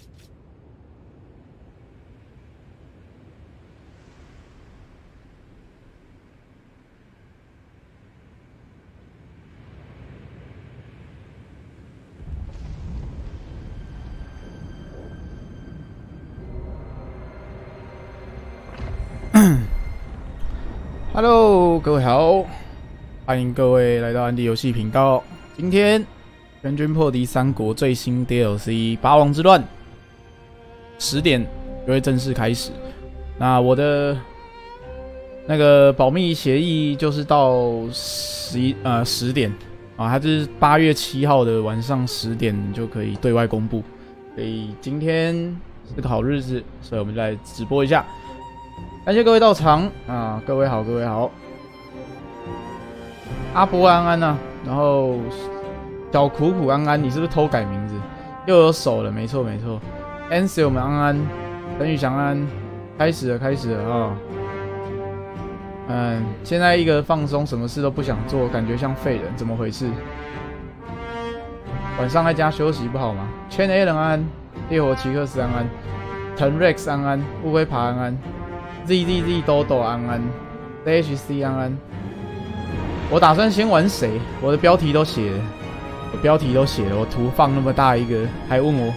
Hello， 各位好，欢迎各位来到安迪游戏频道。今天《全军破敌三国》最新 DLC《八王之乱》10点就会正式开始。那我的那个保密协议就是到10点啊，它是8月7号的晚上10点就可以对外公布。所以今天是个好日子，所以我们就来直播一下。感谢各位到场啊！各位好，各位好。阿伯安安啊，然后小苦苦安安，你是不是偷改名字？又有手了，没错没错。Ansel 我们安安，陈宇翔安安，开始了啊！现在一个放松，什么事都不想做，感觉像废人，怎么回事？晚上在家休息不好吗？Chen A 人安安，烈火奇克斯安安，藤 Rex 安安，乌龟爬安安。ZZZ 豆豆安安 ，HC 安安。我打算先玩谁？我的标题都写了，我图放那么大一个，还问我。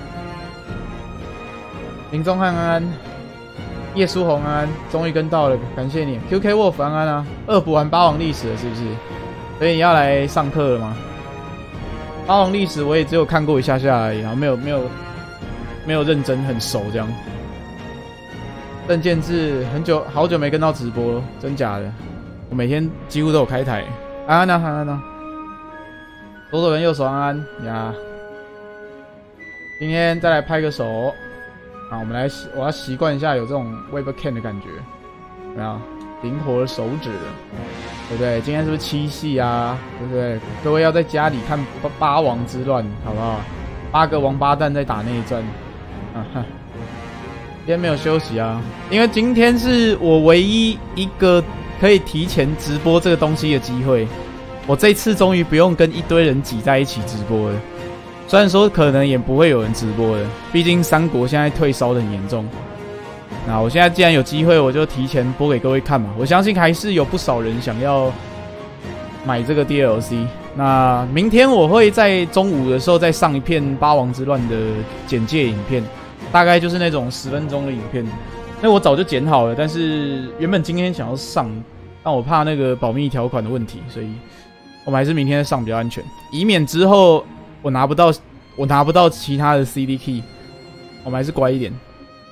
林宗汉安安，叶书红安安，终于跟到了，感谢你。QK Wolf 安安啊，补完八王历史了是不是？所以你要来上课了吗？八王历史我也只有看过一下下而已，然后没有认真很熟这样。邓建志好久没跟到直播，真假的？我每天几乎都有开台。安安啊，安安啊，左手跟右手安安呀。今天再来拍个手啊，我要习惯一下有这种 Webcam 的感觉，有没有？灵活的手指，对不对？今天是不是七夕啊？对不对？各位要在家里看八王之乱，好不好？8个王八蛋在打内战，啊哈。今天没有休息啊，因为今天是我唯一一个可以提前直播这个东西的机会。我这次终于不用跟一堆人挤在一起直播了，虽然说可能也不会有人直播了，毕竟三国现在退烧的很严重。那我现在既然有机会，我就提前播给各位看嘛。我相信还是有不少人想要买这个 DLC。那明天我会在中午的时候再上一片八王之乱的简介影片。大概就是那种10分钟的影片，那我早就剪好了，但是原本今天想要上，但我怕那个保密条款的问题，所以我们还是明天再上比较安全，以免之后我拿不到其他的 CD key， 我们还是乖一点。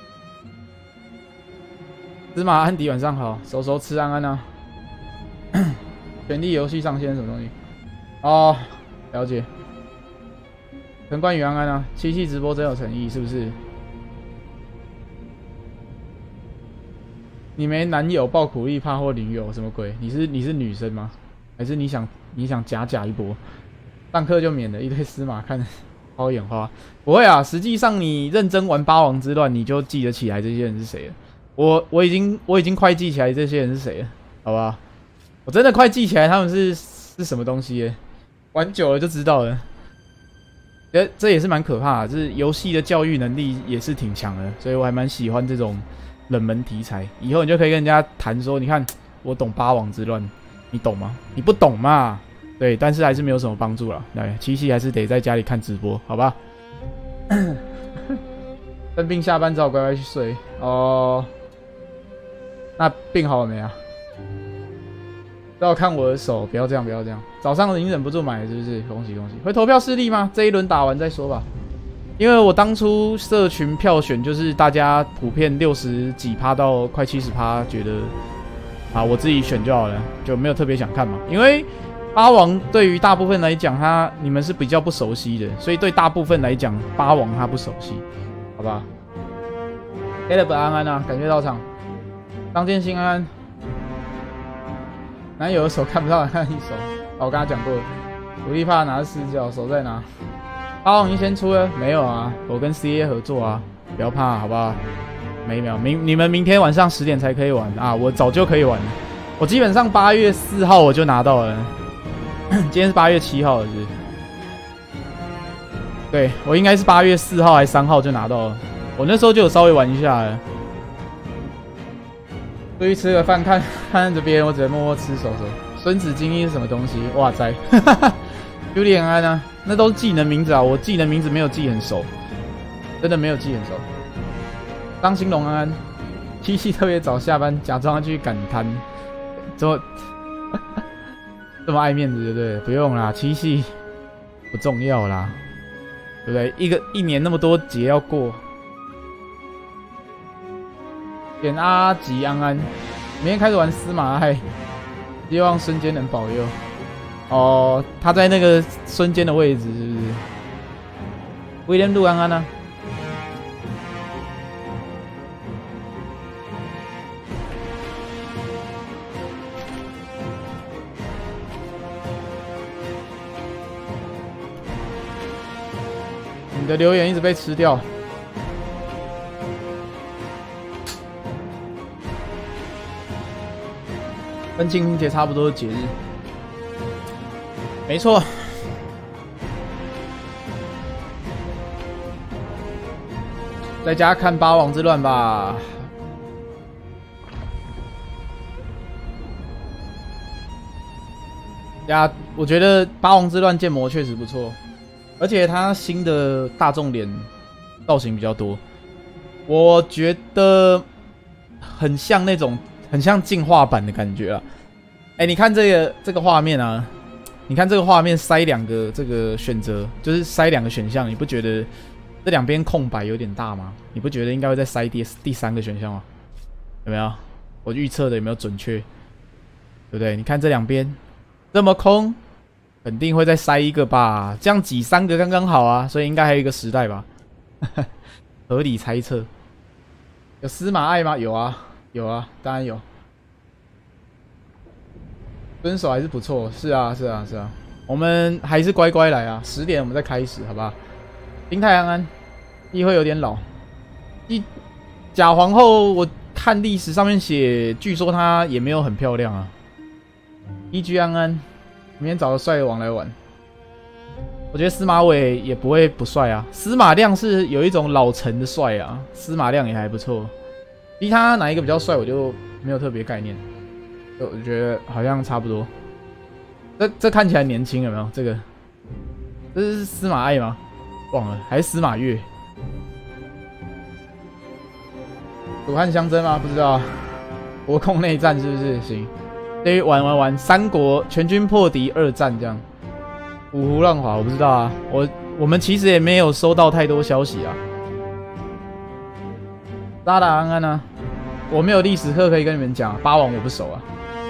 芝麻安迪晚上好，手吃安安啊。权力游戏上线什么东西？哦，了解。陈冠宇安安啊，七夕直播真有诚意，是不是？你没男友爆苦力怕或女友什么鬼？你是女生吗？还是你想假一波？上课就免了，一堆司马看好眼花。不会啊，实际上你认真玩八王之乱，你就记得起来这些人是谁了。我已经快记起来这些人是谁了，好不好？我真的快记起来他们是什么东西了，玩久了就知道了。这也是蛮可怕的，就是游戏的教育能力也是挺强的，所以我还蛮喜欢这种冷门题材。以后你就可以跟人家谈说，你看我懂八王之乱，你懂吗？你不懂嘛？对，但是还是没有什么帮助啦。对，七夕还是得在家里看直播，好吧？生病下班只好乖乖去睡哦。那病好了没啊？不要看我的手，不要这样，不要这样。早上已经忍不住买了，是不是？恭喜恭喜！会投票势力吗？这一轮打完再说吧。因为我当初社群票选就是大家普遍60几%到快70%，觉得啊我自己选就好了，就没有特别想看嘛。因为八王对于大部分来讲，你们是比较不熟悉的，所以对大部分来讲，八王他不熟悉，好吧 ？Caleb 安安啊，感谢到场。张建新安安。男友的手看不到，看一手。我刚刚讲过了，苦力怕拿着4角，手在哪？八王已经先出了，没有啊？我跟 CA 合作啊，不要怕，好不好？没有，你们明天晚上10点才可以玩啊，我早就可以玩了。我基本上8月4号我就拿到了，今天是8月7号了，是不是？ 对我应该是8月4号还是3号就拿到了，我那时候就有稍微玩一下了。出去吃个饭，看着别人，我只能默默吃手手。孙子精英是什么东西？哇塞，有点安啊，那都是技能名字啊，我技能名字没有记很熟，真的没有记很熟。张兴龙安安，七夕特别早下班，假装要去赶摊，怎么这么爱面子，对不对？不用啦，七夕不重要啦，对不对？一年那么多节要过。点阿吉安安，明天开始玩司马爱，希望孙坚能保佑。哦，他在那个孙坚的位置是不是？威廉路安安呢？你的留言一直被吃掉。跟清明节差不多的节日，没错。在家看《八王之乱》吧。呀，我觉得《八王之乱》建模确实不错，而且它新的大众脸造型比较多，我觉得很像那种。很像进化版的感觉啊！哎，你看这个画面啊，你看这个画面塞2个这个选择，就是塞2个选项，你不觉得这两边空白有点大吗？你不觉得应该会再塞第3个选项吗？有没有？我预测的有没有准确？对不对？你看这两边这么空，肯定会再塞一个吧？这样挤3个刚刚好啊，所以应该还有一个时代吧？合理猜测。有司马爱吗？有啊。有啊，当然有。遵守还是不错，是啊，是啊，是啊。我们还是乖乖来啊，10点我们再开始，好不好？林泰安安，议会有点老。假皇后，我看历史上面写，据说她也没有很漂亮啊。EG 安安，明天找个帅的王来玩。我觉得司马伟也不会不帅啊，司马亮是有一种老成的帅啊，司马亮也还不错。其他哪一个比较帅，我就没有特别概念。我觉得好像差不多。这看起来年轻，有没有？这是司马爱吗？忘了，还是司马越？蜀汉相争吗？不知道。国控内战是不是？行。对，玩三国全军破敌2战这样。五胡乱华我不知道啊，我们其实也没有收到太多消息啊。拉达安安啊，我没有历史课可以跟你们讲，八王我不熟啊。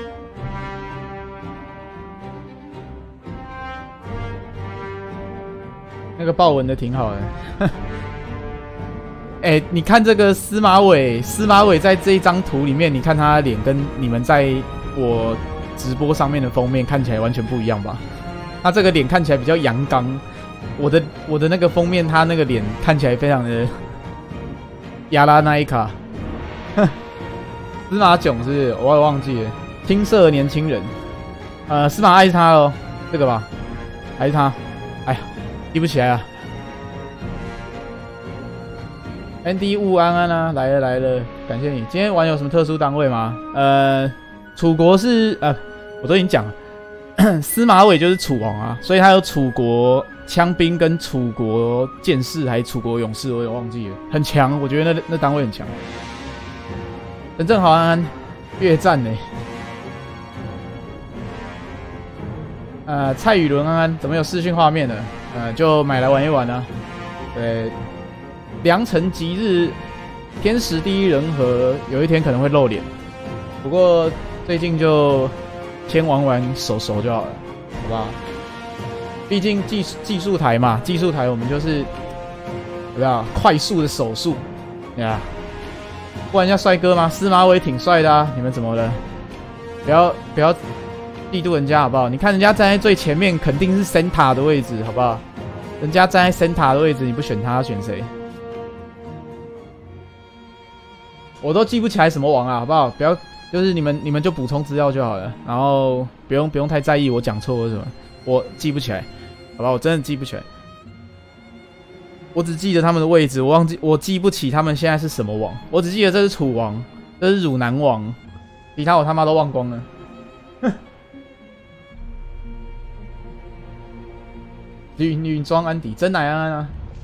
那个豹纹的挺好的。哎，你看这个司马伟在这一张图里面，你看他的脸跟你们在我直播上面的封面看起来完全不一样吧？他这个脸看起来比较阳刚，我的那个封面，他那个脸看起来非常的亚拉奈卡。司马囧是不是？我也忘记了。青涩的年轻人，司马爱是他哦，这个吧？还是他？哎呀，记不起来啊。ND 雾安安啊，来了，感谢你。今天玩有什么特殊单位吗？楚国是我都已经讲了，司马伟就是楚王啊，所以他有楚国枪兵跟楚国剑士还是楚国勇士，我也忘记了，很强，我觉得那单位很强。陈正豪安安，越战呢？蔡宇伦安安，怎么有视讯画面的？就买来玩一玩啊。对。良辰吉日，天时地利人和，有一天可能会露脸。不过最近就先玩手就好了，好不好？毕竟技术台嘛，技术台我们就是有没有快速的手速？对啊，问一下帅哥吗？司马伟挺帅的啊，你们怎么了？不要嫉妒人家好不好？你看人家站在最前面，肯定是 center 的位置，好不好？人家站在 center 的位置，你不选他，选谁？我都记不起来什么王啊，好不好？不要，就是你们就补充资料就好了，然后不用太在意我讲错或什么，我记不起来，好吧？我真的记不起来。 我只记得他们的位置，我记不起他们现在是什么王，我只记得这是楚王，这是汝南王，其他我他妈都忘光了。女装安迪，真奶安安啊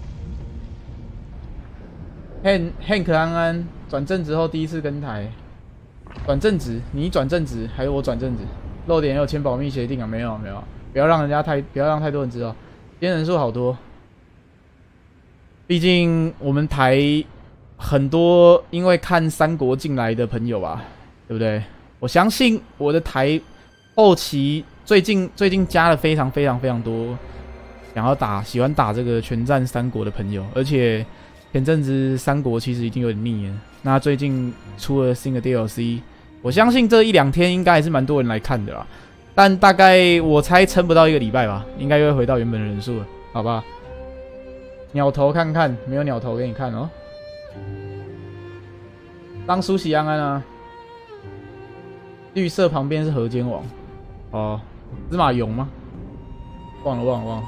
，Hank 安安转正职后第一次跟台，转正职，你转正职还是我转正职？漏点有签保密协定啊？没有没有，不要让太多人知道，今天人数好多。毕竟我们台很多因为看三国进来的朋友吧，对不对？我相信我的台后期最近加了非常多喜欢打这个全战三国的朋友，而且前阵子三国其实已经有点腻了。那最近出了新的 DLC， 我相信这1-2天应该还是蛮多人来看的啦。但大概我猜撑不到1个礼拜吧，应该又会回到原本的人数了，好吧？鸟头看看，没有鸟头给你看哦。当苏喜安安啊，绿色旁边是河间王，哦，司马俑吗？忘了，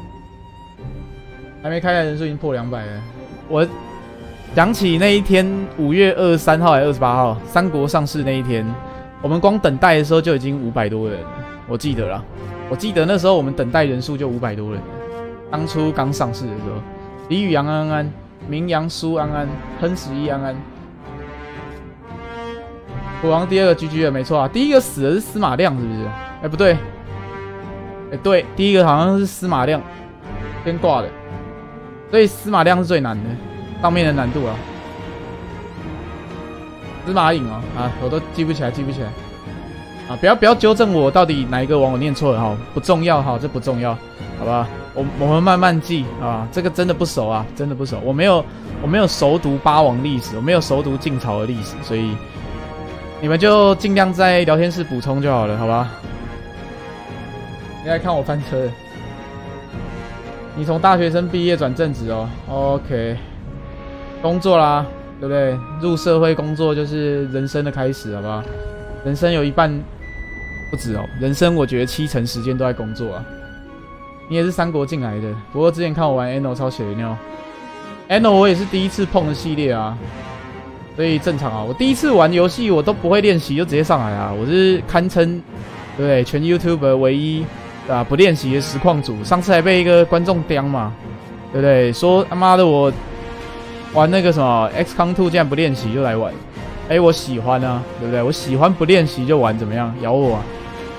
还没开的人数已经破200了。我想起那一天5月23号还是28号，三国上市那一天，我们光等待的时候就已经500多人了，我记得啦。我记得那时候我们等待人数就500多人了，当初刚上市的时候。李宇阳安安，明阳苏安安，亨11安安。国王第2个 GG 了，没错啊，第1个死的是司马亮，是不是？哎，不对，哎对，第1个好像是司马亮先挂的，所以司马亮是最难的，上面的难度啊。司马颖哦，啊，我都记不起来啊！不要纠正我到底哪一个王我念错了哈，不重要哈，这不重要，好吧？我们慢慢记啊，这个真的不熟啊，真的不熟。我没有熟读八王历史，我没有熟读晋朝的历史，所以你们就尽量在聊天室补充就好了，好吧？你来看我翻车，你从大学生毕业转正职哦 ，OK， 工作啦，对不对？入社会工作就是人生的开始，好不好？人生有一半不止哦，人生我觉得70%时间都在工作啊。你也是三国进来的，不过之前看我玩 Anno 超血尿 ，Anno 我也是第一次碰的系列啊，所以正常啊。我第一次玩游戏我都不会练习就直接上来啊，我是堪称对不对？全 YouTube 唯一啊不练习的实况组，上次还被一个观众刁嘛，对不对？说他妈的我玩那个什么 XCOM 2竟然不练习就来玩，哎，我喜欢啊，对不对？我喜欢不练习就玩，怎么样？咬我啊！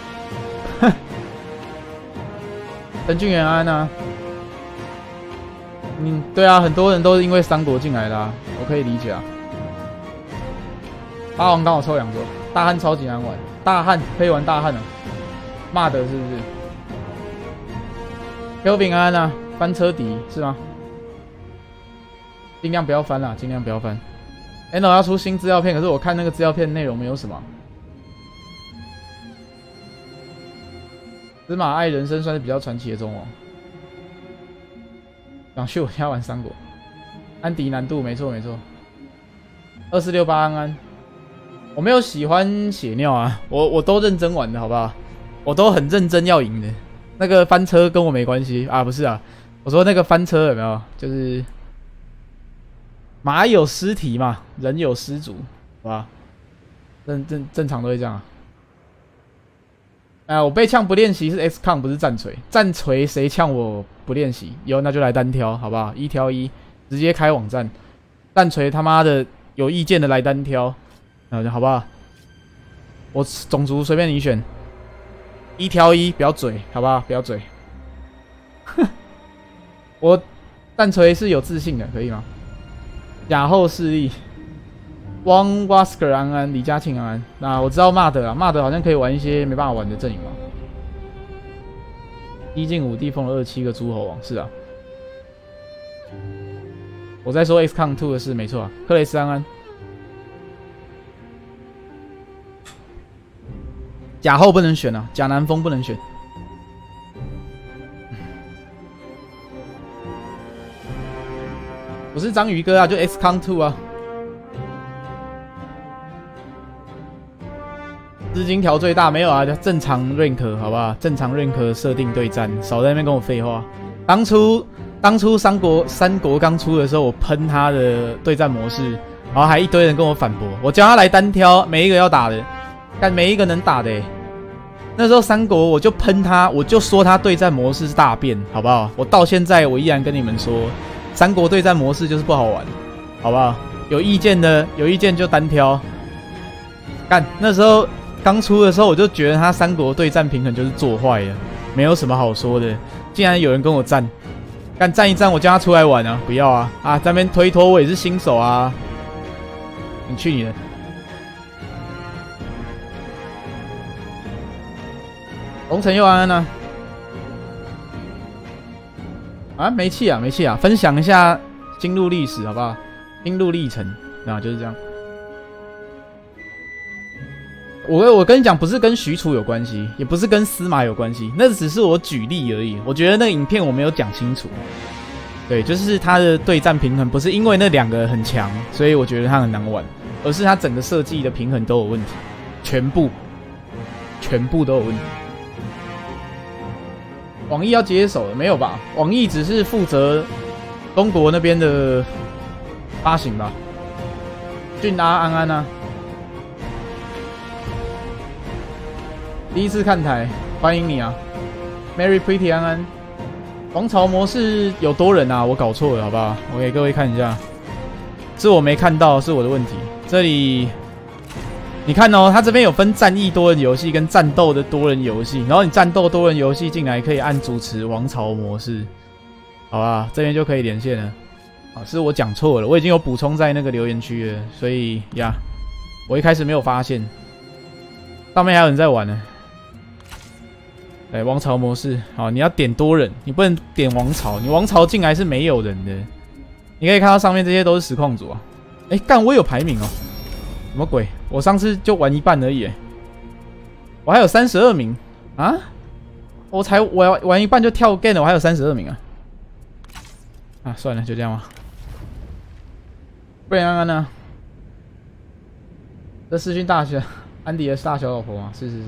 陈俊元安啊，对啊，很多人都是因为三国进来的啊，我可以理解啊。八王刚好抽2桌，大汉超级难玩，大汉可以玩大汉啊，骂的是不是 ？Q 安啊，翻车底是吗？尽量不要翻啦，尽量不要翻。Anno 要出新资料片，可是我看那个资料片内容没有什么。司马爱人生算是比较传奇的中王。想去我家玩三国，安迪难度没错2468安安，我没有喜欢血尿啊，我都认真玩的好不好？我都很认真要赢的。那个翻车跟我没关系啊，不是啊，我说那个翻车有没有？就是马有失蹄嘛，人有失足，好吧？正常都会这样啊。我被呛不练习是 XCOM 不是战锤，战锤谁呛我不练习？有那就来单挑，好不好？1挑1，直接开网站。战锤他妈的有意见的来单挑，好不好？我种族随便你选，1挑1，不要嘴，好不好？不要嘴。我战锤是有自信的，可以吗？亚后势力。汪瓦斯克安安，李嘉庆安安。那我知道骂的啦，骂的好像可以玩一些没办法玩的阵营嘛。1进5地封了27个诸侯王，是啊。我在说 XCOM 2的事，没错啊。克雷斯安安，假后不能选啊，假南风不能选。我是章鱼哥啊，就 XCOM 2啊。资金调最大没有啊？正常 rank 好不好？正常 rank 设定对战，少在那边跟我废话。当初当初三国刚出的时候，我喷他的对战模式，然后还一堆人跟我反驳，我叫他来单挑，每一个要打的，但每一个能打的欸。那时候三国我就喷他，我就说他对战模式是大便，好不好？我到现在我依然跟你们说，三国对战模式就是不好玩，好不好？有意见就单挑。干，那时候刚出的时候，我就觉得他三国对战平衡就是做坏了，没有什么好说的。竟然有人跟我战，干战一战，我叫他出来玩啊，不要啊！啊，在那边推脱我也是新手啊，你去你的！龙城又安安啊！啊，没气啊，没气啊！分享一下心路历史好不好？心路历程，那就是这样。我跟你讲，不是跟许褚有关系，也不是跟司马有关系，那只是我举例而已。我觉得那个影片我没有讲清楚。对，就是他的对战平衡不是因为那两个很强，所以我觉得他很难玩，而是他整个设计的平衡都有问题，全部都有问题。网易要接手了没有吧？网易只是负责中国那边的发行吧。俊阿安安啊，第一次看台，欢迎你啊 ，Merry Pretty 安安。王朝模式有多人啊？我搞错了，好不好？我给各位看一下，是我没看到，是我的问题。这里你看哦，它这边有分战役多人游戏跟战斗的多人游戏，然后你战斗多人游戏进来可以按主持王朝模式，好吧？这边就可以连线了。啊，是我讲错了，我已经有补充在那个留言区了，所以呀，我一开始没有发现，上面还有人在玩呢。对，王朝模式，好，你要点多人，你不能点王朝，你王朝进来是没有人的。你可以看到上面这些都是实况组啊。哎，干，我有排名哦。什么鬼？我上次就玩一半而已，我还有32名啊！我玩一半就跳 game 了，我还有32名啊！啊，算了，就这样吧。不然安安呢？这视讯大小，安迪的大小老婆啊，是。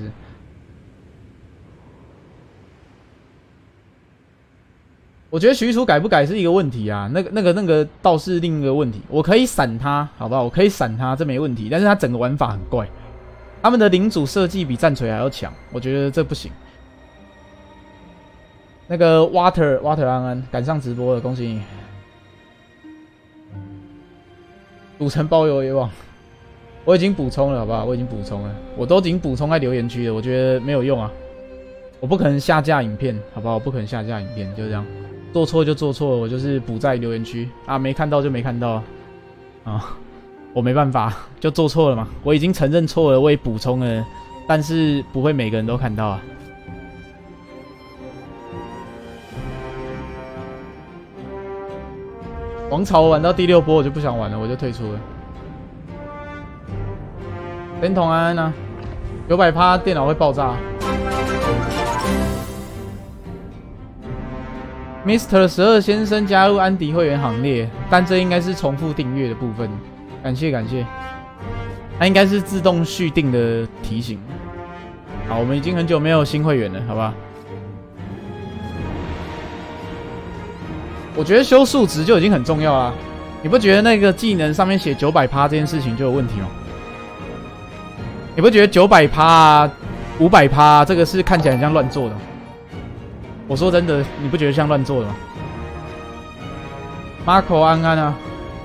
我觉得许褚改不改是一个问题啊，那个倒是另一个问题。我可以闪他，好不好？我可以闪他，这没问题。但是他整个玩法很怪，他们的领主设计比战锤还要强，我觉得这不行。那个 Water 安安赶上直播了，恭喜你！赌城包邮也网，我已经补充了，好不好？我已经补充了，我都已经补充在留言区了，我觉得没有用啊，我不可能下架影片，好不好？我不可能下架影片，就这样。做错就做错了，我就是补在留言区啊，没看到就没看到啊，我没办法，就做错了嘛，我已经承认错了，我也补充了，但是不会每个人都看到啊。王朝玩到第6波我就不想玩了，我就退出了。连同安安啊，900%电脑会爆炸。Mr. 12先生加入安迪会员行列，但这应该是重复订阅的部分。感谢，它应该是自动续订的提醒。好，我们已经很久没有新会员了，好吧？我觉得修数值就已经很重要啦。你不觉得那个技能上面写900%这件事情就有问题吗？你不觉得900%、500%这个是看起来很像乱做的？我说真的，你不觉得像乱做的吗 ？Marco 安安啊，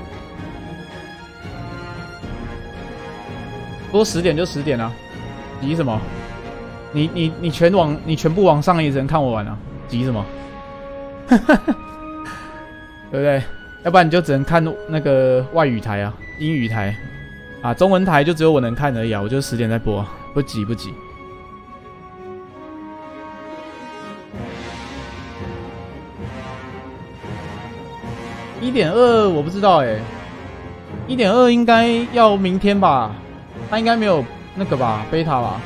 多10点就10点啊，急什么？你全部往上也只能看我玩啊，急什么？对不对？要不然你就只能看那个外语台啊，英语台啊，中文台就只有我能看而已啊，我就10点在播啊，不急。1.2我不知道1.2应该要明天吧？他应该没有那个吧，beta 吧？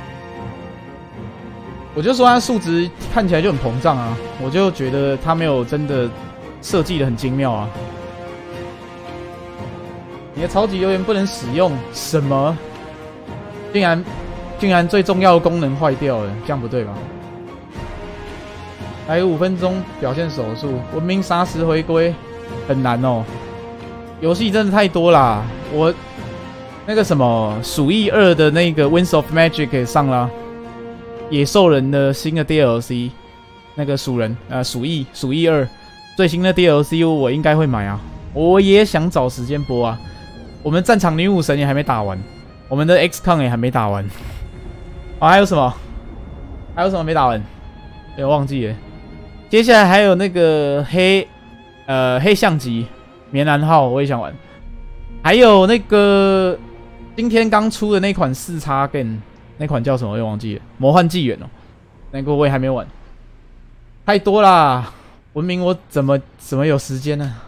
我就说他数值看起来就很膨胀啊，我就觉得他没有真的设计的很精妙啊。你的超级留言不能使用，什么？竟然最重要的功能坏掉了，这样不对吧？ 来5分钟表现手速，文明杀时回归很难哦。游戏真的太多啦，我那个什么鼠疫2的那个 Winds of Magic 也上了，野兽人的新的 DLC， 那个鼠人鼠疫2最新的 DLC 我应该会买啊，我也想找时间播啊。我们战场女武神也还没打完，我们的 XCOM 也还没打完，还有什么？还有什么没打完？有点忘记了。接下来还有那个黑象棋棉兰号，我也想玩。还有那个今天刚出的那款4X game， 那款叫什么我也忘记了，魔幻纪元哦，那个我也还没玩。太多啦，文明我怎么有时间呢？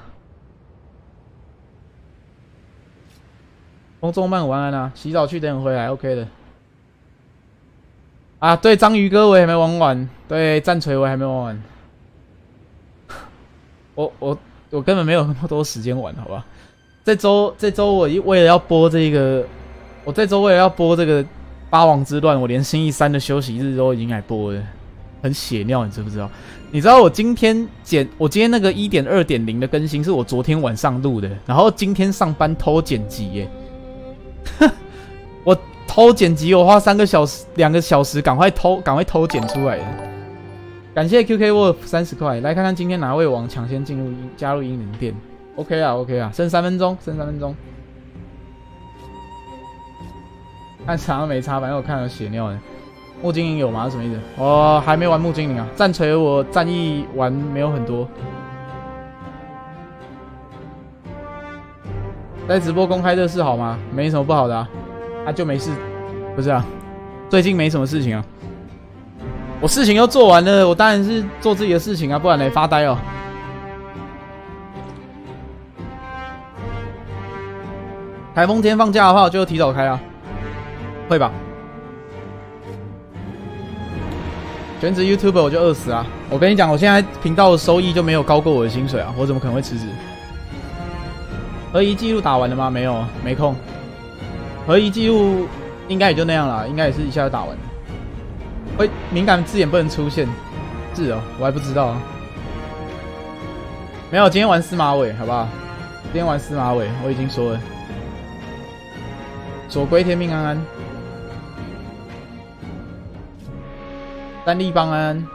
风中漫晚安啊，洗澡去等你回来 ，OK 的。啊，对，章鱼哥我也还没玩完，对，战锤我也还没玩完。我根本没有那么多时间玩，好吧？这周我为了要播这个，我这周为了要播这个八王之乱，我连星期3的休息日都已经来播了，很血尿，你知不知道？你知道我今天那个 1.2.0 的更新是我昨天晚上录的，然后今天上班偷剪辑耶。我偷剪辑，我花2个小时，赶快偷剪出来的。感谢 QK Wolf 30块，来看看今天哪位王抢先加入英灵殿。OK 啊，剩3分钟，看差没差，反正我看了血尿的。木精灵有吗？什么意思？我还没玩木精灵啊，战锤我战役玩没有很多。在直播公开这事好吗？没什么不好的啊，就没事，不是啊，最近没什么事情啊。我事情都做完了，我当然是做自己的事情啊，不然来发呆哦。台风天放假的话，我就提早开啊，会吧？全职 YouTuber 我就饿死啊！我跟你讲，我现在频道的收益就没有高过我的薪水啊，我怎么可能会辞职？合宜记录打完了吗？没有，没空。合宜记录应该也就那样啦，应该也是一下就打完了。会敏感字眼不能出现，是哦，我还不知道啊。没有，今天玩司马尾，好不好？今天玩司马尾，我已经说了。所归天命安安，丹立邦安安。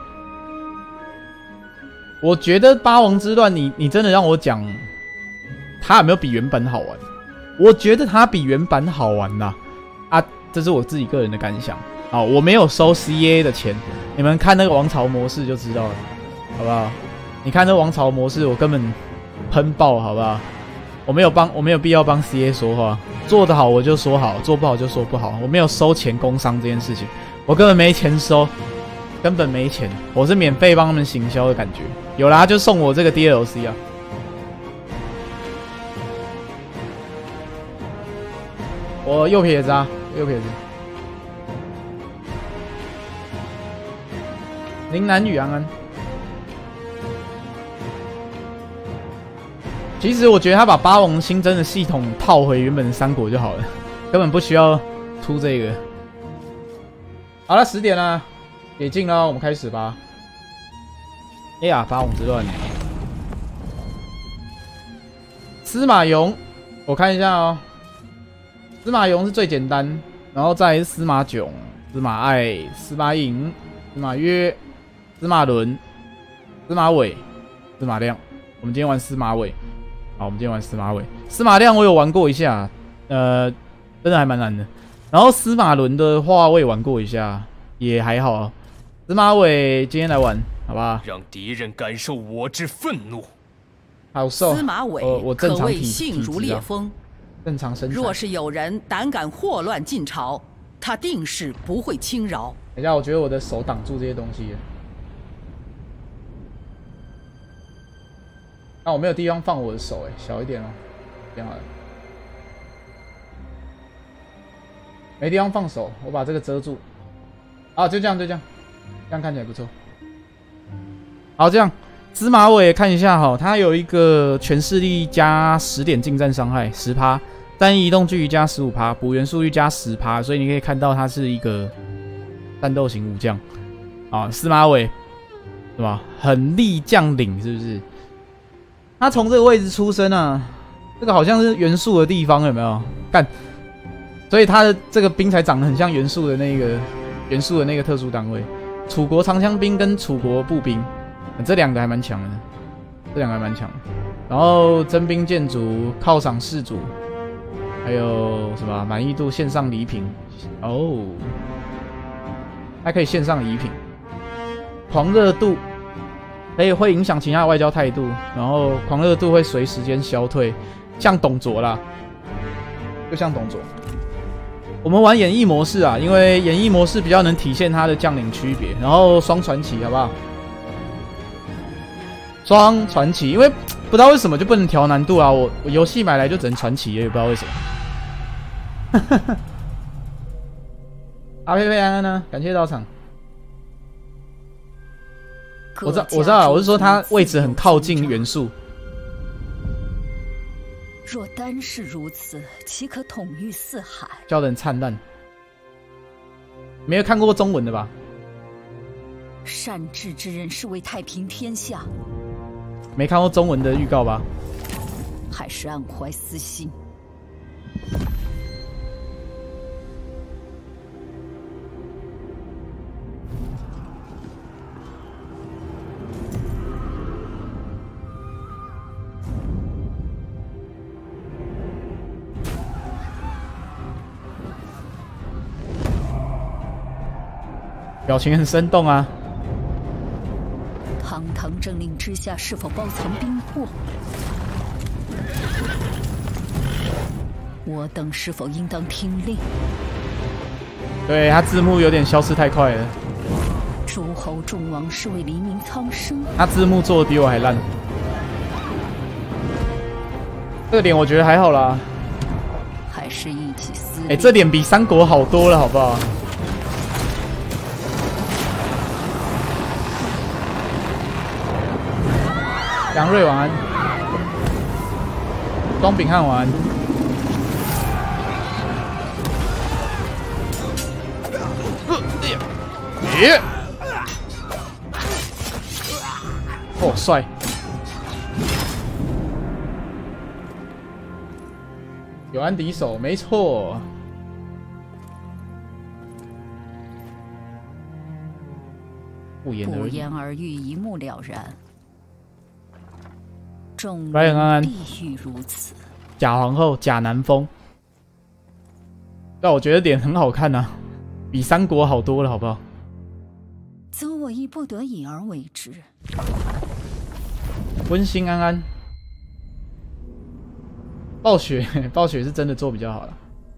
我觉得八王之乱，你真的让我讲，它有没有比原版好玩？我觉得它比原版好玩啦。啊，这是我自己个人的感想。好，我没有收 CA 的钱，你们看那个王朝模式就知道了，好不好？你看那个王朝模式，我根本喷爆，好不好？我没有必要帮 CA 说话，做得好我就说好，做不好就说不好。我没有收钱工商这件事情，我根本没钱收，根本没钱，我是免费帮他们行销的感觉。有啦，就送我这个 DLC 啊。我右撇子啊，右撇子。林南雨安安。其实我觉得他把八王新增的系统套回原本的三国就好了，根本不需要出这个。好了，10点了，解禁了，我们开始吧。哎呀，八王之乱！司马俑，我看一下哦。司马俑是最简单，然后再来是司马囧、司马爱、司马颖、司马约、司马伦、司马伟、司马亮。我们今天玩司马伟。好，我们今天玩司马伟。司马亮我有玩过一下，真的还蛮难的。然后司马伦的话我也玩过一下，也还好啊。司马伟今天来玩，好吧？ 让敌人感受我之愤怒。 好瘦。 司马伟我正常可谓性如烈风， 正常身材。 若是有人胆敢祸乱晋朝，他定是不会轻饶。 等一下，我觉得我的手挡住这些东西了。啊，我没有地方放我的手，小一点哦，这样好了。没地方放手，我把这个遮住。啊，就这样，这样看起来不错。好，这样，司马伟看一下哈，他有一个全势力加10点近战伤害10%，单移动距离加15%，补援速率加10%，所以你可以看到他是一个战斗型武将。啊，司马伟是吧？狠力将领是不是？他从这个位置出生啊，这个好像是元素的地方，有没有？干，所以他的这个兵才长得很像元素的那个特殊单位。楚国长枪兵跟楚国步兵，这两个还蛮强的，这两个还蛮强的。然后征兵建筑、犒赏士主，还有什么满意度线上礼品哦，还可以线上礼品。狂热度会影响其他外交态度，然后狂热度会随时间消退，像董卓啦，就像董卓。我们玩演绎模式啊，因为演绎模式比较能体现他的将领区别，然后双传奇好不好？双传奇，因为不知道为什么就不能调难度啊，我游戏买来就只能传奇，也不知道为什么。阿佩佩安安呢？感谢到场。我知道啊，我是说他位置很靠近元素。 若单是如此，岂可统御四海？ 叫人灿烂。没有看过中文的吧？ 善治之人是为太平天下。 没看过中文的预告吧？ 还是暗怀私心？ 表情很生动啊！ 堂堂政令之下，是否包藏兵祸？我等是否应当听令？ 对他字幕有点消失太快了。 诸侯众王是为黎民苍生。 他字幕做的比我还烂。这个点我觉得还好啦。 还是一起撕裂。 这点比三国好多了，好不好？杨瑞晚安，庄秉汉晚安。哦，帅！有安敌手，没错。不言而喻，一目了然。众人必欲如此。 假皇后，假南风。但我觉得脸很好看啊，比三国好多了，好不好？ 则我亦不得已而为之。 温馨安安。暴雪，暴雪是真的做比较好了。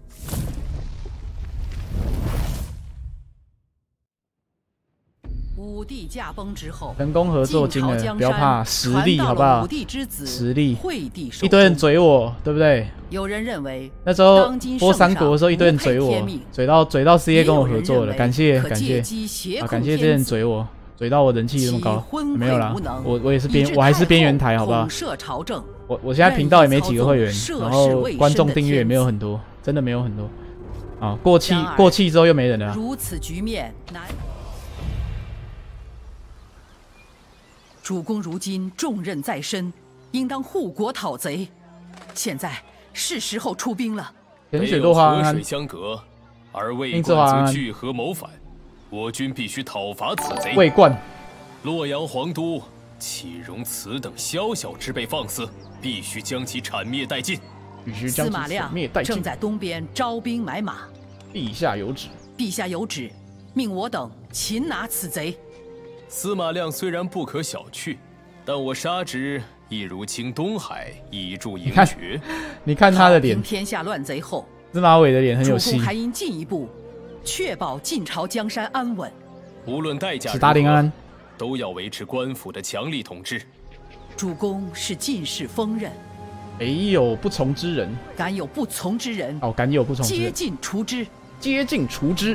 武帝驾崩之后， 成功合作金了，不要怕，实力好不好？实力，一堆人嘴我，对不对？ 有人认为那时候播三国的时候，一堆人嘴我，嘴到 CA 跟我合作了，感谢，感谢这些人嘴我，嘴到我人气这么高，没有啦，我也是我还是边缘台，好不好？我现在频道也没几个会员，然后观众订阅也没有很多，真的没有很多。啊，过气之后又没人了。 如此局面难。主公如今重任在身，应当护国讨贼。现在是时候出兵了。 泉水落花安安， 河水相隔，而魏冠则聚合谋反，我军必须讨伐此贼。 魏冠， 洛阳皇都岂容此等宵小之辈放肆？必须将其铲灭殆尽。 司马亮正在东边招兵买马。 陛下有旨。 陛下有旨，命我等擒拿此贼。 司马亮虽然不可小觑，但我杀之亦如清东海，以助迎绝。 你看他的脸。 天下乱贼后， 司马伟的脸很有戏。 主公还应进一步确保晋朝江山安稳。 无论代价史达林安都要维持官府的强力统治。 主公是进士锋刃， 没有不从之人。 敢有不从之人， 哦，敢有不从之人， 接近除之。 接近除之。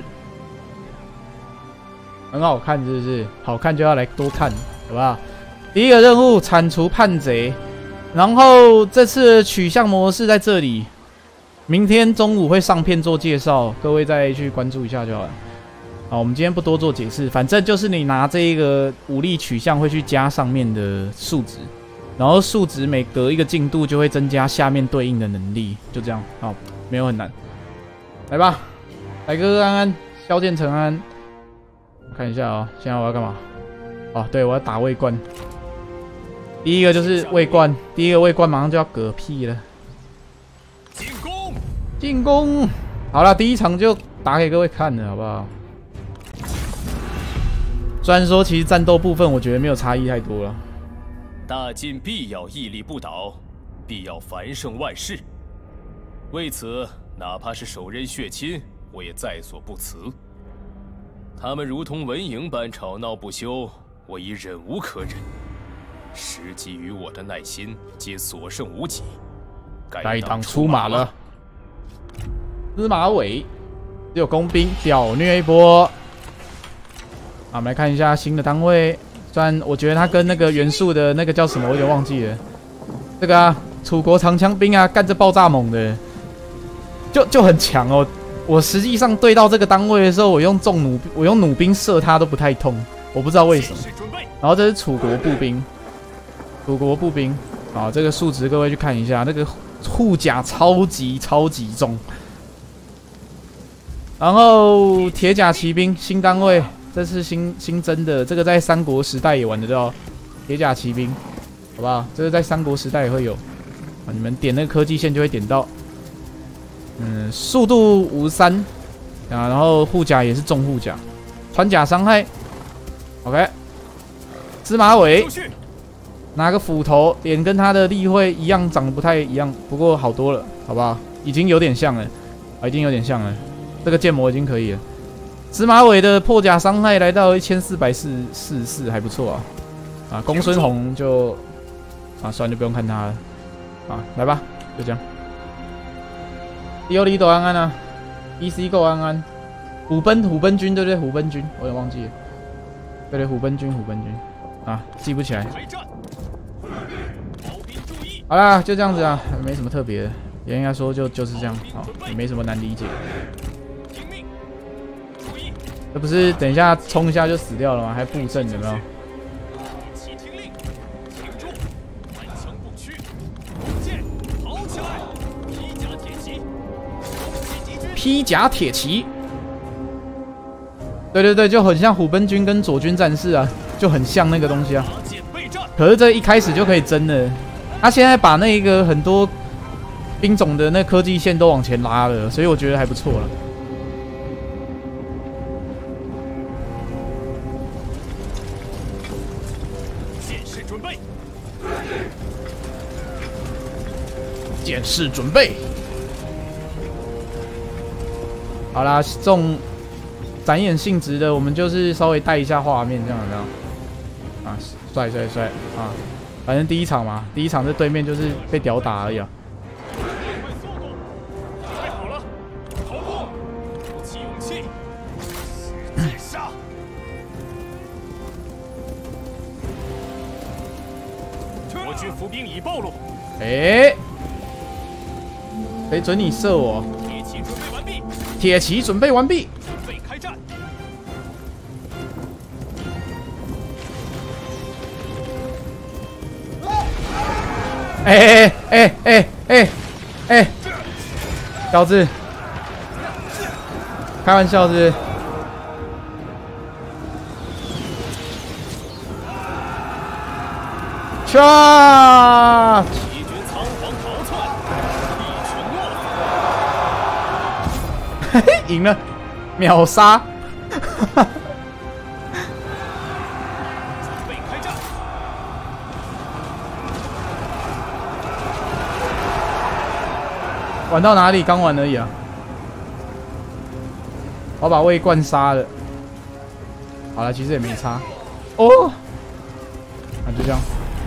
很好看，是不是？好看就要来多看，好不好？第一个任务铲除叛贼，然后这次的取向模式在这里，明天中午会上片做介绍，各位再去关注一下就好了。 好，我们今天不多做解释，反正就是你拿这一个武力取向会去加上面的数值，然后数值每隔一个进度就会增加下面对应的能力，就这样。好，没有很难。来吧，来哥安安，萧剑成安。看一下啊、现在我要干嘛？哦，对，我要打卫冠。第一个就是卫冠，第一个卫冠马上就要嗝屁了。 进攻！ 进攻！好了，第一场就打给各位看了，好不好？虽然说其实战斗部分我觉得没有差异太多了。 大晋必要屹立不倒，必要繁盛万世。为此，哪怕是手刃血亲，我也在所不辞。他们如同蚊蝇般吵闹不休，我已忍无可忍。时给予我的耐心皆所剩无几，该当出马了。 司马伟只有工兵屌虐一波。我们来看一下新的单位，虽然我觉得他跟那个元素的那个叫什么，我有点忘记了。这个啊，楚国长枪兵啊，干这爆炸猛的，就很强哦。我实际上对到这个单位的时候，我用弩兵射他都不太痛，我不知道为什么。然后这是楚国步兵，啊，这个数值各位去看一下，那个护甲超级重。然后铁甲骑兵新单位。这是新增的，这个在三国时代也玩得到，铁甲骑兵，好不好？这个在三国时代也会有，啊，你们点那个科技线就会点到。速度53，啊，然后护甲也是重护甲，穿甲伤害 ，OK。司马伟拿个斧头，脸跟他的立会一样，长得不太一样，不过好多了，好不好？已经有点像了，啊，已经有点像了，这个建模已经可以了。司马伟的破甲伤害来到1444，还不错啊！啊，公孙弘就算了，就不用看他了。啊，来吧，就这样。迪欧里斗安安啊 ，EC 够安安。虎贲军对不对？虎贲军，我也忘记了。对，虎贲军啊，记不起来。好啦，就这样子啊，没什么特别的，也应该说就是这样，好，也没什么难理解。这不是等一下冲一下就死掉了吗？还布阵有没有？披甲铁骑，对，就很像虎贲军跟左军战士啊，就很像那个东西啊。可是这一开始就可以争了，他现在把那个很多兵种的那科技线都往前拉了，所以我觉得还不错了。剑士准备。好啦，这种展演性质的，我们就是稍微带一下画面，这样有没有？啊，帅啊！反正第一场嘛，第一场在对面就是被屌打而已啊。 太好了，跑步，鼓起勇气，使劲杀！我军伏兵已暴露。 谁准你射我？铁骑准备完毕。准备开战。小子，开玩笑是不是？杀！ 敌军仓皇逃窜，一群懦夫。 嘿嘿，赢了，秒杀！ 准备开战。 玩到哪里？刚玩而已啊！我把魏冠杀了。好了，其实也没差。哦，那就这样。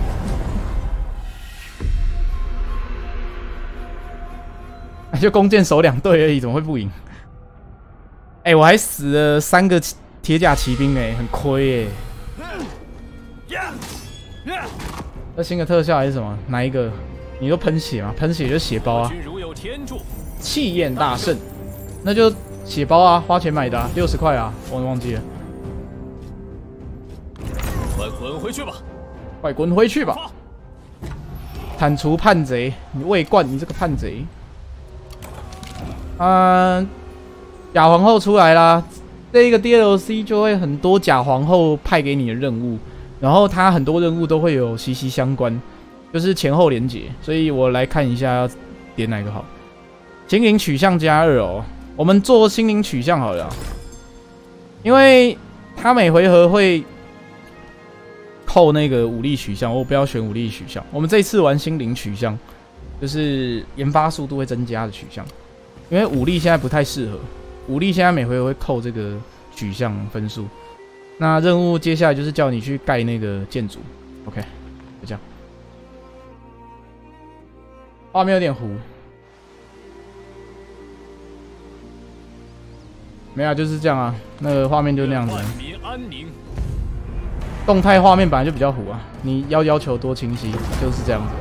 就弓箭手2队而已，怎么会不赢？我还死了3个铁甲骑兵很亏这新的特效还是什么？哪一个？你都喷血吗？喷血就血包啊！气焰大胜，那就血包啊，花钱买的、啊，60块啊，我忘记了。 快滚回去吧！ 快滚回去吧！铲除叛贼，你未冠，你这个叛贼。假皇后出来啦，这个 DLC 就会很多假皇后派给你的任务，然后它很多任务都会有息息相关，就是前后连结，所以我来看一下要点哪个好。心灵取向+2哦，我们做心灵取向好了，因为它每回合会扣那个武力取向，我不要选武力取向。我们这一次玩心灵取向，就是研发速度会增加的取向，因为武力现在不太适合。武力现在每回合会扣这个取向分数。那任务接下来就是叫你去盖那个建筑 ，OK， 就这样。画面有点糊，没有、啊，就是这样啊。那个画面就那样子。 万民安宁。 动态画面本来就比较糊啊，你要求多清晰，就是这样子。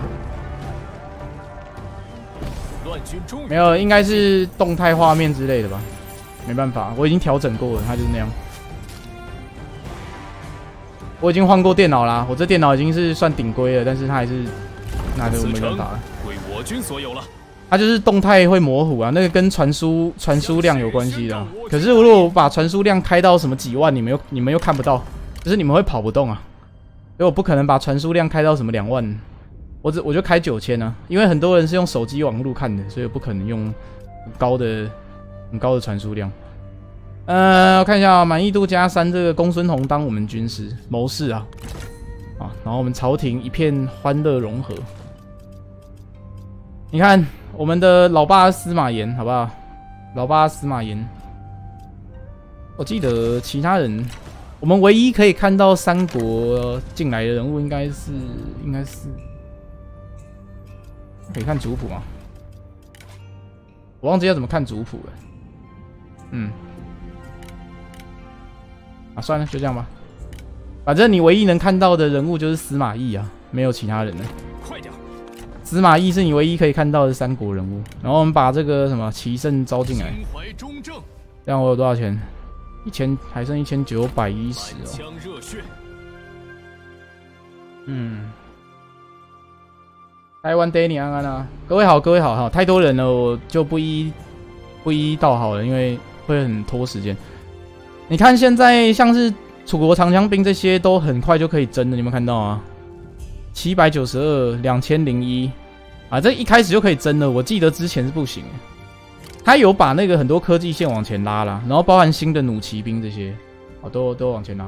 乱军终于没有，应该是动态画面之类的吧？没办法，我已经调整过了，它就是那样。我已经换过电脑啦，我这电脑已经是算顶规了，但是它还是那就没办法了。 归我军所有了。 它就是动态会模糊啊，那个跟传输量有关系的、啊。可是如果我把传输量开到什么几万，你们又看不到，就是你们会跑不动啊。所以我不可能把传输量开到什么2万，我就开9000啊，因为很多人是用手机网络看的，所以我不可能用很高的传输量。我看一下、啊，满意度+3，这个公孙弘当我们军师谋士啊，然后我们朝廷一片欢乐融合。你看我们的老爸司马炎，好不好？老爸司马炎，我记得其他人，我们唯一可以看到三国进来的人物，应该是可以看族谱吗？我忘记要怎么看族谱了。算了，就这样吧。反正你唯一能看到的人物就是司马懿啊，没有其他人了。 快点！ 司马懿是你唯一可以看到的三国人物。然后我们把这个什么齐胜招进来。这样我有多少钱？1000，还剩1910哦。台湾 Danny 安安啊，各位好，各位好哈，太多人了，我就不一道好了，因为会很拖时间。你看现在像是楚国长枪兵这些都很快就可以征的，你有没有看到啊？792、2001啊，这一开始就可以征了。我记得之前是不行，他有把那个很多科技线往前拉啦，然后包含新的弩骑兵这些，都往前拉。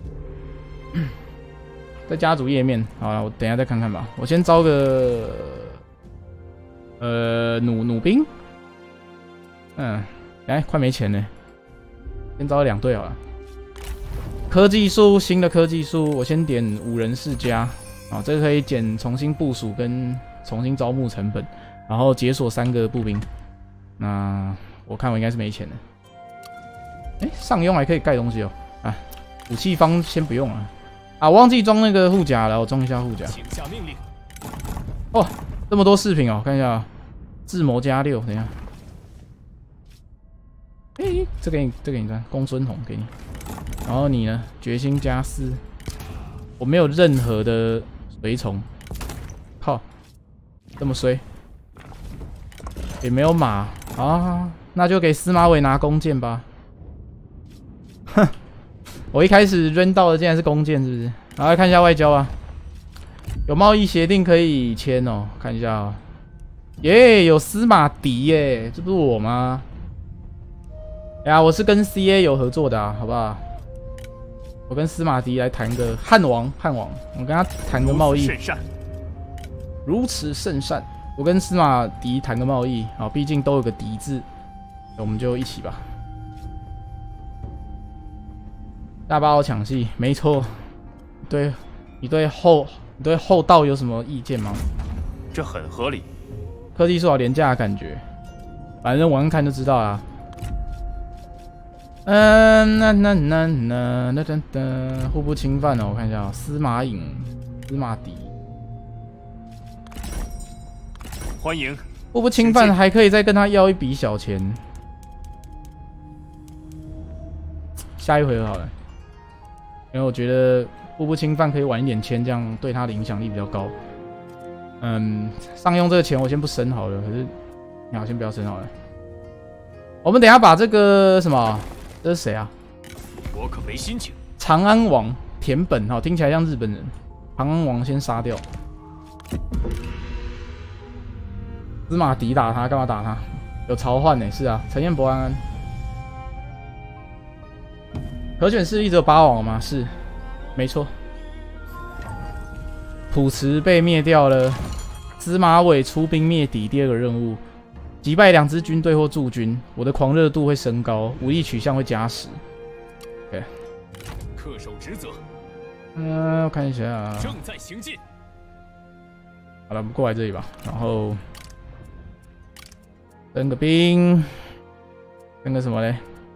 在家族页面，好了，我等一下再看看吧。我先招个弩兵，快没钱了。先招2队好了。科技树，新的科技树，我先点5人世家啊，这个可以减重新部署跟重新招募成本，然后解锁3个步兵。那我看我应该是没钱了。上庸还可以盖东西哦。武器方先不用了。我忘记装那个护甲了，我装一下护甲。 请下命令。 哦，这么多饰品哦，看一下，智谋+6，等一下。这给你看，公孙弘给你。然后你呢？决心+4，我没有任何的随从。靠，这么衰，也没有马啊，那就给司马伟拿弓箭吧。哼，我一开始扔到的竟然是弓箭，是不是？然后来看一下外交啊，有贸易协定可以签哦，看一下哦。有司马迪耶，这不是我吗？我是跟 CA 有合作的好不好？我跟司马迪来谈个汉王，我跟他谈个贸易。如此甚善，我跟司马迪谈个贸易啊，毕竟都有个迪字，我们就一起吧。大巴我抢戏，没错。你对后道有什么意见吗？ 这很合理。 科技树好廉价的感觉，反正玩看就知道啦。互不侵犯哦，我看一下司马颖、司马迪， 欢迎。 互不侵犯，还可以再跟他要一笔小钱。 下一回合好了，因为我觉得步步侵犯可以晚一点签，这样对他的影响力比较高。上用这个钱我先不升好了，可是好，先不要升好了。我们等一下把这个什么，这是谁啊？ 我可没心情。 长安王田本，好，听起来像日本人。长安王先杀掉。司马迪打他，干嘛打他？有朝换呢，是啊。陈彦博安安。可选势力只有8王吗？是，没错。濮池被灭掉了，司马伟出兵灭敌，第2个任务，击败2支军队或驻军，我的狂热度会升高，武力取向会加10。对， 恪守职责。 我看一下， 正在行进。 好了，我们过来这里吧，然后登个兵，登个什么嘞？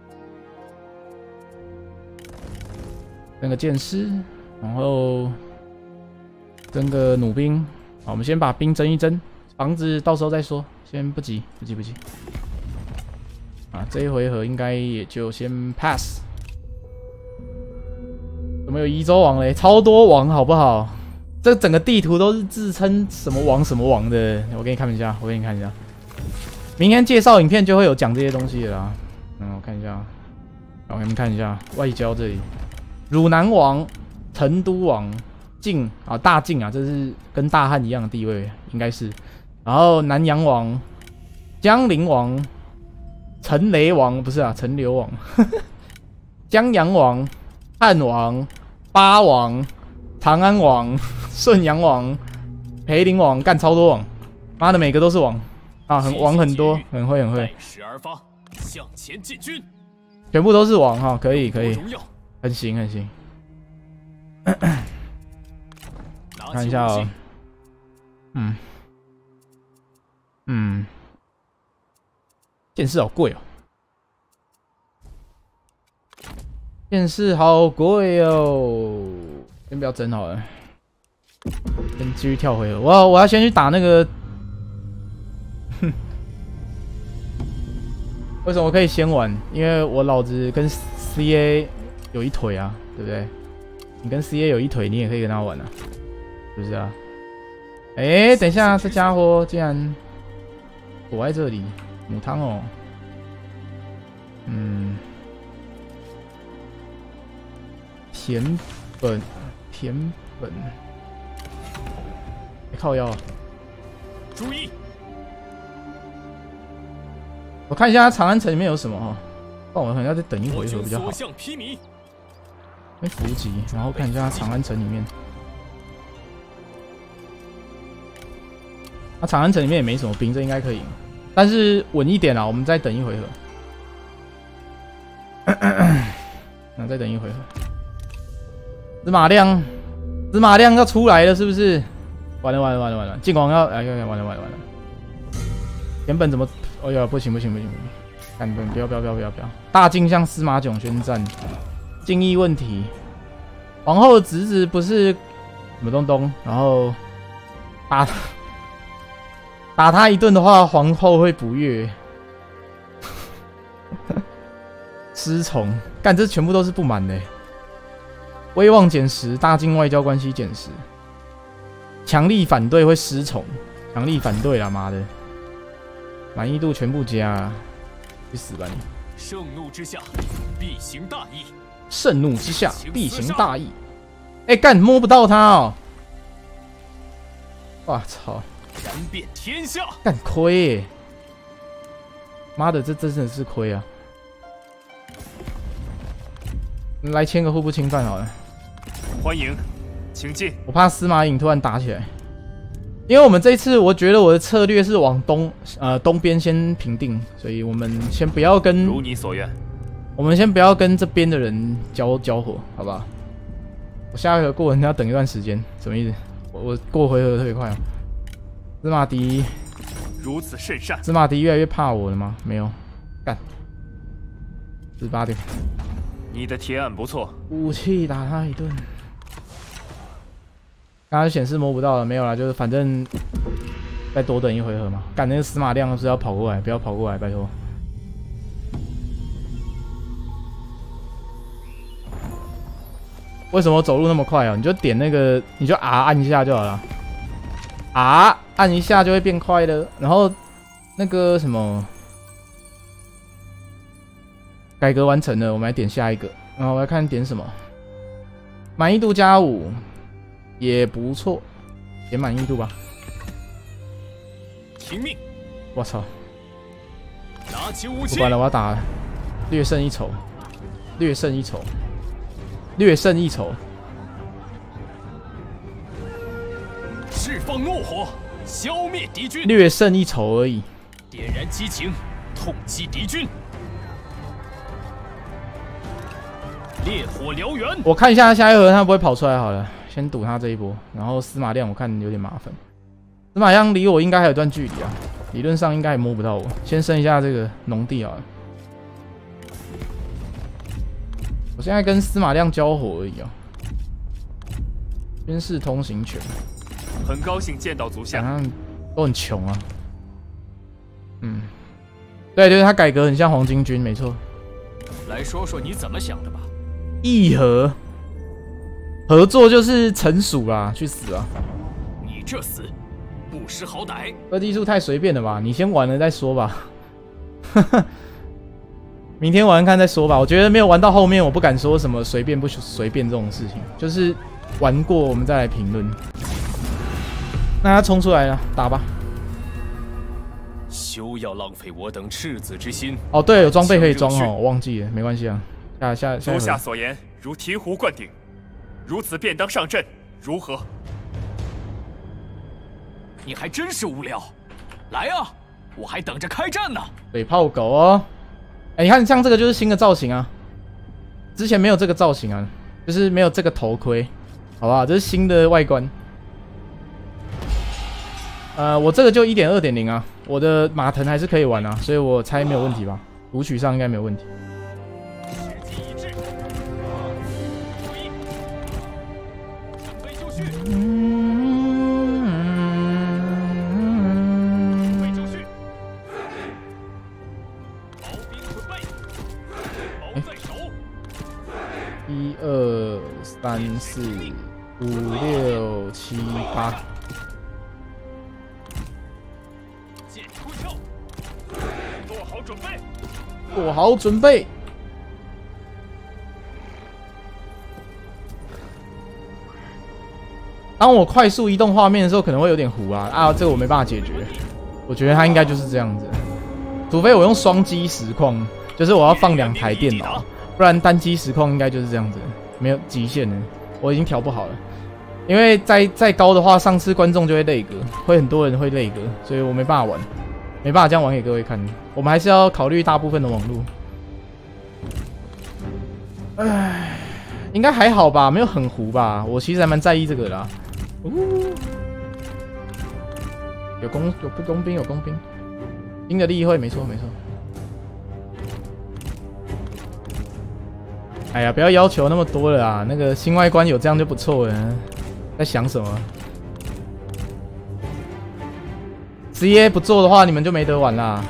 登个剑士，然后登个弩兵。好，我们先把兵征一征，房子到时候再说，先不急，不急。啊，这一回合应该也就先 pass。怎么有宜州王嘞？超多王好不好？这整个地图都是自称什么王什么王的。我给你看一下，明天介绍影片就会有讲这些东西的啦。我看一下，我给你们看一下外交这里。汝南王、成都王、晋啊，大晋啊，这是跟大汉一样的地位，应该是。然后南阳王、江陵王、陈雷王不是啊，陈留王、江阳王、汉王、巴王、长安王、顺阳王、裴陵王，干超多王，妈的每个都是王啊，王很多，很会。 待时而发，向前进军， 全部都是王哈，可以，很行。看一下哦，剑士好贵哦，剑士好贵哦，先不要争好了，先继续跳回合。我要先去打那个，为什么我可以先玩？因为我老子跟 CA 有一腿啊，对不对？你跟 CA 有一腿，你也可以跟他玩啊，是不是啊？等一下，这家伙竟然躲在这里，母汤哦。田本，靠腰啊！ 注意， 我看一下长安城里面有什么哈，但我可能要再等一回合比较好。伏击，然后看一下长安城里面。长安城里面也没什么兵，这应该可以赢，但是稳一点啦，我们再等一回合。那再等一回合。司马亮要出来了，是不是？完了！晋王要完了！原本怎么？哎呀，不行！干不要！大晋向司马囧宣战，敬意问题。皇后的侄子不是什么东，然后打他一顿的话，皇后会不悦。失宠，干这全部都是不满的。威望减10，大晋外交关系减10，强力反对会失宠，强力反对啦，妈的，满意度全部加啊，去死吧你！ 盛怒之下，必行大义。 盛怒之下，必行大义。干摸不到他哦！哇操！ 燃遍天下！ 干亏耶！妈的，这真的是亏啊！来签个互不侵犯好了。 欢迎，请进。 我怕司马颖突然打起来，因为我们这一次我觉得我的策略是往东边先平定，所以我们先不要跟如你所愿， 我们先不要跟这边的人交火，好不好？我下回合过人要等一段时间，什么意思？我过回合特别快哦。司马迪如此甚善。 司马迪越来越怕我了吗？没有，干，18点。 你的提案不错， 武器打他一顿。刚刚显示摸不到了，没有啦，就是反正再多等一回合嘛。干那个司马亮是要跑过来，不要跑过来，拜托。 为什么走路那么快啊？你就点那个，你就 R 按一下就好了。R 按一下就会变快的。然后那个什么，改革完成了，我们来点下一个。然后我来看点什么，满意度加5，也不错，点满意度吧。 听命！ 我操！ 拿起武器！ 不管了，我要打略胜一筹，略胜一筹，略胜一筹。 释放怒火，消灭敌军。 略胜一筹而已。 点燃激情，痛击敌军。烈火燎原。 我看一下下一回他不会跑出来好了，先赌他这一波。然后司马亮我看有点麻烦，司马亮离我应该还有段距离啊，理论上应该也摸不到我。先升一下这个农地好了。我现在跟司马亮交火而已啊。军事通行权。 很高兴见到族下。 好像都很穷啊。嗯，对对，他改革很像黄巾军，没错。 来说说你怎么想的吧。 议和，合作就是臣属啦，去死啊！ 你这厮不识好歹。 二技术太随便了吧？你先玩了再说吧。明天玩看再说吧。我觉得没有玩到后面，我不敢说什么随便不随便这种事情，就是玩过我们再来评论。那他冲出来了，打吧。 休要浪费我等赤子之心。 哦，对，有装备可以装哦，我忘记了，没关系啊。下足下所言如醍醐灌顶，如此便当上阵，如何？ 你还真是无聊。来啊，我还等着开战呢。 水炮狗哦，哎，你看像这个就是新的造型啊，之前没有这个造型啊，就是没有这个头盔，好不好？这是新的外观。我这个就 1.2.0 啊，我的马腾还是可以玩啊，所以我猜没有问题吧？读取上应该没有问题。1、2、3、4、5、6、7、8。做好准备。当我快速移动画面的时候，可能会有点糊啊，这个我没办法解决。我觉得它应该就是这样子，除非我用双机实况，就是我要放2台电脑，不然单机实况应该就是这样子，没有极限的。我已经调不好了，因为再高的话，上次观众就会累格，会很多人会累格，所以我没办法玩。没办法这样玩给各位看，我们还是要考虑大部分的网络。唉，应该还好吧，没有很糊吧？我其实还蛮在意这个的啦。有工兵，有工兵，新的例会，没错没错。哎呀，不要要求那么多了啦，那个新外观有这样就不错了。在想什么？ CA 不做的话，你们就没得玩啦。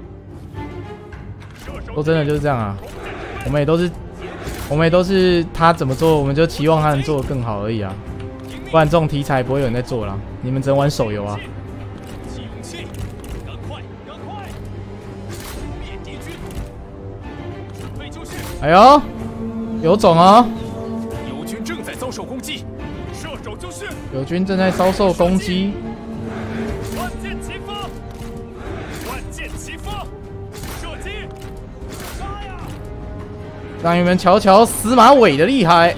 说真的就是这样啊，我们也都是他怎么做，我们就期望他能做得更好而已啊。不然这种题材不会有人在做啦，你们只能玩手游啊。哎呦，有种哦！ 友军正在遭受攻击，射手就绪。 友军正在遭受攻击。 万箭齐发！万箭齐发！射击！杀呀！ 让你们瞧瞧司马伟的厉害！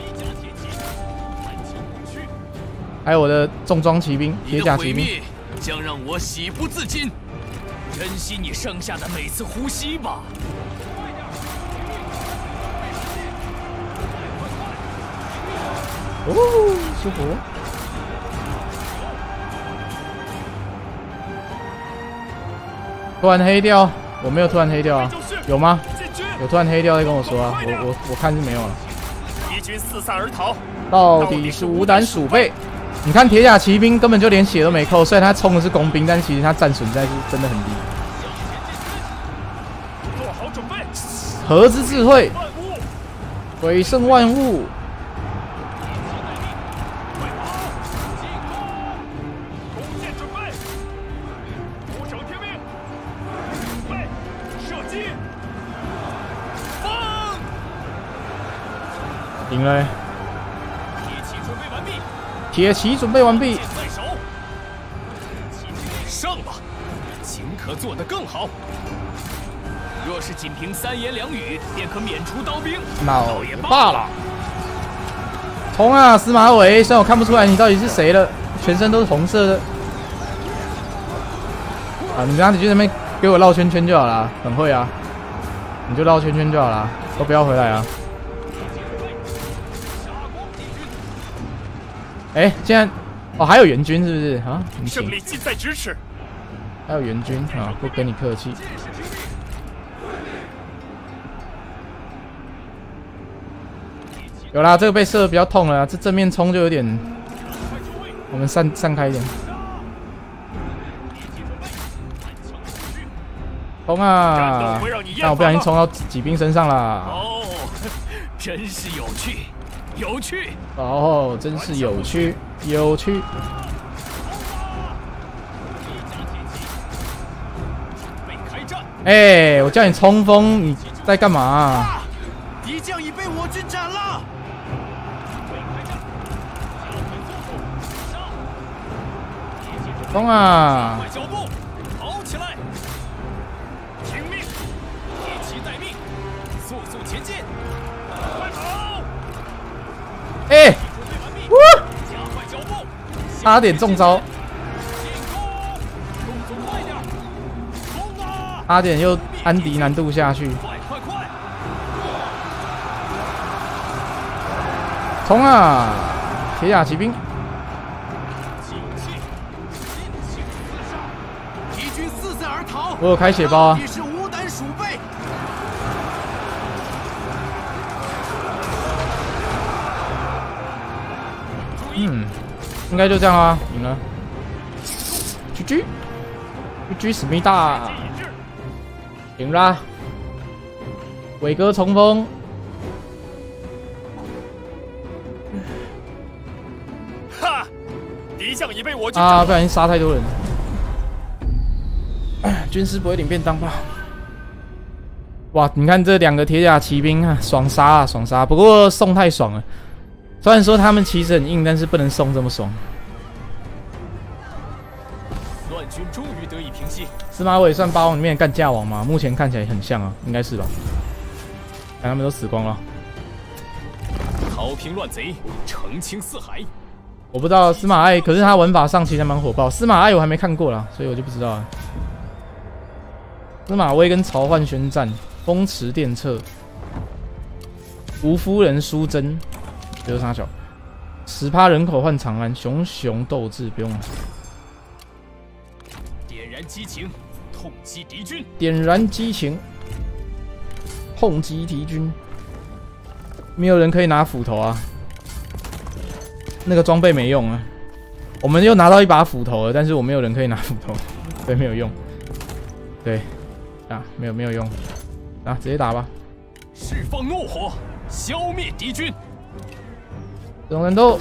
还有我的重装骑兵、铁甲骑兵， 将让我喜不自禁。珍惜你剩下的每次呼吸吧。 哦，舒服。 突然黑掉，我没有突然黑掉啊，有吗？有突然黑掉再跟我说啊，我看是没有了。 敌军四散而逃， 到底是无胆鼠辈。你看铁甲骑兵根本就连血都没扣，虽然他冲的是工兵，但其实他战损在是真的很低。 做好准备， 核之智慧，鬼胜万物。 赢了、欸。 铁骑准备完毕。 铁骑准备完毕。 剑在手。上吧，尽可做得更好。若是仅凭3言2语便可免除刀兵， 老爷罢了。冲啊，司马伟！虽然我看不出来你到底是谁了，全身都是红色的。啊，你这样子就在那边给我绕圈圈就好了，很会啊。你就绕圈圈就好了，都不要回来啊。哎，现在哦还有援军是不是啊？ 胜利近在咫尺。 还有援军啊，不跟你客气。有啦，这个被射得比较痛了，这正面冲就有点，我们散开一点。冲啊！但我不小心冲到骑兵身上啦。 哦，真是有趣，有趣。 哦，真是有趣，有趣。哎，我叫你冲锋，你在干嘛啊？ 敌将已被我军斩了。 冲啊！ 快脚步，跑起来！听命，铁骑待命，速速前进！快跑！ 哎， 加快脚步， 差点中招， 进攻！动作快点！冲啊！ 差点又安迪难度下去。 快！ 冲啊！铁甲骑兵！ 敌军四散而逃。 我有开血包啊。 也是无胆鼠辈。 应该就这样啊，赢了。GG 史密达，赢啦！伟哥冲锋。 哈！敌将已被我军啊！不小心杀太多人。军师不会领便当吧？哇！你看这2个铁甲骑兵啊，爽杀啊，爽杀！不过送太爽了。虽然说他们其实很硬，但是不能送这么爽。 乱军终于得以平息。 司马伟算8王里面的干架王吗？目前看起来很像啊，应该是吧？看他们都死光了。 讨平乱贼，澄清四海。 我不知道司马爱，可是他玩法上其实蛮火爆。司马爱我还没看过啦，所以我就不知道了。司马威跟曹奂宣战，风驰电掣，吴夫人书真，这是啥小？10%人口换长安，熊熊斗志不用了。 点燃激情，痛击敌军。 点燃激情，痛击敌军。没有人可以拿斧头啊，那个装备没用啊。我们又拿到一把斧头了，但是我没有人可以拿斧头，所以没有用。对，啊，没有用，啊，直接打吧。 释放怒火，消灭敌军。 这种人都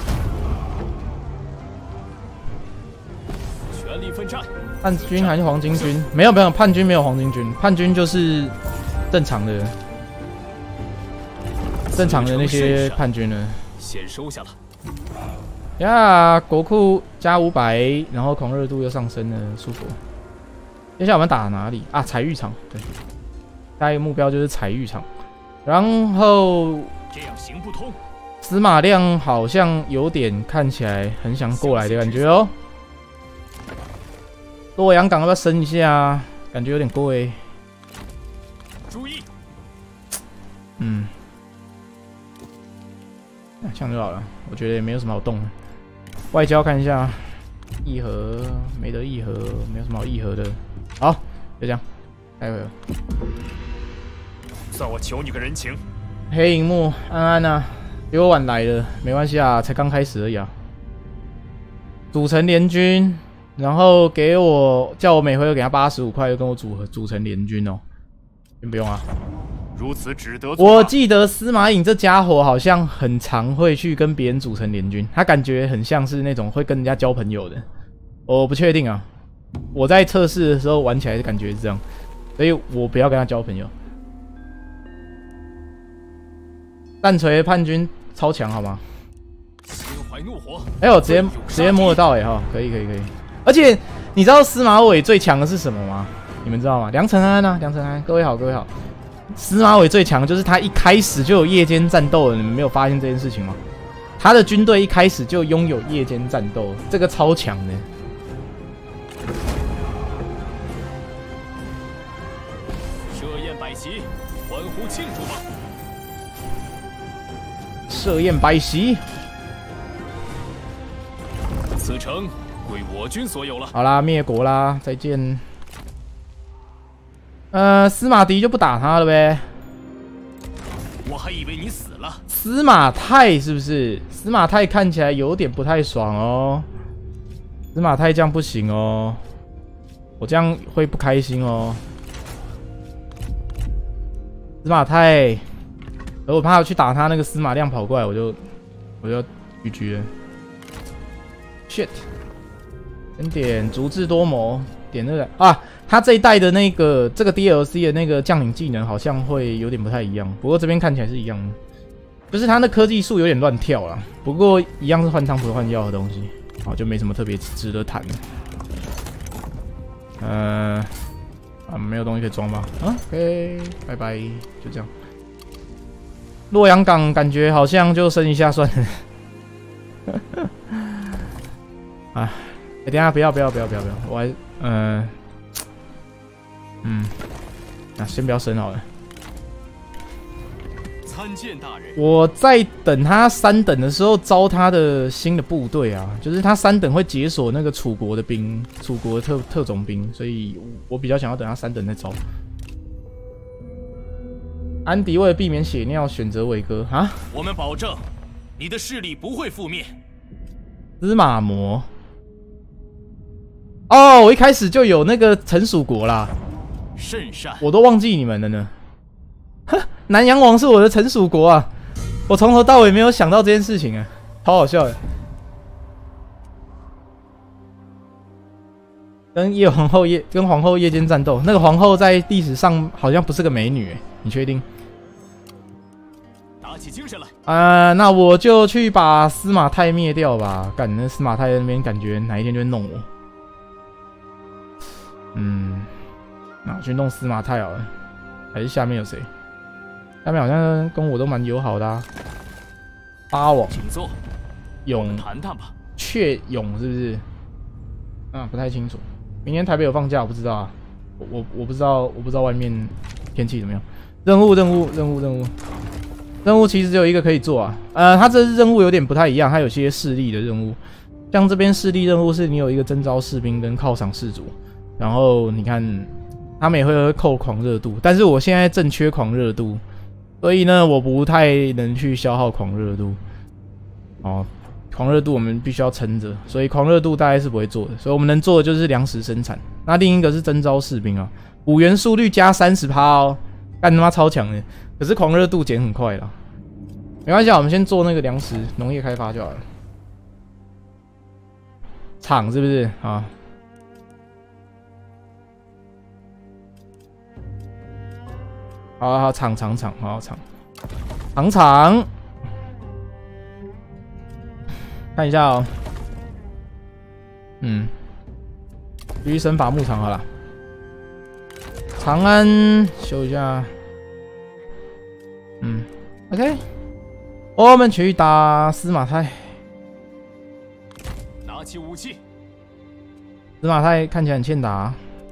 全力奋战。 叛军还是黄巾军？没有，叛军没有黄巾军，叛军就是正常的那些叛军了。 先收下了。 呀，国库加500，然后狂热度又上升了，舒服。接下来我们打哪里啊？彩玉场，对，下一个目标就是彩玉场。然后这样行不通。 司马亮好像有点看起来很想过来的感觉哦。洛阳港要不要升一下啊？感觉有点贵。 注意。 这样就好了，我觉得也没有什么好动的。外交看一下，议和没得议和，没有什么好议和的。好，就这样，待会儿。 算我求你个人情。 黑荧幕，安安啊，比我晚来的，没关系啊，才刚开始而已啊。组成联军，然后叫我每回都给他85块，就跟我组成联军哦。先不用啊。 如此只得我记得司马颖这家伙好像很常会去跟别人组成联军，他感觉很像是那种会跟人家交朋友的。我不确定啊，我在测试的时候玩起来的感觉是这样，所以我不要跟他交朋友。弹锤叛军超强好吗？ 心怀怒火。 哎呦，直接摸得到哎哈，可以。而且你知道司马伟最强的是什么吗？你们知道吗？梁承安啊，梁承安，各位好。司马伟最强的就是他一开始就有夜间战斗了，你们没有发现这件事情吗？他的军队一开始就拥有夜间战斗，这个超强的。 设宴摆席，欢呼庆祝吧！ 设宴摆席， 此城归我军所有了。 好啦，灭国啦，再见。司马迪就不打他了呗。 我还以为你死了。 司马泰是不是？司马泰看起来有点不太爽哦。司马泰这样不行哦，我这样会不开心哦。司马泰，我怕我去打他那个司马亮跑过来，我就GG了。shit， 先点足智多谋，点那个啊。他这一代的那个这个 DLC 的那个将领技能好像会有点不太一样，不过这边看起来是一样的，就是他的科技树有点乱跳啦，不过一样是换汤不换药的东西，好就没什么特别值得谈的。没有东西可以装吧？OK， 拜拜，就这样。洛阳港感觉好像就升一下算了。啊，等一下不要，我还先不要升好了。 参见大人。 我在等他3等的时候招他的新的部队啊，就是他3等会解锁那个楚国的兵，楚国的特种兵，所以我比较想要等他3等再招。安迪为了避免血尿，选择伟哥啊。 我们保证，你的势力不会覆灭。 司马魔。哦，我一开始就有那个陈蜀国啦。 甚善， 我都忘记你们了呢。哼，南阳王是我的陈蜀国啊！我从头到尾没有想到这件事情啊，超好笑的。跟皇后夜间战斗，那个皇后在历史上好像不是个美女，你确定？ 打起精神来！ 那我就去把司马泰灭掉吧。干，那司马泰在那边感觉哪一天就会弄我。那我去弄司马泰好了，还是下面有谁？下面好像跟我都蛮友好的啊。八王， 请坐， 勇谈谈吧。 阙勇是不是？不太清楚。明天台北有放假，我不知道啊。我不知道外面天气怎么样。任务其实只有一个可以做啊。它这任务有点不太一样，它有些势力的任务。像这边势力任务是你有一个征召士兵跟犒赏士卒，然后你看。他们也会扣狂热度，但是我现在正缺狂热度，所以呢，我不太能去消耗狂热度。狂热度我们必须要撑着，所以狂热度大概是不会做的。所以我们能做的就是粮食生产。那另一个是征召士兵啊，5元速率加 30% 哦，干他妈超强的。可是狂热度减很快啦，没关系啊，我们先做那个粮食农业开发就好了。厂是不是啊？好，厂，好厂，看一下哦。继续生伐牧场好了。长安修一下。OK， 我们去打司马泰。 拿起武器。 司马泰看起来很欠打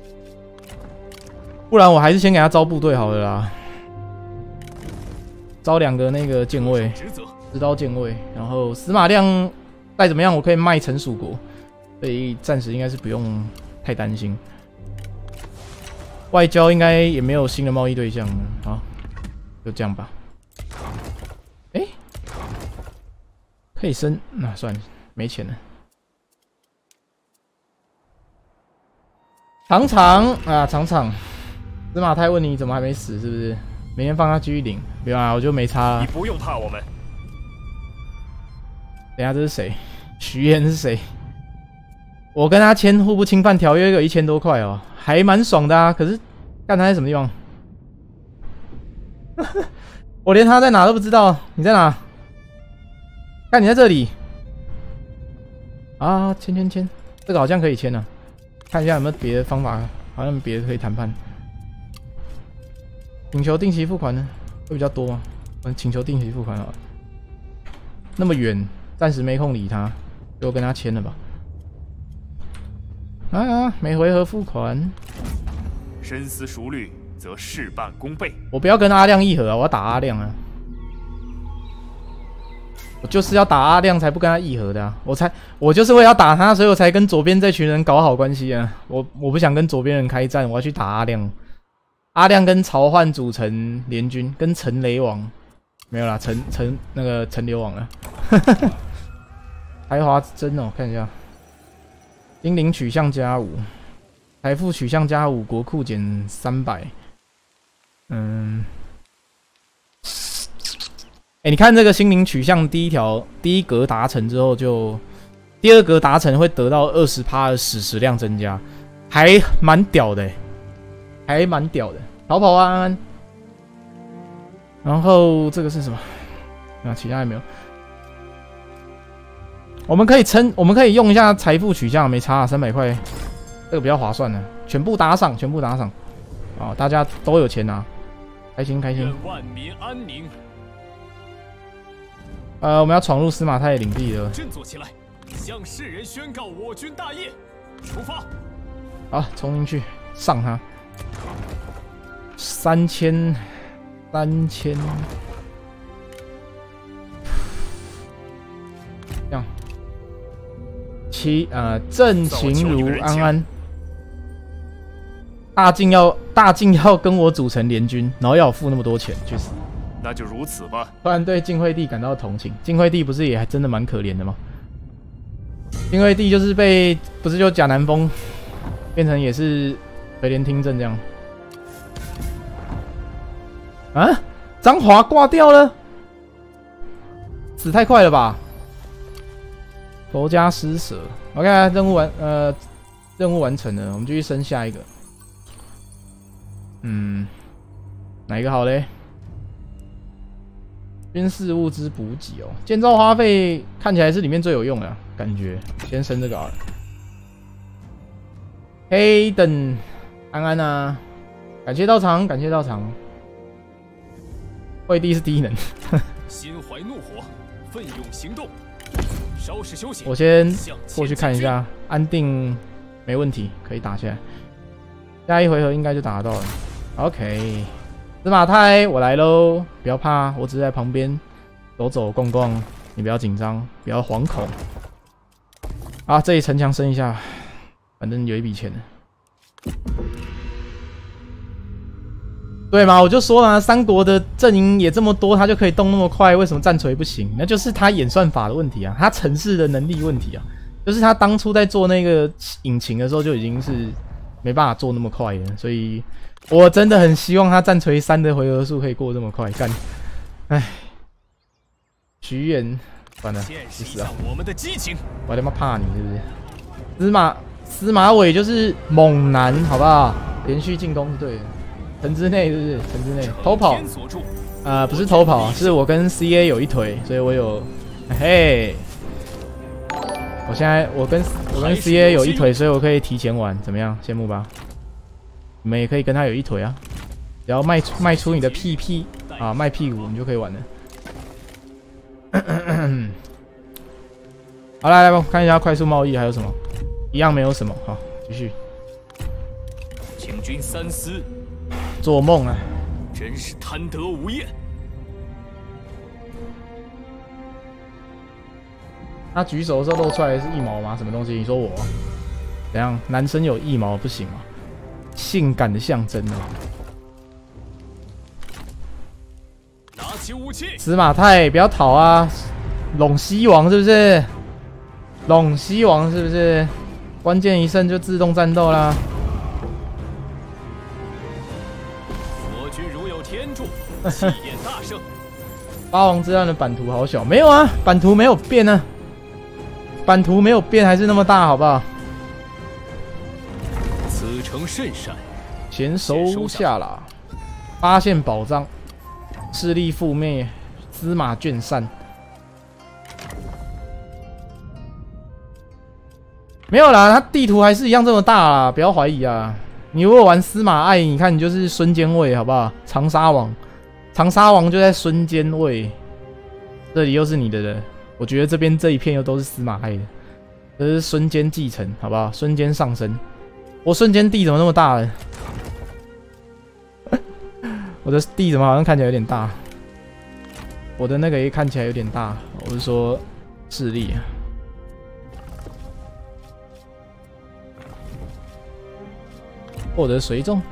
不然我还是先给他招部队好了啦。招2个那个剑卫，直刀剑卫，然后司马亮再怎么样，我可以卖陈蜀国，所以暂时应该是不用太担心。外交应该也没有新的贸易对象了，好，就这样吧。可以升，那算了，没钱了。厂。司马泰问你怎么还没死，是不是？明天放他继续领，没有啊，我就没差了。 你不用怕我们。 等一下这是谁？徐彦是谁？我跟他签互不侵犯条约，有1000多块哦，还蛮爽的啊。可是干他在什么地方？我连他在哪都不知道。你在哪？ 看你在这里啊，签，这个好像可以签啊，看一下有没有别的方法，好像别的可以谈判。请求定期付款呢，会比较多吗？请求定期付款好了。那么远，暂时没空理他，就跟他签了吧。啊，每回合付款。 深思熟虑，则事半功倍。 我不要跟阿亮议和啊，我要打阿亮啊！我就是要打阿亮才不跟他议和的啊！我就是为了要打他，所以我才跟左边这群人搞好关系啊！我不想跟左边人开战，我要去打阿亮。阿亮跟曹奂组成联军，跟陈雷王没有啦，陈流王了。才华之争哦，看一下，精灵取向加5，财富取向加5，国库减300。你看这个心灵取向第一格达成之后就，第二格达成会得到20%的史实量增加，还蛮屌的，还蛮屌的。逃跑啊，安安。然后这个是什么？啊，其他还没有。我们可以用一下财富取向，没差，300块，这个比较划算的。全部打赏，哦，大家都有钱拿，开心。 愿万民安宁。 我们要闯入司马太领地了。 振作起来，向世人宣告我军大业！出发！ 好，冲进去，上他。3000，这样。郑秦如安安。大晋要跟我组成联军，然后要我付那么多钱，去死！ 那就如此吧。 突然对晋惠帝感到同情，晋惠帝不是也还真的蛮可怜的吗？晋惠帝就是不是就贾南风变成也是垂帘听政这样。啊，张华挂掉了，死太快了吧！佛家施舍 ，OK， 任务完成了，我们继续升下一个。哪一个好嘞？军事物资补给哦，建造花费看起来是里面最有用的，感觉先升这个好了。黑等安安啊，感谢到场，惠帝是低能。 心怀怒火，奋勇行动，稍事休息。 我先过去看一下，安定没问题，可以打下来。下一回合应该就打得到了。OK。司马太，我来喽！不要怕，我只是在旁边走走逛逛，你不要紧张，不要惶恐。啊，这里城墙升一下，反正有一笔钱的。对嘛？我就说了，三国的阵营也这么多，他就可以动那么快，为什么战锤不行？那就是他演算法的问题啊，他程式的能力问题啊，就是他当初在做那个引擎的时候就已经是没办法做那么快的，所以。我真的很希望他战锤3的回合数可以过这么快，干！唉，徐远，算了，去死啊！ 我们的激情， 我他妈怕你是不是？司马伟就是猛男，好不好？连续进攻是对的，城之内是不是？城之内偷跑，不是偷跑，是我跟 CA 有一腿，所以我有，嘿。我跟 CA 有一腿，所以我可以提前玩，怎么样？羡慕吧？你们也可以跟他有一腿啊，只要迈出你的屁屁啊，卖屁股，你就可以玩了。好，来吧，看一下快速贸易还有什么，一样没有什么。好，继续。 请君三思。 做梦啊！ 真是贪得无厌。 他举手的时候露出来是一毛吗？什么东西？你说我？怎样？男生有一毛不行吗？性感的象征啊！ 拿起武器！ 司马太，不要逃啊！陇西王是不是？陇西王是不是？关键一胜就自动战斗啦！ 我军如有天助，气焰大胜。 八王之战的版图好小，没有啊，版图没有变啊，版图没有变，还是那么大，好不好？ 此城甚善， 先收下啦！发现宝藏，势力覆灭，司马眷善。 没有啦，它地图还是一样这么大啦，不要怀疑啊。你如果玩司马爱，你看你就是孙坚卫，好不好？长沙王，长沙王就在孙坚卫，这里又是你的人。我觉得这边这一片又都是司马爱的，这是孙坚继承，好不好？孙坚上升，我孙坚地怎么那么大了？我的地怎么好像看起来有点大？我的那个也看起来有点大，我是说势力啊。获得随众，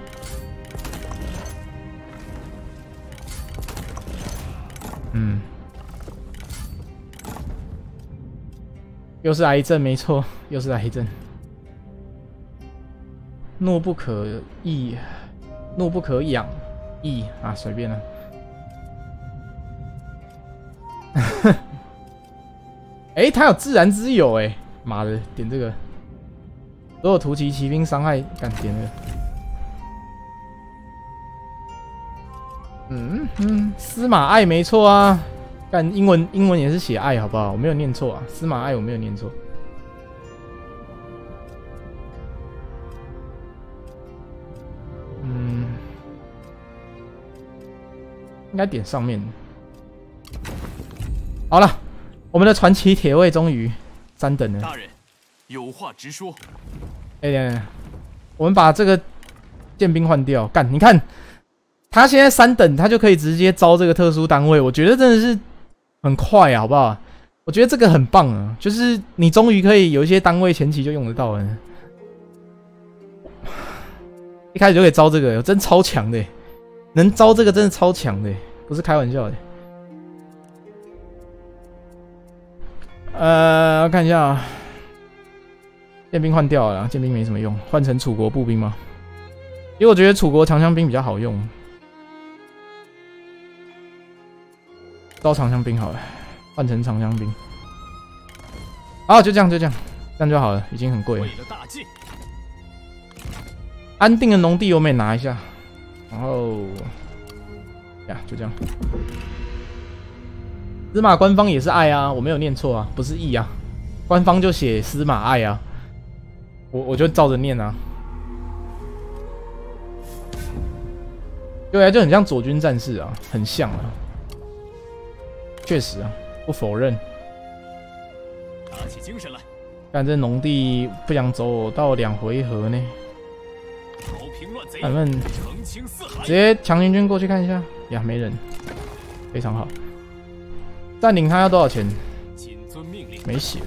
又是癌症，没错，又是癌症。怒不可抑，怒不可养，抑啊，随便了。哎、他有自然之友哎，妈的，点这个，所有突骑骑兵伤害，敢点这个。司马爱没错啊，干英文也是写爱好不好？我没有念错啊，司马爱我没有念错。应该点上面。好了，我们的传奇铁卫终于3等了。 大人，有话直说。 哎、我们把这个剑兵换掉，干，你看。他现在3等，他就可以直接招这个特殊单位，我觉得真的是很快啊，好不好？我觉得这个很棒啊，就是你终于可以有一些单位前期就用得到了，一开始就可以招这个，真超强的，能招这个真的超强的，不是开玩笑的。我看一下啊，剑兵换掉了啦，剑兵没什么用，换成楚国步兵吗？因为我觉得楚国长枪兵比较好用。招长枪兵好了，换成长枪兵。好，就这样，这样就好了，已经很贵了。安定的农地我们也拿一下，然后呀，就这样。司马官方也是爱啊，我没有念错啊，不是义啊，官方就写司马爱啊，我就照着念啊。对啊，就很像左军战士啊，很像啊。确实啊，不否认。 打起精神来！ 但这农地不想走到2回合呢。 朝平乱贼， 咱们澄清四海。 直接强行军过去看一下呀，没人，非常好。占领他要多少钱？ 谨遵命令。 没血。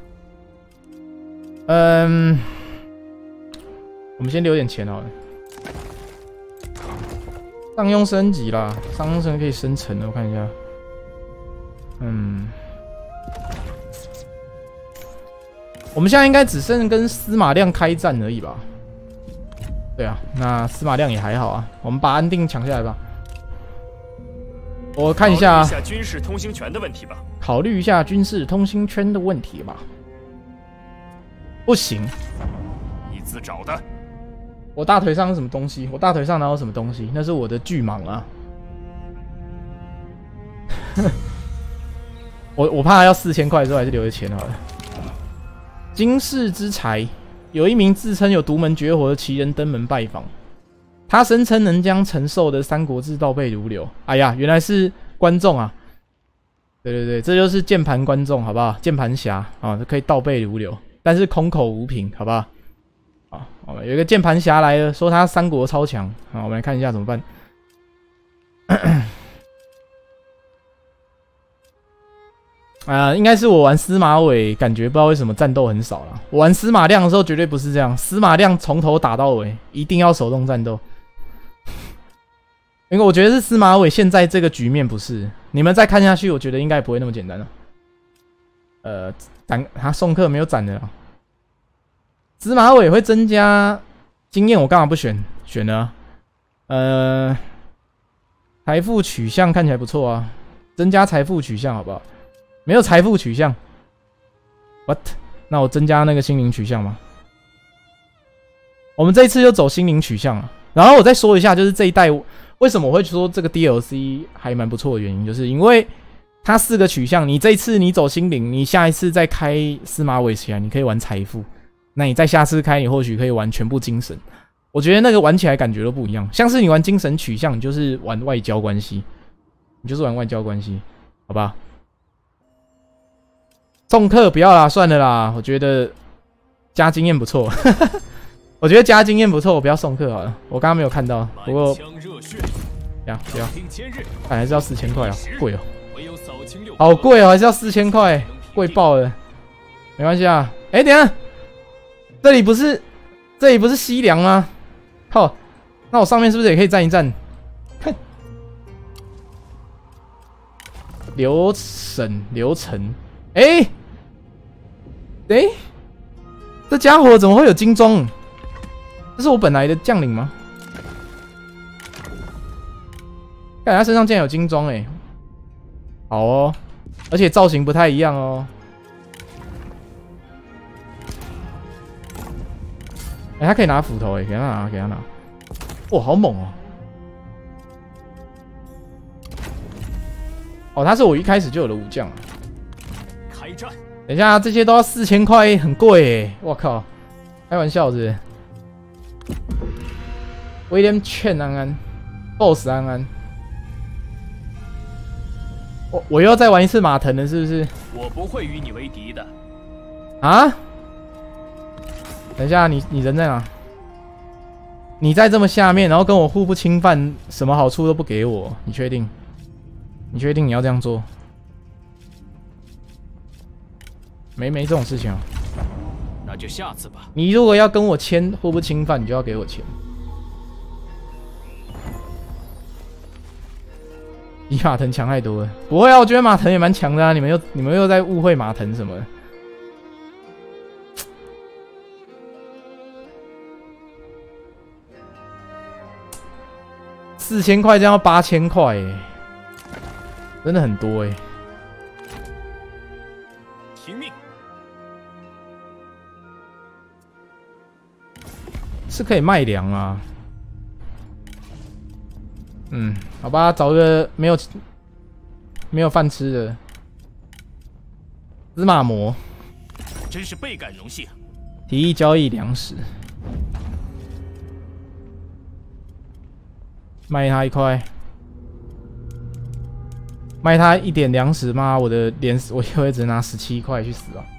我们先留点钱好了。上庸升级啦，上庸升可以生成了，我看一下。我们现在应该只剩跟司马亮开战而已吧？对啊，那司马亮也还好啊。我们把安定抢下来吧。我看一下， 考虑一下军事通行权的问题吧。 考虑一下军事通行圈的问题吧。不行， 你自找的。 我大腿上是什么东西？我大腿上哪有什么东西？那是我的巨蟒啊！我怕要4000块的时候，还是留着钱好了。惊世之才，有一名自称有独门绝活的奇人登门拜访，他声称能将陈寿的《三国志》倒背如流。哎呀，原来是观众啊！对对对，这就是键盘观众，好不好？键盘侠啊，可以倒背如流，但是空口无凭，好不好？啊，我们有一个键盘侠来了，说他三国超强啊，我们来看一下怎么办。应该是我玩司马伟，感觉不知道为什么战斗很少了。我玩司马亮的时候绝对不是这样，司马亮从头打到尾，一定要手动战斗。因为我觉得是司马伟现在这个局面不是，你们再看下去，我觉得应该不会那么简单了。他送客没有斩的啦。司马伟会增加经验，我干嘛不选？选了啊。财富取向看起来不错啊，增加财富取向好不好？没有财富取向 ，what？ 那我增加那个心灵取向吗？我们这一次就走心灵取向了。然后我再说一下，就是这一代为什么我会说这个 DLC 还蛮不错的原因，就是因为它4个取向，你这一次你走心灵，你下一次再开司马伟起来，你可以玩财富， 那你再下次开，你或许可以玩全部精神。我觉得那个玩起来感觉都不一样。像是你玩精神取向，你就是玩外交关系，好吧？送课不要啦，算了啦。我觉得加经验不错，我觉得加经验不错，我不要送课好了。我刚刚没有看到，不过不要，还是要4000块啊，贵哦，好贵哦，还是要4000块，贵爆了。没关系啊，等一下，这里不是西凉吗？靠，那我上面是不是也可以站一站？看流程，这家伙怎么会有金装？这是我本来的将领吗？看他身上竟然有金装好哦，而且造型不太一样哦。他可以拿斧头给他拿，哇，好猛哦！哦，他是我一开始就有的武将。 开战！ 等一下，这些都要4000块，很贵我靠，开玩笑是不是 ？William Chen 安安 ，Boss 安安，我又要再玩一次马腾了，是不是？ 我不会与你为敌的。 啊？等一下，你人在哪？你在这么下面，然后跟我互不侵犯，什么好处都不给我，你确定？你确定你要这样做？没这种事情啊。 那就下次吧。 你如果要跟我签互不侵犯，你就要给我钱。比马腾强太多了。不会啊，我觉得马腾也蛮强的啊。你们又在误会马腾什么的？4000块这样要8000块真的很多听命。 是可以卖粮啊。好吧，找个没有饭吃的司马魔， 真是倍感荣幸。 提议交易粮食。卖他1块，卖他1点粮食吗？我以后只能拿17块去死啊！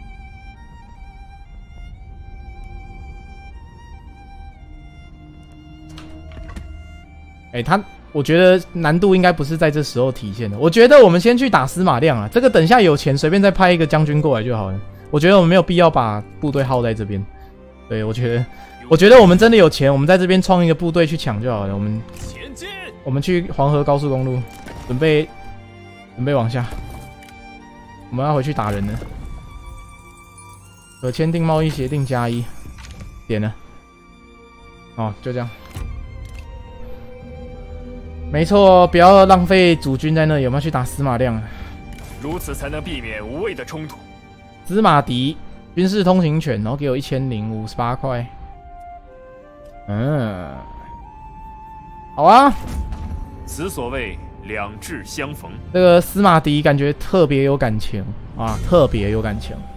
我觉得难度应该不是在这时候体现的。我觉得我们先去打司马亮啊，这个等下有钱随便再派一个将军过来就好了。我觉得我们没有必要把部队耗在这边。对，我觉得我们真的有钱，我们在这边创一个部队去抢就好了。我们去黄河高速公路，准备往下，我们要回去打人了。可签订贸易协定+1，点了。哦，就这样。没错，不要浪费主军在那里。有没有去打司马亮？ 如此才能避免无谓的冲突。 司马迪军事通行权，然后给我1058块。好啊。 此所谓两志相逢。 这个司马迪感觉特别有感情啊，特别有感情。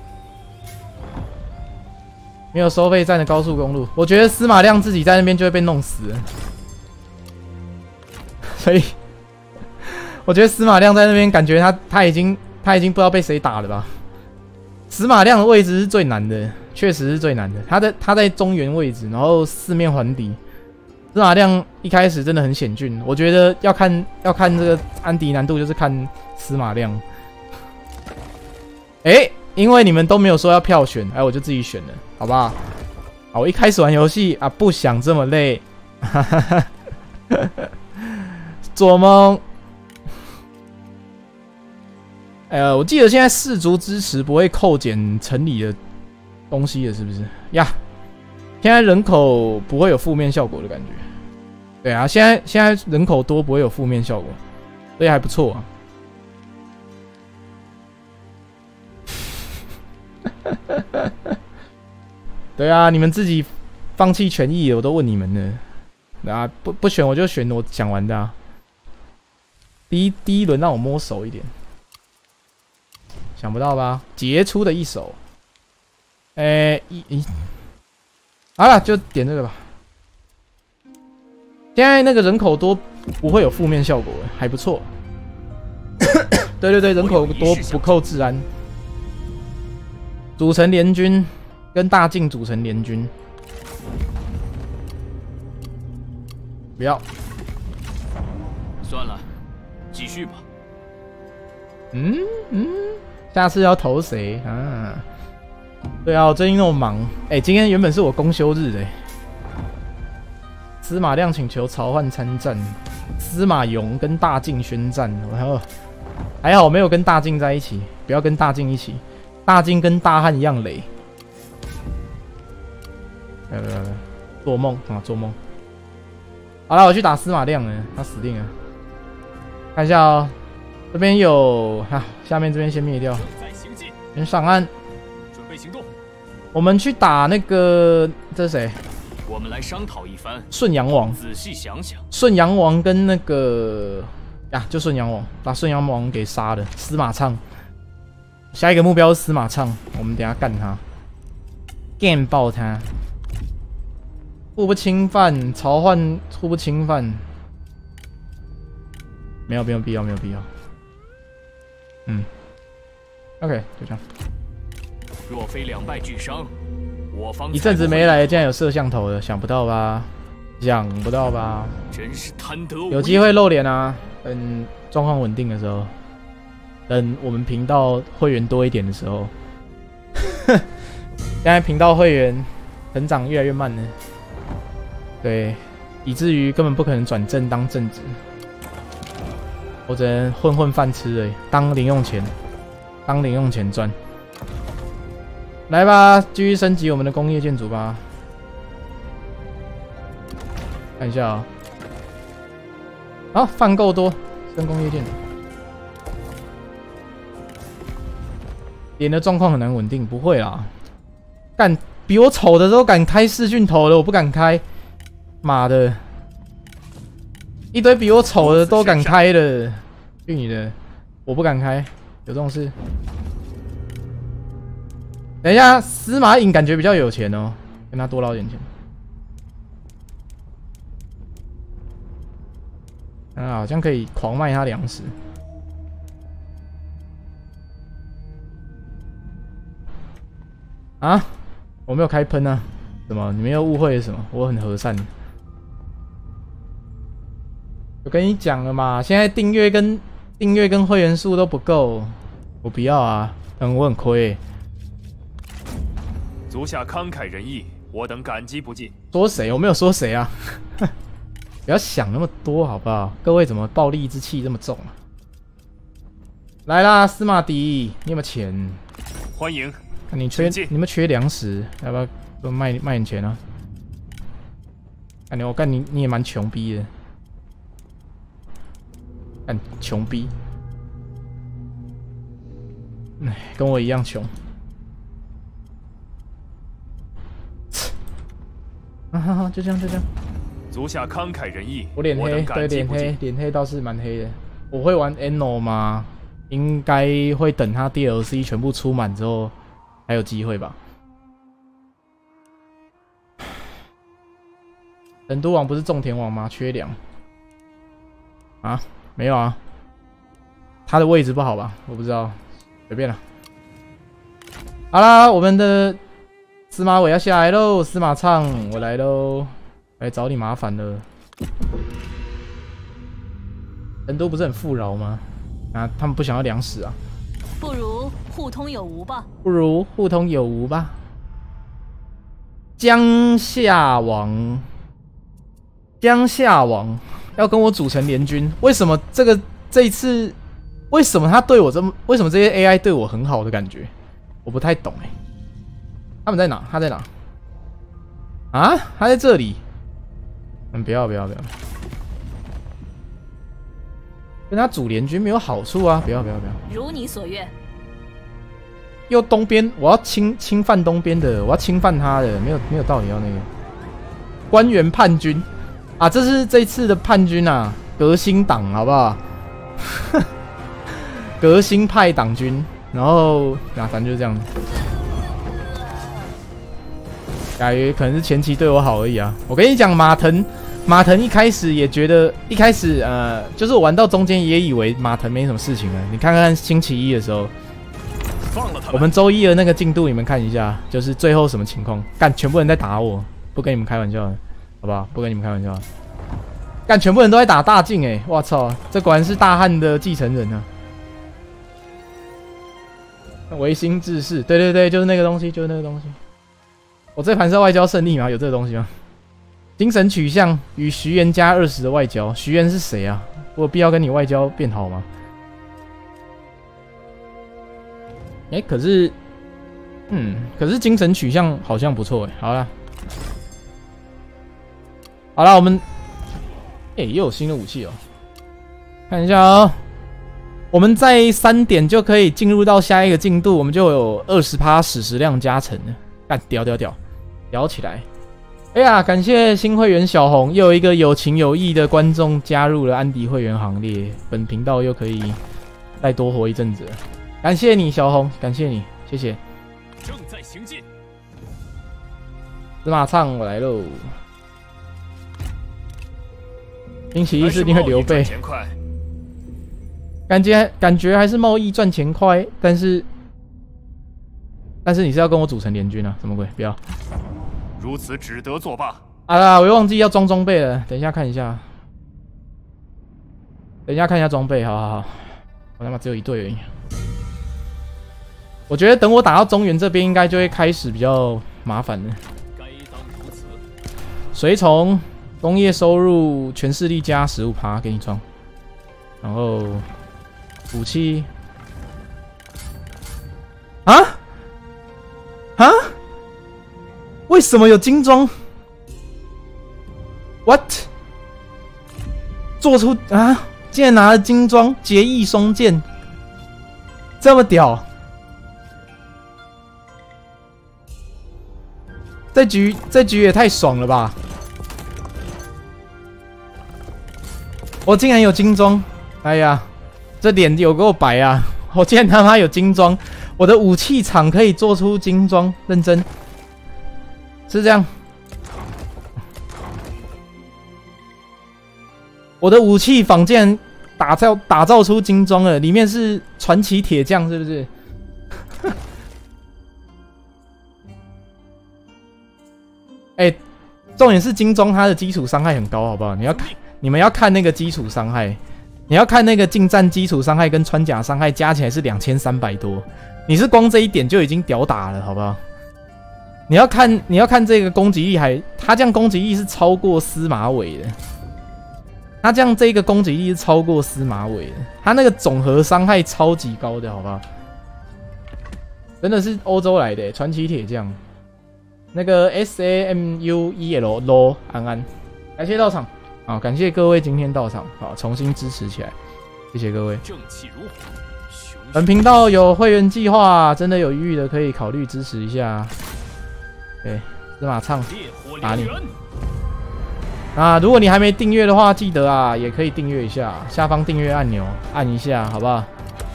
没有收费站的高速公路，我觉得司马亮自己在那边就会被弄死了。所以，我觉得司马亮在那边感觉他已经不知道被谁打了吧。司马亮的位置是最难的，确实是最难的。他在中原位置，然后四面环敌。司马亮一开始真的很险峻，我觉得要看这个安迪难度，就是看司马亮。因为你们都没有说要票选，我就自己选了，好不好？好，我一开始玩游戏啊，不想这么累，做梦。我记得现在氏族支持不会扣减城里的东西了，是不是呀？现在人口不会有负面效果的感觉。对啊，现在人口多不会有负面效果，所以还不错啊。对啊，你们自己放弃权益了，我都问你们了。啊，不选我就选我想玩的啊。第一轮让我摸熟一点，想不到吧？杰出的一手。 好了，就点这个吧。现在那个人口多不会有负面效果，还不错。对对对，人口多不扣治安。组成联军，跟大晋组成联军。不要。 算了，继续吧。 下次要投谁啊？对啊，我最近那么忙。今天原本是我公休日的。司马亮请求曹奂参战，司马颙跟大晋宣战。还好没有跟大晋在一起，不要跟大晋一起。大晋跟大汉一样雷。做梦啊，做梦。好了，我去打司马亮了，他死定了。看一下哦，这边有下面这边先灭掉，先上岸， 准备行动。 我们去打那个，这是谁？ 我们来商讨一番。 顺阳王， 仔细想想， 顺阳王跟那个就顺阳王，把顺阳王给杀了。司马畅，下一个目标是司马畅，我们等一下干他，干爆他。互不侵犯，曹奂互不侵犯，没有必要。OK， 就这样。 若非两败俱伤，我方一阵子没来，竟然有摄像头了，想不到吧？想不到吧？ 真是贪得无厌。 有机会露脸啊！等状况稳定的时候，等我们频道会员多一点的时候。现在频道会员成长越来越慢了，对，以至于根本不可能转正当正职，我只能混饭吃而已，当零用钱赚。来吧，继续升级我们的工业建筑吧。看一下啊，好，饭够多，升工业建筑。脸的状况很难稳定，不会啦。干比我丑的都敢开视讯头了，我不敢开。妈的，一堆比我丑的都敢开了，去你的！我不敢开，有这种事。等一下，司马颖感觉比较有钱哦，跟他多捞点钱。好像可以狂卖他粮食。啊！我没有开喷啊！什么？你们又误会了什么？我很和善。我跟你讲了嘛，现在订阅跟会员数都不够，我不要啊！我很亏。 足下慷慨仁义，我等感激不尽。 说谁？我没有说谁啊！不要想那么多好不好？各位怎么暴戾之气这么重啊？来啦，司马迪，你有没有钱？ 欢迎。 你们缺粮食，要不要多卖点钱啊？我干你也蛮穷逼的，干穷逼，跟我一样穷。就这样。 足下慷慨仁义， 我脸黑，对脸黑倒是蛮黑的。我会玩 Anno 吗？应该会等他 DLC 全部出满之后。还有机会吧？成都王不是种田王吗？缺粮啊？没有啊，他的位置不好吧？我不知道，随便了。好啦，我们的司马伟要下来喽，司马畅，我来喽，来找你麻烦了。成都不是很富饶吗？啊，他们不想要粮食啊。 不如互通有无吧。江夏王要跟我组成联军，为什么这一次，为什么他对我为什么这些 AI 对我很好的感觉？我不太懂他们在哪？他在哪？啊？他在这里。不要。跟他组联军没有好处啊！不要！ 如你所愿。 又东边，我要侵犯东边的，我要侵犯他的，没有道理要那个官员叛军啊！这是这一次的叛军啊，革新党好不好？革新派党军，然后反正就是这样。 感觉可能是前期对我好而已啊。我跟你讲，马腾一开始也觉得，一开始就是我玩到中间也以为马腾没什么事情了。你看看星期一的时候，我们周一的那个进度你们看一下，就是最后什么情况？干，全部人在打我，不跟你们开玩笑了，好不好？不跟你们开玩笑了。干，全部人都在打大镜哎！我操，这果然是大汉的继承人啊！唯心志士，对对对，就是那个东西，就是那个东西。我这盘是外交胜利吗？有这个东西吗？精神取向与徐元加20的外交，徐元是谁啊？我有必要跟你外交变好吗？可是精神取向好像不错好啦，我们又有新的武器哦，看一下哦。我们在3点就可以进入到下一个进度，我们就有20%史实量加成了，干屌起来！哎呀，感谢新会员小红，又有一个有情有义的观众加入了安迪会员行列，本频道又可以再多活一阵子了。感谢你，小红，感谢你，谢谢。 正在行进。 司马畅，我来喽。星期一是一定会刘备。感觉还是贸易赚钱快，但是你是要跟我组成联军啊？什么鬼？不要！ 如此只得作罢。 我又忘记要装装备了，等一下看一下。装备，好，我他妈只有1队而已。我觉得等我打到中原这边，应该就会开始比较麻烦了。随从工业收入全势力加15%给你装，然后。武器为什么有精装 ？What？ 做出竟然拿了精装结义双剑，这么屌！这局也太爽了吧！我竟然有精装，哎呀！这脸有够白啊！我竟然他妈有精装，我的武器厂可以做出精装，认真是这样。我的武器坊竟然打造出精装了，里面是传奇铁匠，是不是？重点是精装它的基础伤害很高，好不好？你们要看那个基础伤害。你要看那个近战基础伤害跟穿甲伤害加起来是2300多，你是光这一点就已经屌打了，好不好？你要看这个攻击力他这样攻击力是超过司马伟的，他这样这个攻击力是超过司马伟的，他那个总和伤害超级高的，好不好？真的是欧洲来的传奇铁匠，那个 SAMUEL 安安，感谢到场。好，感谢各位今天到场，好，重新支持起来，谢谢各位。 正气如火， 本频道有会员计划，真的有余裕的可以考虑支持一下。对，司马畅打你。如果你还没订阅的话，记得也可以订阅一下，下方订阅按钮按一下，好不好？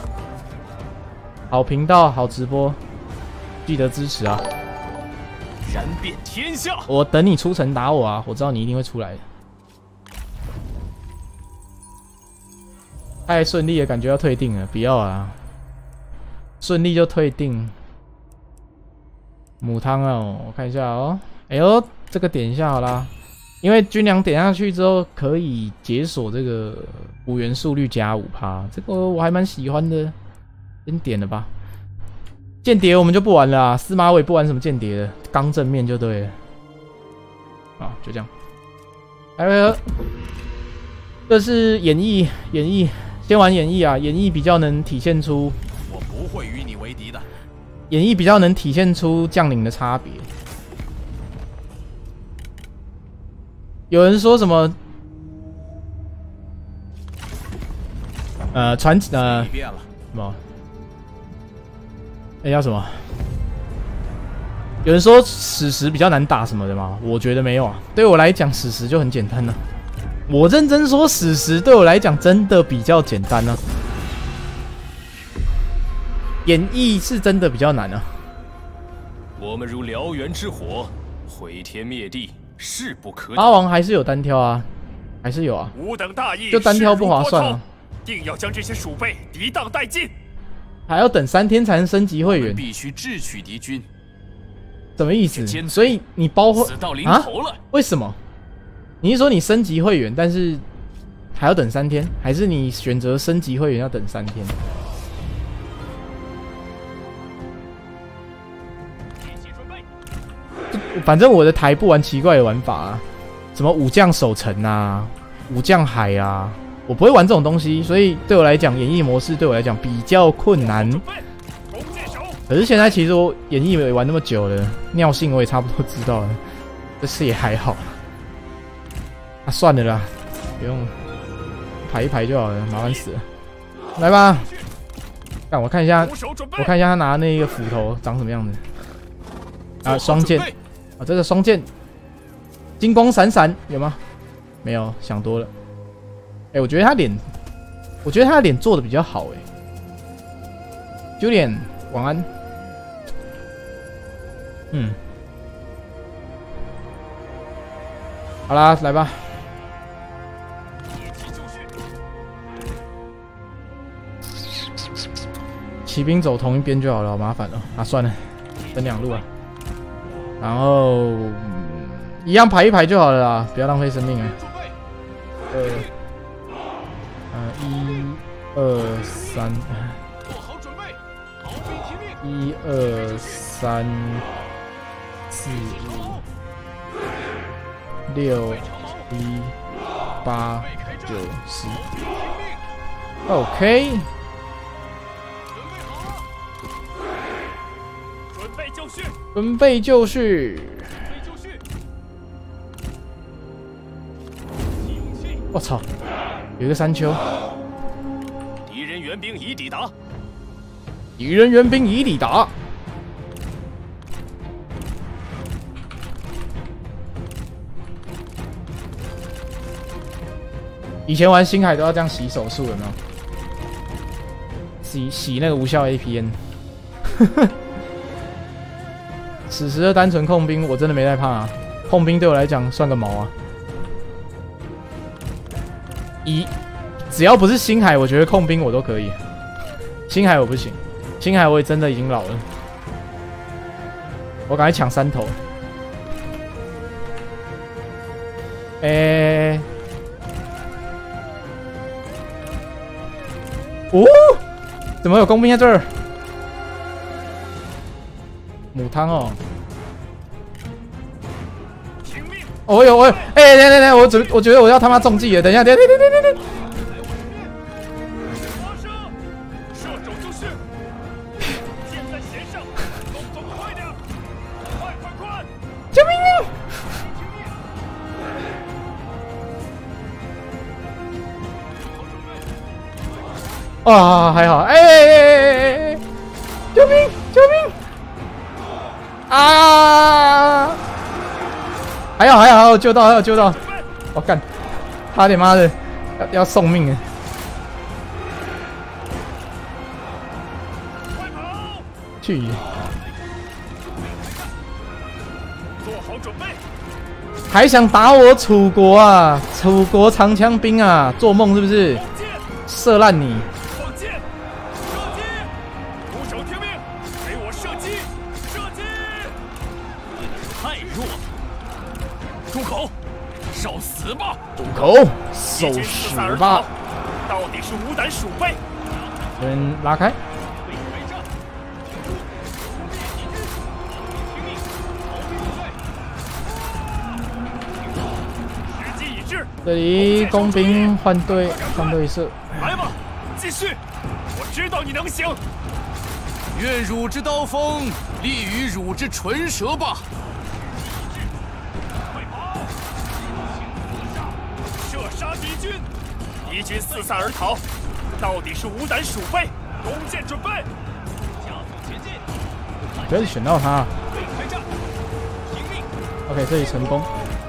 好频道，好直播，记得支持啊！ 燃遍天下！ 我等你出城打我啊！我知道你一定会出来的。太顺利了，感觉要退订了，不要啊！顺利就退订。母汤哦，我看一下哦。哎呦，这个点一下好啦，因为军粮点下去之后可以解锁这个5元速率加5%，这个我还蛮喜欢的，先点了吧。间谍我们就不玩了啊，司马伟不玩什么间谍的，刚正面就对了。就这样。这是演绎。先玩演绎啊，演绎比较能体现出， 我不会与你为敌的。 演绎比较能体现出将领的差别。有人说什么？什么？叫什么？有人说史实比较难打什么的吗？我觉得没有啊，对我来讲史实就很简单了。我认真说，史实对我来讲真的比较简单呢。演绎是真的比较难啊。 我们如燎原之火， 毁天灭地，势不可八挡。 王还是有单挑啊，还是有啊， 吾等大义， 就单挑不划算啊， 定要将这些鼠辈涤荡殆尽。 还要等3天才能升级会员， 必须智取敌军， 什么意思奸？贼所以你包会死到临啊？ 头了。 为什么？你是说你升级会员，但是还要等3天，还是你选择升级会员要等3天？反正我的台不玩奇怪的玩法啊，什么武将守城啊、武将海啊，我不会玩这种东西，所以对我来讲，演绎模式对我来讲比较困难。可是现在其实我演绎也玩那么久了，尿性我也差不多知道了，这次也还好。啊，算了啦，不用排一排就好了，麻烦死了。来吧，看我看一下，他拿那个斧头长什么样子。啊，双剑啊，这个双剑金光闪闪，有吗？没有，想多了。哎，我觉得他的脸做的比较好哎。Julian， 晚安。好啦，来吧。骑兵走同一边就好了，好麻烦了啊！算了，分2路啊。然后一样排一排就好了啦，不要浪费生命啊。1、2、3，1、2、3、4、5、6、7、8、9、10。OK。准备就绪。我操，有一个山丘。 敌人援兵已抵达。 敌人援兵已抵达。以前玩星海都要这样洗手术，有没有？洗那个无效 APN。此时的单纯控兵，我真的没在怕啊。控兵对我来讲算个毛啊。只要不是星海，我觉得控兵我都可以。星海我不行，星海我也真的已经老了。我赶快抢3头。哦，怎么有工兵在这儿？母汤哦。哦呦，等，我觉得我要他妈中计了，等一下，等。 射手就是，箭在弦上，动快点，快！ 救命啊！啊，还好，救命！啊！还好，救到，我干，差点妈的要送命了。去！ 做好准备。 还想打我楚国啊？楚国长枪兵啊？做梦是不是？射烂你！ 放箭！射击！徒手听命，给我射击！太弱！住口！受死吧！ 住口！受死吧！ 到底是无胆鼠辈！ 人拉开。 时机已至。 这里工兵换对射。 来吧，继续！我知道你能行。 愿汝之刀锋利于汝之唇舌吧！ 射杀敌军！敌军四散而逃，到底是无胆鼠辈！弓箭准备，加速前进！ 不要选到他。OK， 这里成功。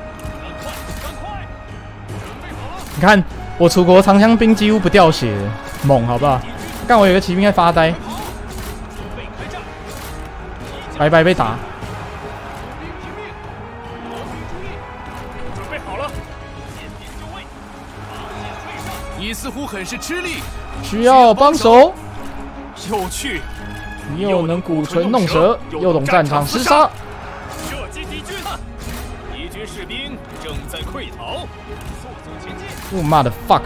你看，我楚国长枪兵几乎不掉血，猛好不好？看我有个骑兵在发呆。白白被打。 你似乎很是吃力， 需要帮手。 有趣。 你又能鼓唇弄舌，又懂战场厮杀。 射击敌军，敌军士兵正在溃逃，速速前进。 我妈的 fuck！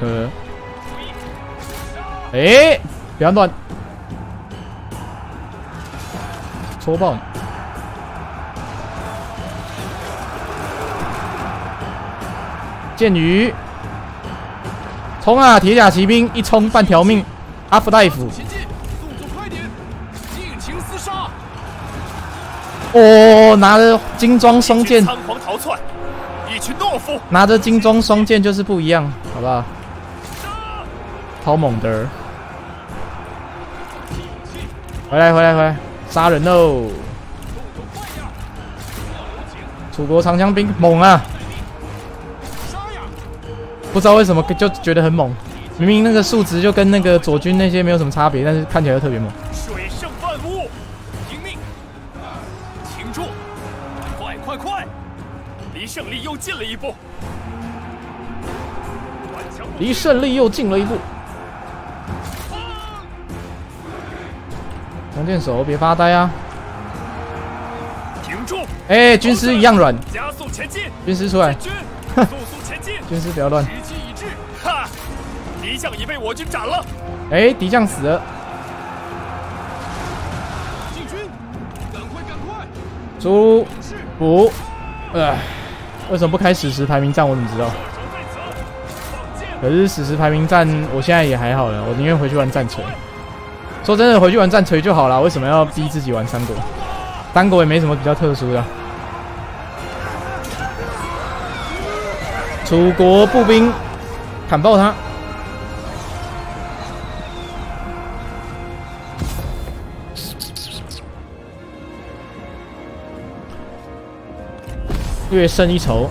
哎，不要乱，戳爆你！剑雨，冲啊！铁甲骑兵一冲半条命，阿弗大夫。 前进，速度快点，尽情厮杀。 哦，拿着精装双剑， 仓皇逃窜，一群懦夫。 拿着精装双剑就是不一样，好不好？超猛的！回来，杀人喽！楚国长枪兵猛啊！不知道为什么就觉得很猛，明明那个数值就跟那个左军那些没有什么差别，但是看起来就特别猛。 水胜万物，听命，停住！快！离胜利又近了一步。 离胜利又近了一步。弓箭手，别发呆啊！ 停住！ 哎，军师一样软， 加速前进！ 军师出来， 速速前进！ 军师不要乱。 时机已至，哈！敌将已被我军斩了。 哎，敌将死了。 进军！赶快！ 朱补，为什么不开史实排名战？我怎么知道？可是史实排名战，我现在也还好了，我宁愿回去玩战锤。说真的，回去玩战锤就好了，为什么要逼自己玩三国？三国也没什么比较特殊的。楚国步兵砍爆他！略胜一筹。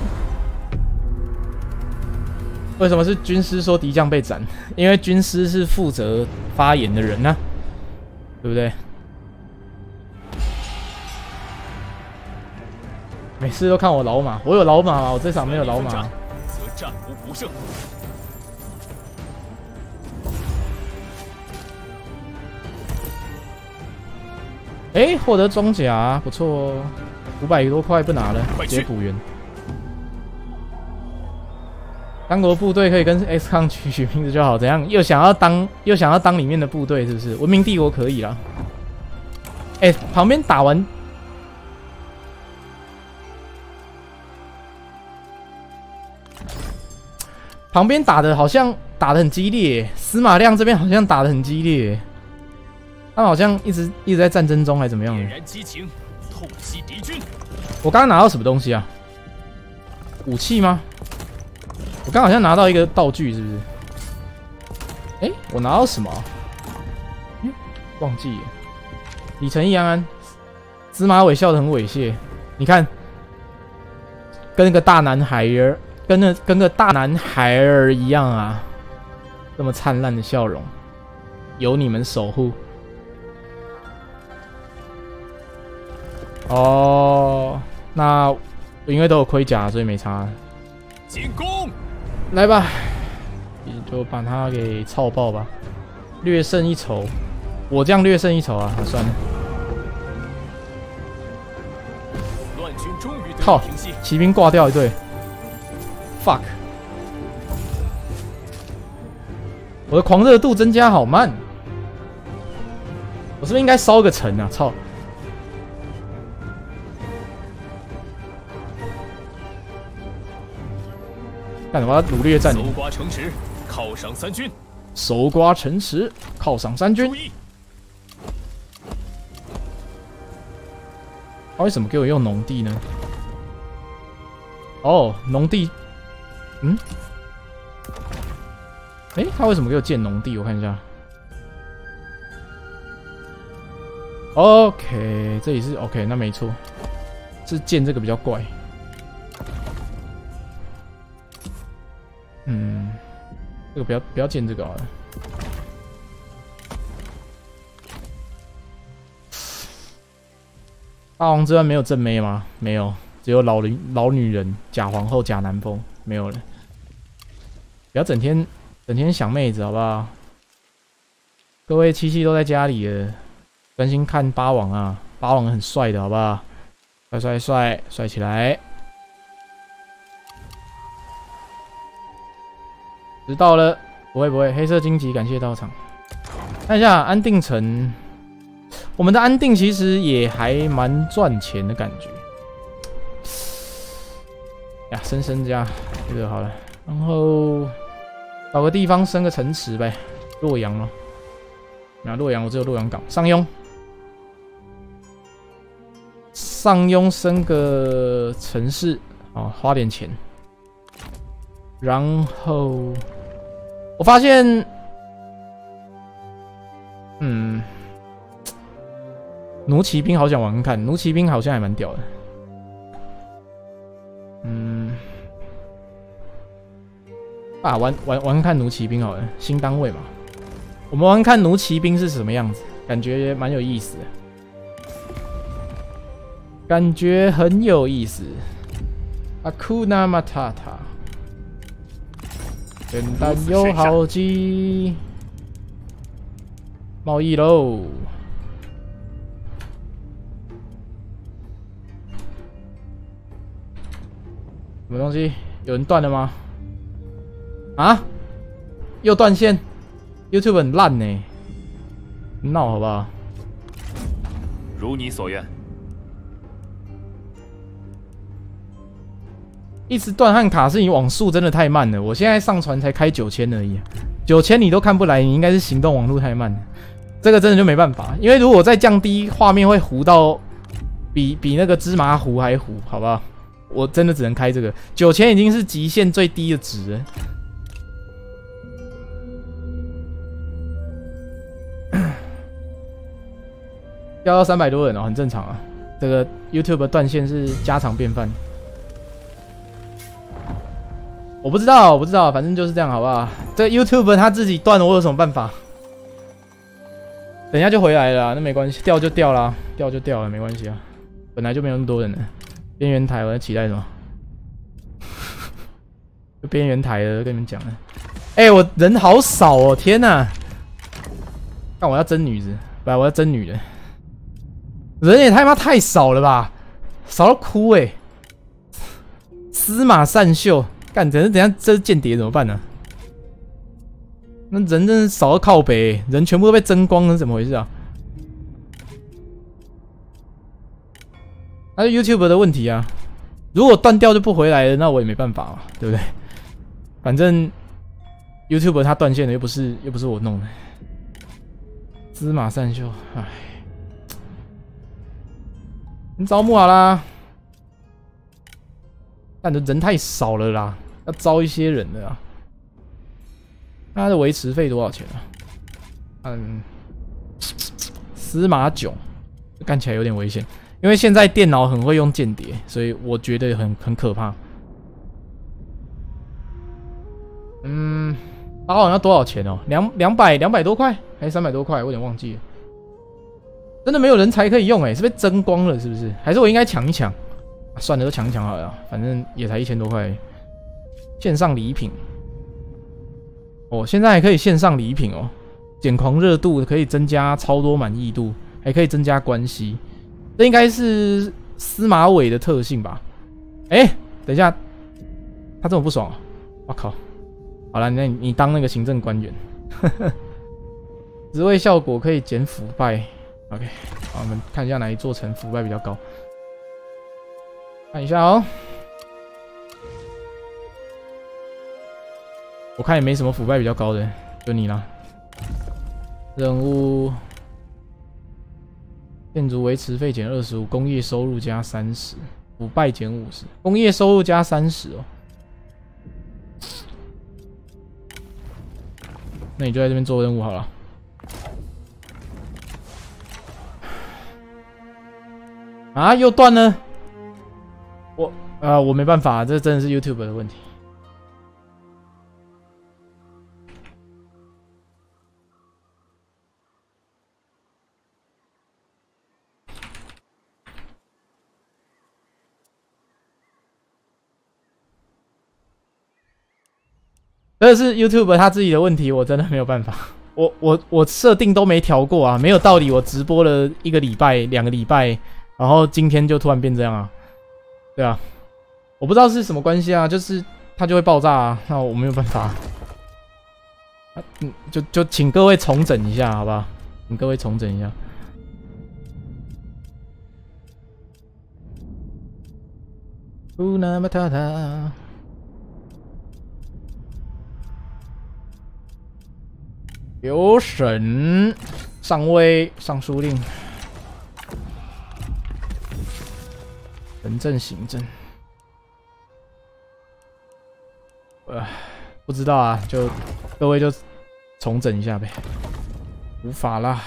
为什么是军师说敌将被斩？因为军师是负责发言的人啊，对不对？每次都看我老马，我有老马吗？我这场没有老马。 则战无不胜。 哎，获得装甲不错哦，500多块不拿了，直接补员。三国部队可以跟 X 抗取名字就好，怎样？又想要当里面的部队是不是？文明帝国可以啦。哎，旁边打完，旁边打的好像打得很激烈，司马亮这边好像打得很激烈，他们好像一直在战争中还怎么样？ 点燃激情，痛击敌军。 我刚刚拿到什么东西啊？武器吗？我刚好像拿到一个道具，是不是？哎，我拿到什么啊？忘记了。李承义安安，司马伟笑得很猥亵。你看，跟那个大男孩儿，跟个大男孩儿一样啊，这么灿烂的笑容，有你们守护。哦，那因为都有盔甲，所以没差。 进攻！ 来吧，就把他给操爆吧，略胜一筹。我这样略胜一筹啊，算了。 乱军终于得靠以平息， 骑兵挂掉一队。fuck， 我的狂热度增加好慢，我是不是应该烧个城啊？操！干什么？努力的占领。 搜刮城池，犒赏三军。 搜刮城池，犒赏三军。 注意， 他为什么给我用农地呢？哦，农地，哎，他为什么给我建农地？我看一下。OK， 这里是 OK， 那没错，是建这个比较怪。这个不要建这个好了。霸王之乱没有正妹吗？没有，只有老女人、假皇后、假南风，没有了。不要整天整天想妹子好不好？各位七七都在家里了，专心看八王啊！八王很帅的好不好？帅起来！知道了，不会，黑色荆棘感谢到场。看一下安定城，我们的安定其实也还蛮赚钱的感觉。呀，升家这个好了，然后找个地方升个城池呗，洛阳咯。那洛阳我只有洛阳港，上庸升个城市啊，花点钱。然后我发现，弩骑兵好想玩玩看，弩骑兵好像还蛮屌的。玩看弩骑兵好了，新单位嘛。我们玩看弩骑兵是什么样子，感觉蛮有意思的，感觉很有意思。Hakuna Matata， 简单又好记。贸易喽。什么东西？有人断了吗？啊？又断线 ？YouTube 很烂呢，闹好不好？ 如你所愿。 一直断和卡是你网速真的太慢了，我现在上传才开9000而已，9000你都看不来，你应该是行动网络太慢了。这个真的就没办法，因为如果再降低，画面会糊到比那个芝麻糊还糊，好不好？我真的只能开这个，9000已经是极限最低的值了。掉到300多人哦，很正常啊。这个 YouTube 断线是家常便饭。我不知道，反正就是这样，好不好？这个 YouTube 他自己断了，我有什么办法？等一下就回来了啦，那没关系，掉就掉啦，掉就掉了，没关系啊。本来就没有那么多人了。边缘台，我在期待什么？就边缘台了，跟你们讲了。我人好少哦，天哪！看我要争女子，不，我要争女人。人也太少了吧，少到哭司马善秀，干，等一下这是间谍怎么办呢？那人真是少到靠北，人全部都被争光了，怎么回事啊？那是 YouTube 的问题啊！如果断掉就不回来了，那我也没办法嘛，对不对？反正 YouTube 它断线了，又不是我弄的。司马善秀，唉。你招募好啦，但人太少了啦，要招一些人的啊。他的维持费多少钱啊？司马囧，干起来有点危险，因为现在电脑很会用间谍，所以我觉得很可怕。八王要多少钱哦？200多块还是300多块？我有点忘记了。真的没有人才可以用是被争光了是不是？还是我应该抢一抢？算了，都抢一抢好了，反正也才1000多块。线上礼品，现在还可以线上礼品哦，减狂热度可以增加超多满意度，还可以增加关系。这应该是司马伟的特性吧？等一下，他这么不爽啊！我靠！好了，那你当那个行政官员，职位效果可以减腐败。OK， 好，我们看一下哪一座城腐败比较高。看一下哦，我看也没什么腐败比较高的，就你啦。任务：建筑维持费减25%，工业收入加30%，腐败减50%，工业收入加30%哦。那你就在这边做任务好了。啊，又断了！我没办法，这真的是 YouTube 的问题。 这是 YouTube 他自己的问题，我真的没有办法。我设定都没调过啊，没有道理。我直播了1个礼拜、2个礼拜，然后今天就突然变这样啊？对啊，我不知道是什么关系啊，就是它就会爆炸啊，那我没有办法。就请各位重整一下，好不好？请各位重整一下。那么塔塔。留审上尉上书令，行政行政，不知道啊，就各位就重整一下呗，无法啦，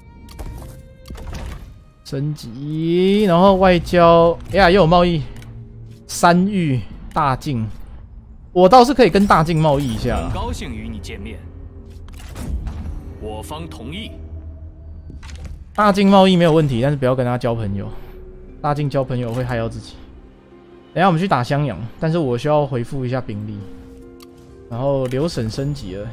升级，然后外交，哎呀，又有贸易，山域大境，我倒是可以跟大境贸易一下啦。 很高兴与你见面。我方同意。 大境贸易没有问题，但是不要跟他交朋友。大境交朋友会害到自己。等一下我们去打襄阳，但是我需要回复一下兵力。然后留省升级了。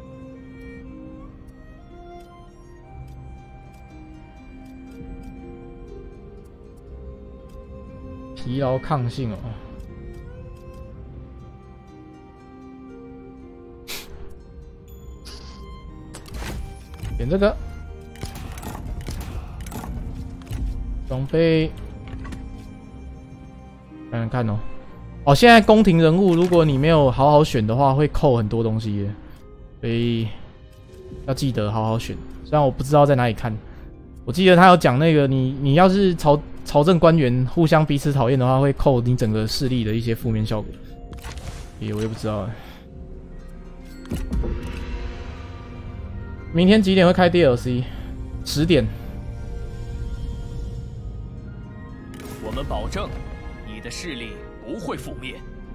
疲劳抗性哦。点这个装备，看看哦。哦，现在宫廷人物，如果你没有好好选的话，会扣很多东西的，所以要记得好好选。虽然我不知道在哪里看，我记得他有讲那个，你要是朝政官员互相彼此讨厌的话，会扣你整个势力的一些负面效果。我也不知道。明天几点会开 DLC？ 10点。 我们保证，你的势力不会覆灭。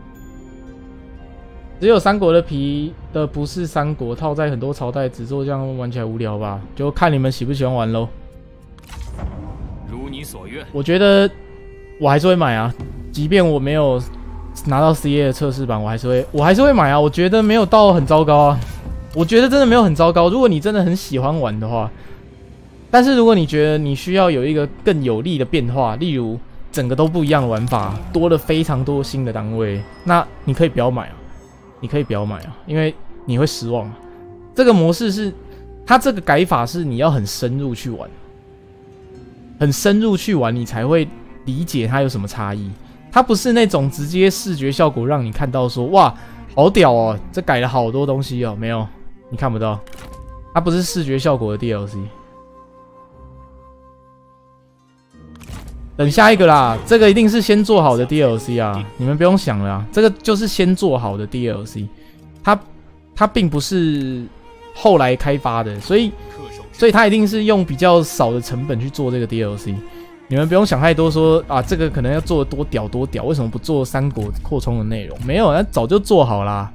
只有三国的皮的不是三国，套在很多朝代，只做这样玩起来无聊吧？就看你们喜不喜欢玩咯。 如你所愿。 我觉得我还是会买啊，即便我没有拿到 CA 的测试版，我还是会买啊。我觉得没有到很糟糕啊。我觉得真的没有很糟糕。如果你真的很喜欢玩的话，但是如果你觉得你需要有一个更有利的变化，例如整个都不一样的玩法，多了非常多新的单位，那你可以不要买啊，因为你会失望。这个模式是它这个改法是你要很深入去玩，你才会理解它有什么差异。它不是那种直接视觉效果让你看到说哇好屌哦，这改了好多东西哦，没有。你看不到，它不是视觉效果的 DLC。等下一个啦，这个一定是先做好的 DLC 啊，你们不用想了啊，这个就是先做好的 DLC， 它并不是后来开发的，所以它一定是用比较少的成本去做这个 DLC。你们不用想太多说啊，这个可能要做的多屌，为什么不做三国扩充的内容？没有，那早就做好啦。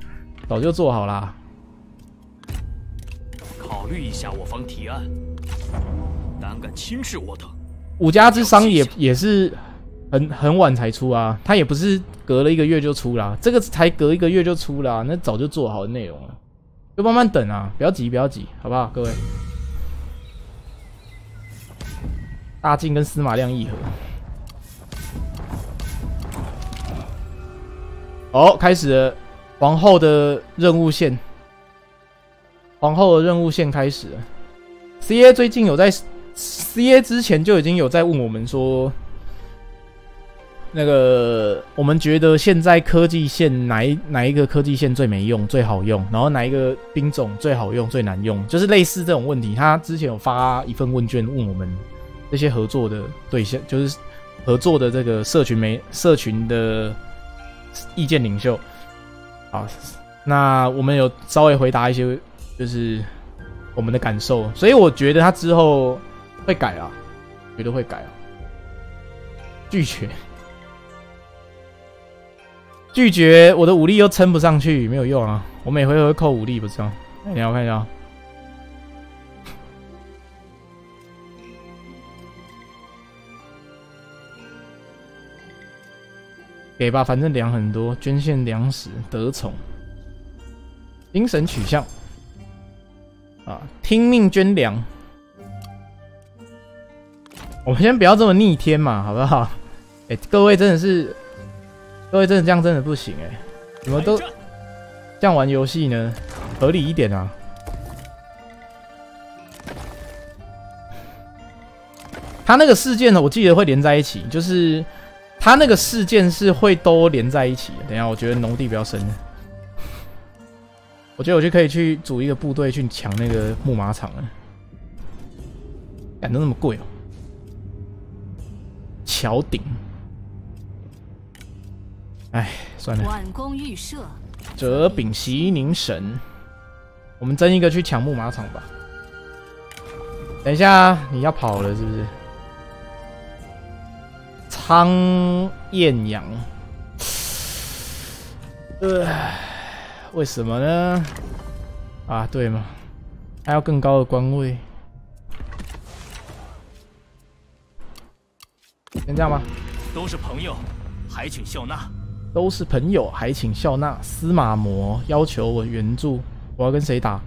考虑一下我方提案，胆敢轻视我等。 五家之商也是很晚才出啊，它也不是隔了1个月就出啦，这个才隔1个月就出啦，那早就做好的内容了，就慢慢等啊，不要急，好不好，各位？大晋跟司马亮议和，哦，开始了皇后的任务线。开始了。CA 最近有在 CA 之前就已经有在问我们说，那个我们觉得现在科技线哪一个科技线最没用、最好用，然后哪一个兵种最好用、最难用，就是类似这种问题。他之前有发一份问卷问我们这些合作的对象，就是合作的这个社群的意见领袖。好，那我们有稍微回答一些，就是我们的感受，所以我觉得他之后会改啊，绝对会改啊。拒绝我的武力又撑不上去，没有用啊！我每回合会扣武力，不是吗？你要看一下。给吧，反正粮很多，捐献粮食得宠。 精神取向啊，听命捐粮。我们先不要这么逆天嘛，好不好？哎、各位真的是，各位真的这样真的不行哎、你们都这样玩游戏呢？合理一点啊！他那个事件呢，我记得会连在一起，就是他那个事件是会都连在一起的。等一下，我觉得农地比较深。我觉得我就可以去组一个部队去抢那个木马场了。敢都那么贵哦！桥顶，哎，算了。 晚宫预设， 折丙烯凝神，我们争一个去抢木马场吧。等一下，你要跑了是不是？苍艳阳，为什么呢？啊，对嘛，还要更高的官位。先这样吧。 都是朋友，还请笑纳。 都是朋友，还请笑纳。司马魔要求我援助，我要跟谁打？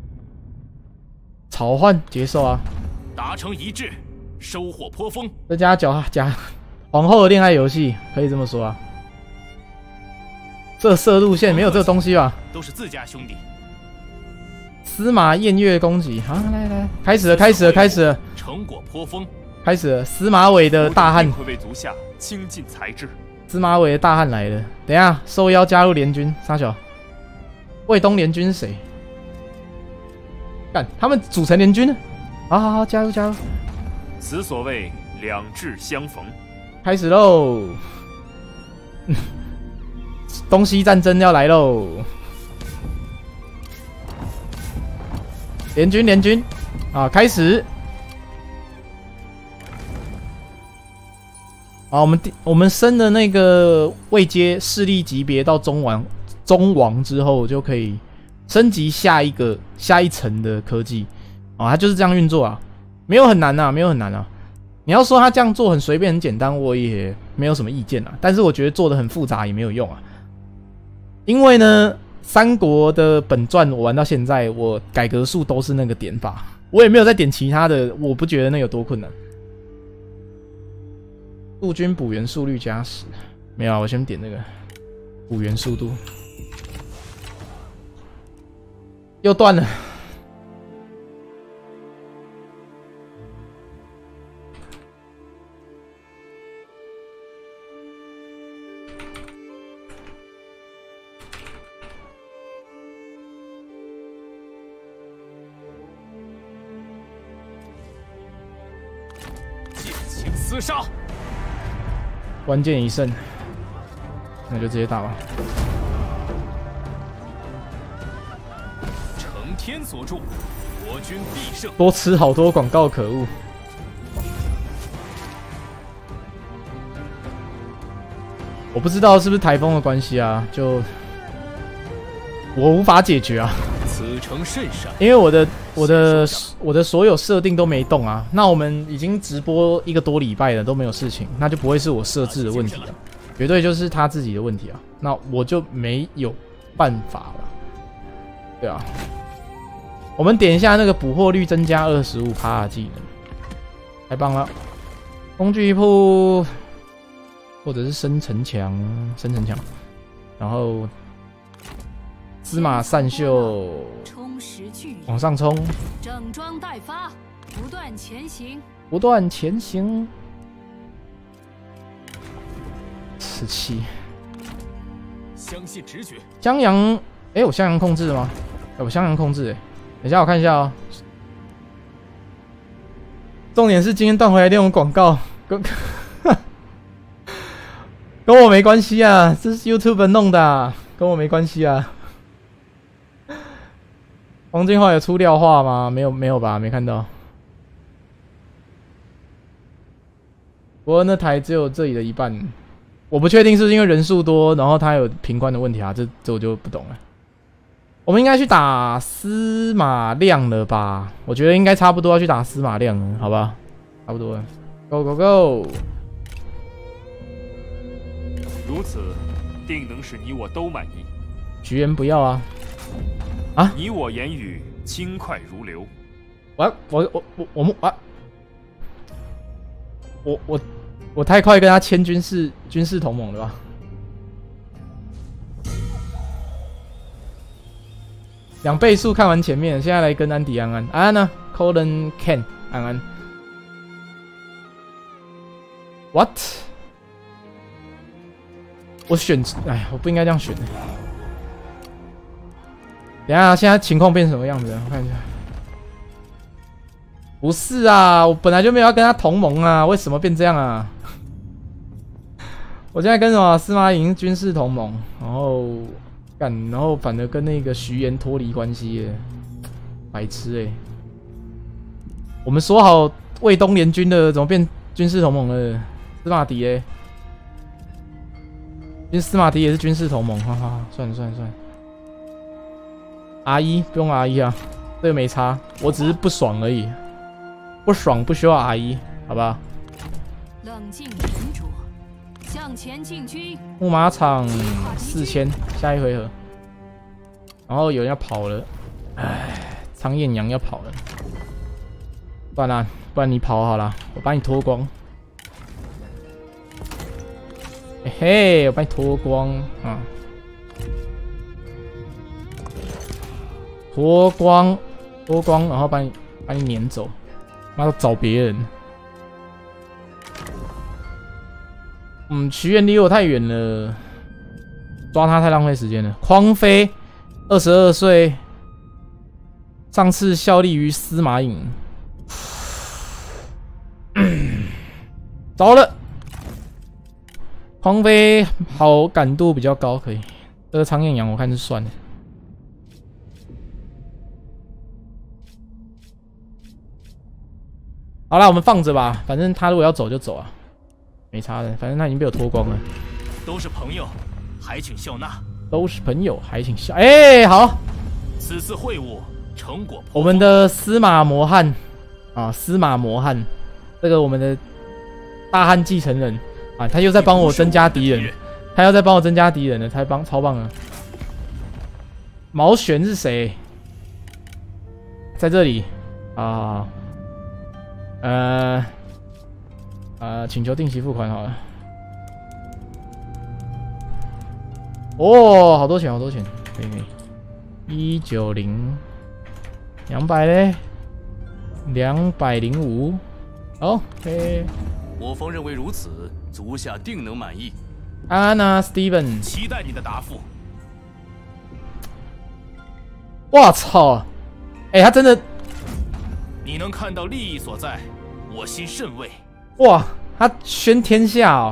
草换接受啊！ 达成一致，收获颇丰。 这加皇后的恋爱游戏，可以这么说啊。这色路线没有这个东西吧？ 都是自家兄弟。 司马宴月攻击，好，来，开始了， 成果颇丰。 开始了，司马伟的大汉会为足下倾尽才智。 司马伟的大汉来了，等一下受邀加入联军，沙小。魏东联军是谁？干，他们组成联军呢？好，加入。 此所谓两志相逢。 开始喽！东西战争要来喽！联军啊，开始！啊，我们升的那个位阶势力级别到中王之后，就可以升级下一层的科技啊，它就是这样运作啊，没有很难啊。你要说他这样做很随便很简单，我也没有什么意见啊。但是我觉得做的很复杂也没有用啊，因为呢，三国的本传我玩到现在，我改格数都是那个点法，我也没有再点其他的，我不觉得那有多困难。陆军补员速率加10，没有啊，我先点那个补员速度，又断了。 尽情厮杀。 关键一胜，那就直接打吧。 承天所助，我军必胜。 多吃好多广告，可恶！我不知道是不是台风的关系啊，就我无法解决啊。 此诚甚善， 因为我的所有设定都没动啊。那我们已经直播1个多礼拜了都没有事情，那就不会是我设置的问题啊，绝对就是他自己的问题啊。那我就没有办法了。对啊，我们点一下那个捕获率增加25%的技能，太棒了！工具铺，或者是升城墙，然后司马善秀充实巨往上冲， 整装待发，不断前行。 17， 相信直觉。 襄阳，我襄阳控制了吗？我襄阳控制等一下我看一下哦。重点是今天断回来内容广告，跟我没关系啊，这是 YouTube 弄的啊，跟我没关系啊。黄金华有出料化吗？没有吧，没看到。不过那台只有这里的一半，我不确定是不是因为人数多，然后它有频宽的问题啊，这我就不懂了。我们应该去打司马亮了吧？我觉得应该差不多要去打司马亮了，好吧？差不多了 ，Go Go Go！ 如此，定能使你我都满意。 局员不要啊！ 啊！ 你我言语轻快如流。 我太快跟他签军事同盟了吧？2倍速看完前面，现在来跟安迪安安呢 ？Colin Ken 安安 ，What？ 我选，哎，我不应该这样选的。等一下，现在情况变成什么样子？我看一下。不是啊，我本来就没有要跟他同盟啊，为什么变这样啊？我现在跟什么司马颖军事同盟，然后反而跟那个徐岩脱离关系耶，白痴哎！我们说好卫东联军的，怎么变军事同盟了？司马迪哎，因为司马迪也是军事同盟，哈哈，算了。R1不用R1啊，这个没差，我只是不爽而已。不爽不需要R1，好不好？ 冷静沉着，向前进军。 木马场4000，下一回合。然后有人要跑了，唉，苍艳阳要跑了。不然你跑好了，我把你脱光。嘿嘿，我把你脱光啊！脱光，然后把你撵走。妈的，找别人。徐元离我太远了，抓他太浪费时间了。匡飞，22岁，上次效力于司马颖。糟了，匡飞好感度比较高，可以。这个苍艳阳我看是算了。好啦，我们放着吧，反正他如果要走就走啊，没差的，反正他已经被我脱光了。 都是朋友，还请笑纳。 都是朋友，还请笑。哎，好， 此次会晤成果颇丰。 我们的司马魔汉啊，司马魔汉，这个我们的大汉继承人啊，他又在帮我增加敌人，他要再帮我增加敌人了，超棒了。毛玄是谁？在这里啊。请求定期付款好了。哦，好多钱，可以。190，200嘞，205。好，嘿。 我方认为如此，足下定能满意。 安娜 Steven， 期待你的答复。 我操！哎，他真的。 你能看到利益所在，我心甚慰。 哇，他宣天下哦！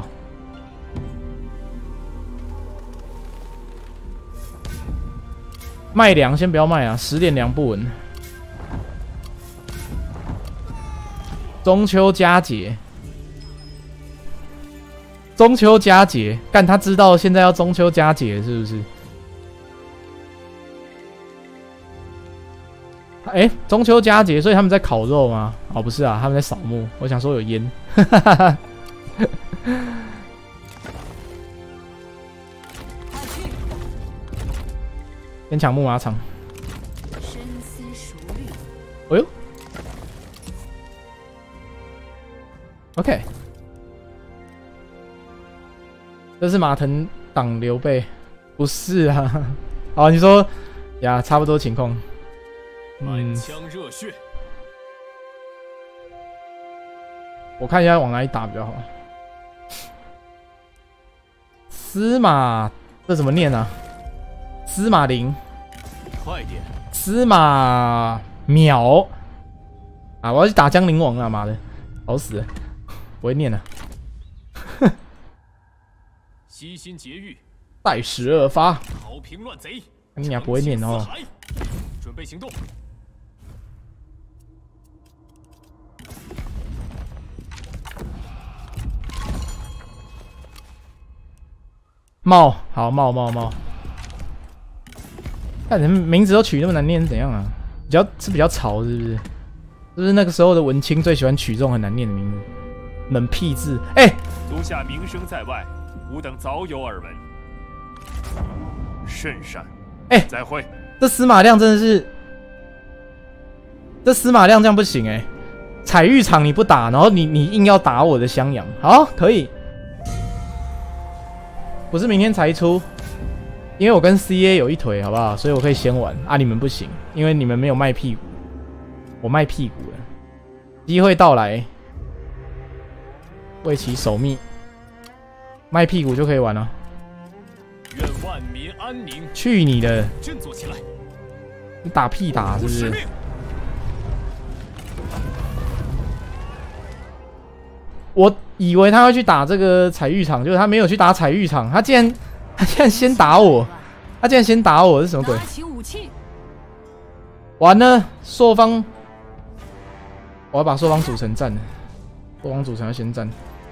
卖粮先不要卖啊，10点粮不稳。中秋佳节，干他知道现在要中秋佳节是不是？哎，中秋佳节，所以他们在烤肉吗？哦，不是啊，他们在扫墓。我想说有烟。先抢木马场。 深思熟虑。 哎呦 ，OK， 这是马腾挡刘备，不是啊？哦，你说呀，差不多情况。 满腔热血， 我看一下往哪里打比较好。司马，这怎么念啊？司马林， 快点！ 司马淼啊！我要去打江陵王啊！妈的，好死了，不会念了。 悉心劫狱， 待12发， 讨平乱贼。 你俩不会念哦。 准备行动。 冒，好冒。看人名字都取那么难念是怎样啊？比较潮是不是？是不是那个时候的文青最喜欢取这种很难念的名字？冷僻字，哎！ 足下名声在外，吾等早有耳闻。甚善， 哎， 再会。 这司马亮真的是，这司马亮这样不行哎、采玉场你不打，然后你硬要打我的襄阳，好可以。不是明天才出，因为我跟 CA 有一腿，好不好？所以我可以先玩啊，你们不行，因为你们没有卖屁股，我卖屁股了。机会到来，为其守密，卖屁股就可以玩了。 愿万民安宁。 去你的！ 振作起来！ 你打屁打是不是？我以为他会去打这个采玉场，就是他没有去打采玉场，他竟然先打我，他竟然先打我，这是什么鬼？完了，朔方，我要把朔方组成战了，朔方组成要先战，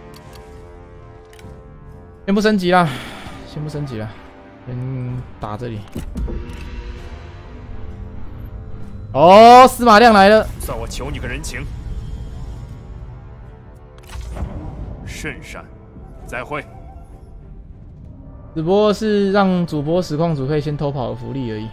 先不升级啦，先不升级啦，先打这里。哦，司马亮来了， 算我求你个人情。甚善，再会。 只不过是让主播实况组可以先偷跑的福利而已，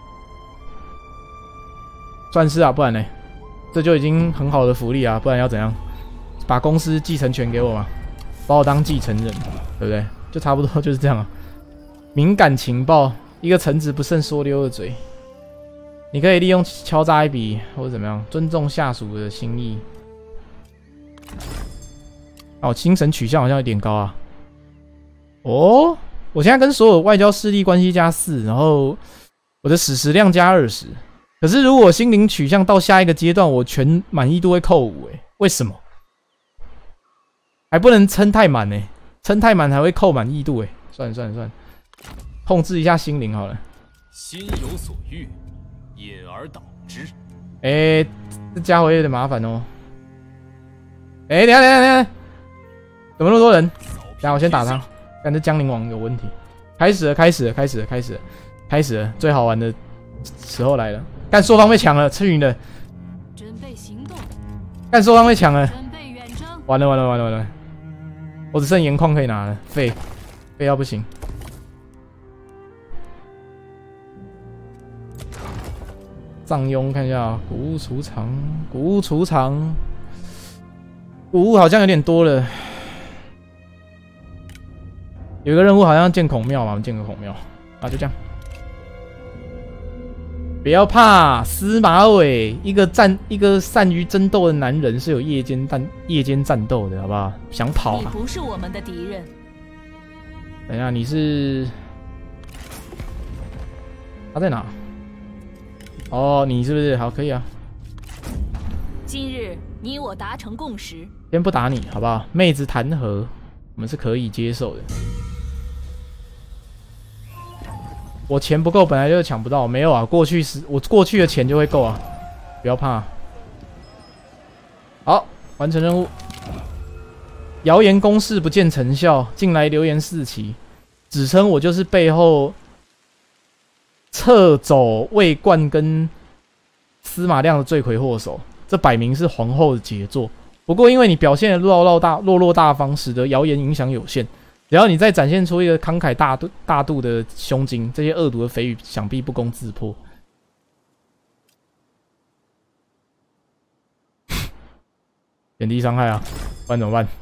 算是啊，不然呢？这就已经很好的福利啊，不然要怎样？把公司继承权给我嘛，把我当继承人，对不对？就差不多就是这样啊。敏感情报，一个臣子不慎说溜了嘴，你可以利用敲诈一笔或者怎么样，尊重下属的心意。哦，精神取向好像有点高啊。哦，我现在跟所有外交势力关系加4，然后我的史实量加20。可是如果心灵取向到下一个阶段，我全满意度会扣5，为什么？还不能撑太满呢？撑太满还会扣满意度算了，控制一下心灵好了。 心有所欲，因而导之。 这家伙有点麻烦哦。等一下。怎么那么多人？等下我先打他，感觉江陵王有问题。开始了，最好玩的时候来了。干朔方被抢了，去你的！ 准备行动。 干朔方被抢了， 准备远征。 完了！我只剩盐矿可以拿了，废到不行。藏庸看一下，谷物储藏，谷物好像有点多了。有一个任务好像建孔庙嘛，我们建个孔庙啊，就这样。不要怕，司马伟，一个善于争斗的男人是有夜间战斗的，好不好？想跑啊？ 你不是我们的敌人。 等一下，你是他在哪？哦，你是不是？好，可以啊。 今日你我达成共识， 先不打你，好不好？妹子谈和，我们是可以接受的。我钱不够，本来就抢不到，没有啊。我过去的钱就会够啊，不要怕。好，完成任务。谣言攻势不见成效，近来流言四起，指称我就是背后撤走魏冠跟司马亮的罪魁祸首。这摆明是皇后的杰作。不过因为你表现的落落大方，使得谣言影响有限。只要你再展现出一个慷慨大度的胸襟，这些恶毒的蜚语想必不攻自破。减低伤害啊，不然怎么办？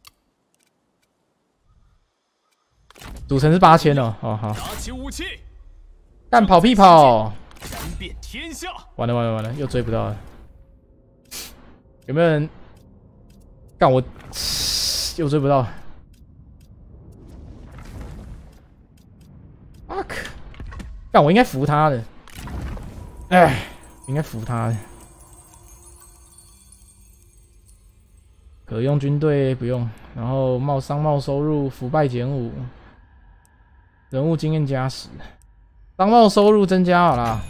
组成是8000哦，好。 拿起武器， 干跑屁跑！ 燃遍天下！ 完了，又追不到了。有没有人？干我又追不到。fuck！ 干我应该扶他的。应该扶他的。可用军队不用，然后商贸收入腐败减5，人物经验加10，商贸收入增加好啦。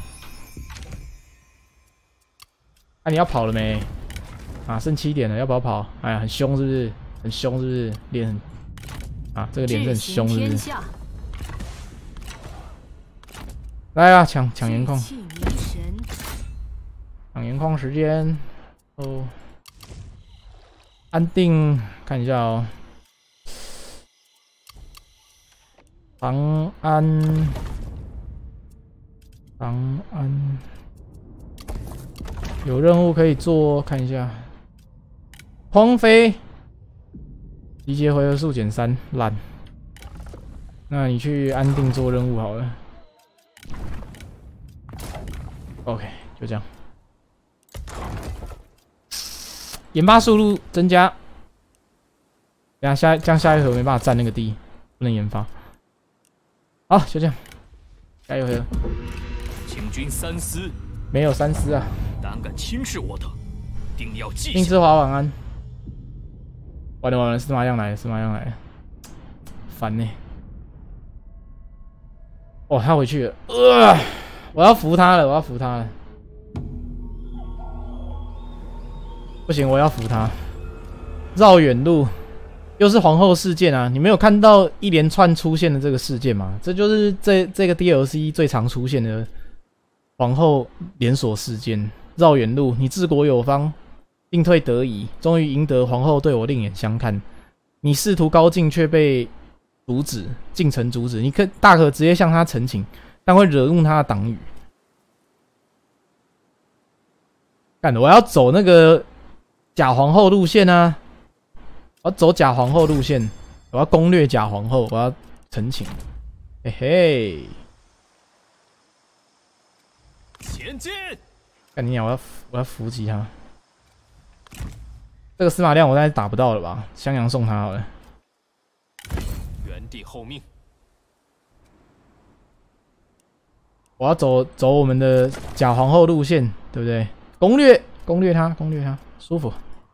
你要跑了没？剩7点了，要不要跑？哎呀，很凶是不是？很凶是不是？脸很这个脸是很凶是不是？来啊，抢盐矿！抢盐矿时间哦。安定，看一下哦。长安档案有任务可以做，看一下。荒飞，集结回合数减3，烂。那你去安定做任务好了。OK， 就这样。研发速度增加。等下这样下一回合没办法占那个地，不能研发。好，就这样。下一回合。 请君三思。 没有三思啊！ 胆敢轻视我的，定要记下。 丁之华晚安。完了完了，司马亮来了，司马亮来了，烦呢、欸。哦，他回去了，我要扶他了，我要扶他了。不行，我要扶他。绕远路，又是皇后事件啊！你没有看到一连串出现的这个事件吗？这就是这个 DLC 最常出现的皇后连锁事件。绕远路，你治国有方，进退得宜，终于赢得皇后对我另眼相看。你试图高进却被阻止，进城阻止。你大可直接向他陈情，但会惹怒他的党羽。干的，我要走那个假皇后路线啊！我要走假皇后路线，我要攻略假皇后，我要陈情。嘿嘿， 前进！ 干你娘！我要伏击他。这个司马亮我大概打不到了吧？襄阳送他好了。 原地候命。 我要走我们的假皇后路线，对不对？攻略他，舒服。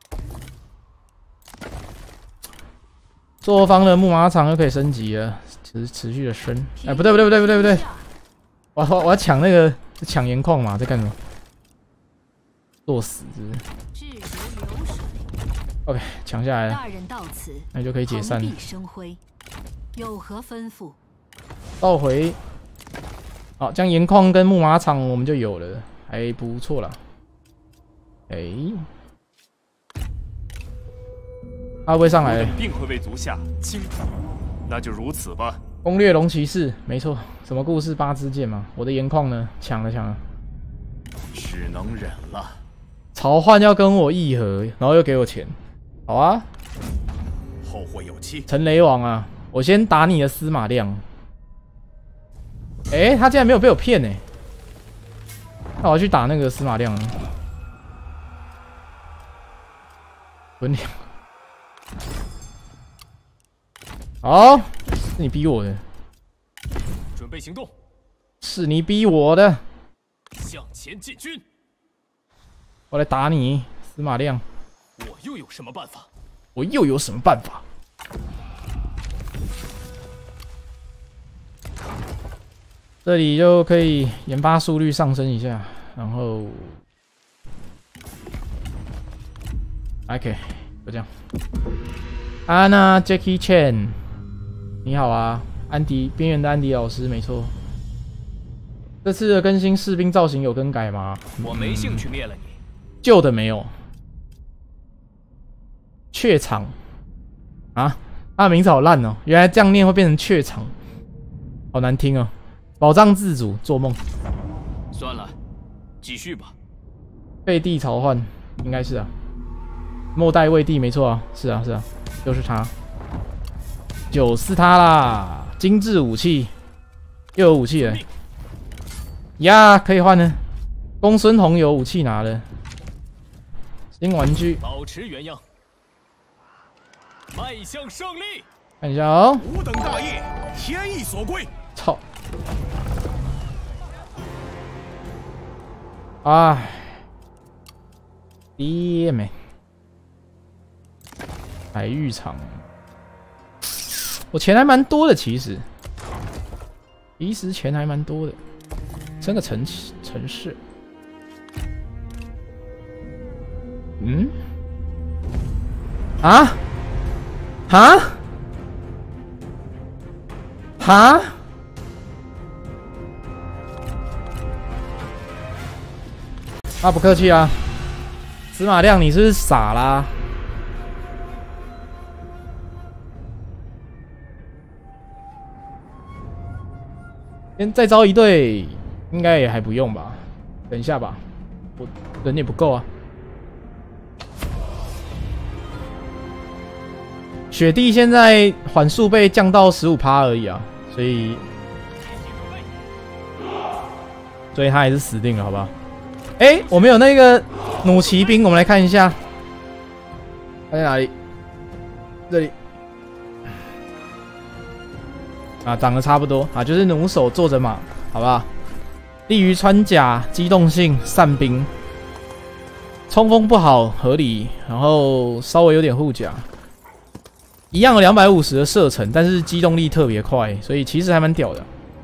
作坊的木马场又可以升级了，持续的升。哎，不对，我要抢那个抢盐矿嘛，在干什么？作死是不是 OK， 抢下来了， 大人到此， 那就可以解散。 蓬荜生辉，有何吩咐？ 召回。好，这样盐矿跟木马场我们就有了，还不错啦。他会不会上来了？ 定会为足下倾覆，那就如此吧。 攻略龙骑士，没错。什么故事？8支箭嘛。我的盐矿呢？抢了。 只能忍了。 曹奂要跟我议和，然后又给我钱。好啊。 后会有期。 陈雷王啊，我先打你的司马亮。他竟然没有被我骗呢。那我要去打那个司马亮了。滚你！好，是你逼我的。 准备行动。 是你逼我的。 向前进军。 我来打你，司马亮。 我又有什么办法？ 这里就可以研发速率上升一下，然后 OK， 就这样。安娜 Jackie Chan， 你好啊，边缘的安迪老师，没错。这次的更新士兵造型有更改吗？ 我没兴趣灭了你。 旧的没有。雀场啊，他的名字好烂哦，原来这样念会变成雀场，好难听哦。保障自主，做梦。 算了，继续吧。 废帝曹奂，应该是啊。末代魏帝没错啊，是啊，就是他。就是他啦，精致武器，又有武器了。呀，可以换呢。公孙弘有武器拿了。新玩具。 保持原样。迈向胜利。 看一下哦。 吾等大业，天意所归。 操！哎，爹没！海域场，我钱还蛮多的，其实钱还蛮多的，升个城市。不客气啊，司马亮，你是不是傻啦？先再招一队， 应该也还不用吧？等一下吧，我人也不够啊。雪地现在缓速被降到15%而已啊，所以他还是死定了，好不好？哎，我们有那个弩骑兵，我们来看一下，他在哪里？这里啊，长得差不多啊，就是弩手坐着马，好不好？利于穿甲、机动性、散兵，冲锋不好合理，然后稍微有点护甲，一样有250的射程，但是机动力特别快，所以其实还蛮屌的。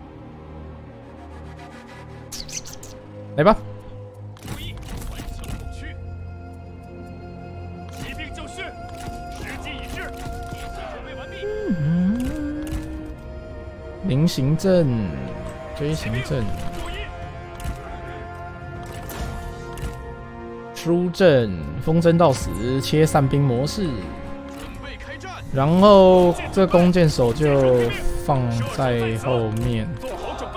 来吧。菱形阵、锥形阵、出阵、风筝到死、切散兵模式，然后这弓箭手就放在后面。 做好准备，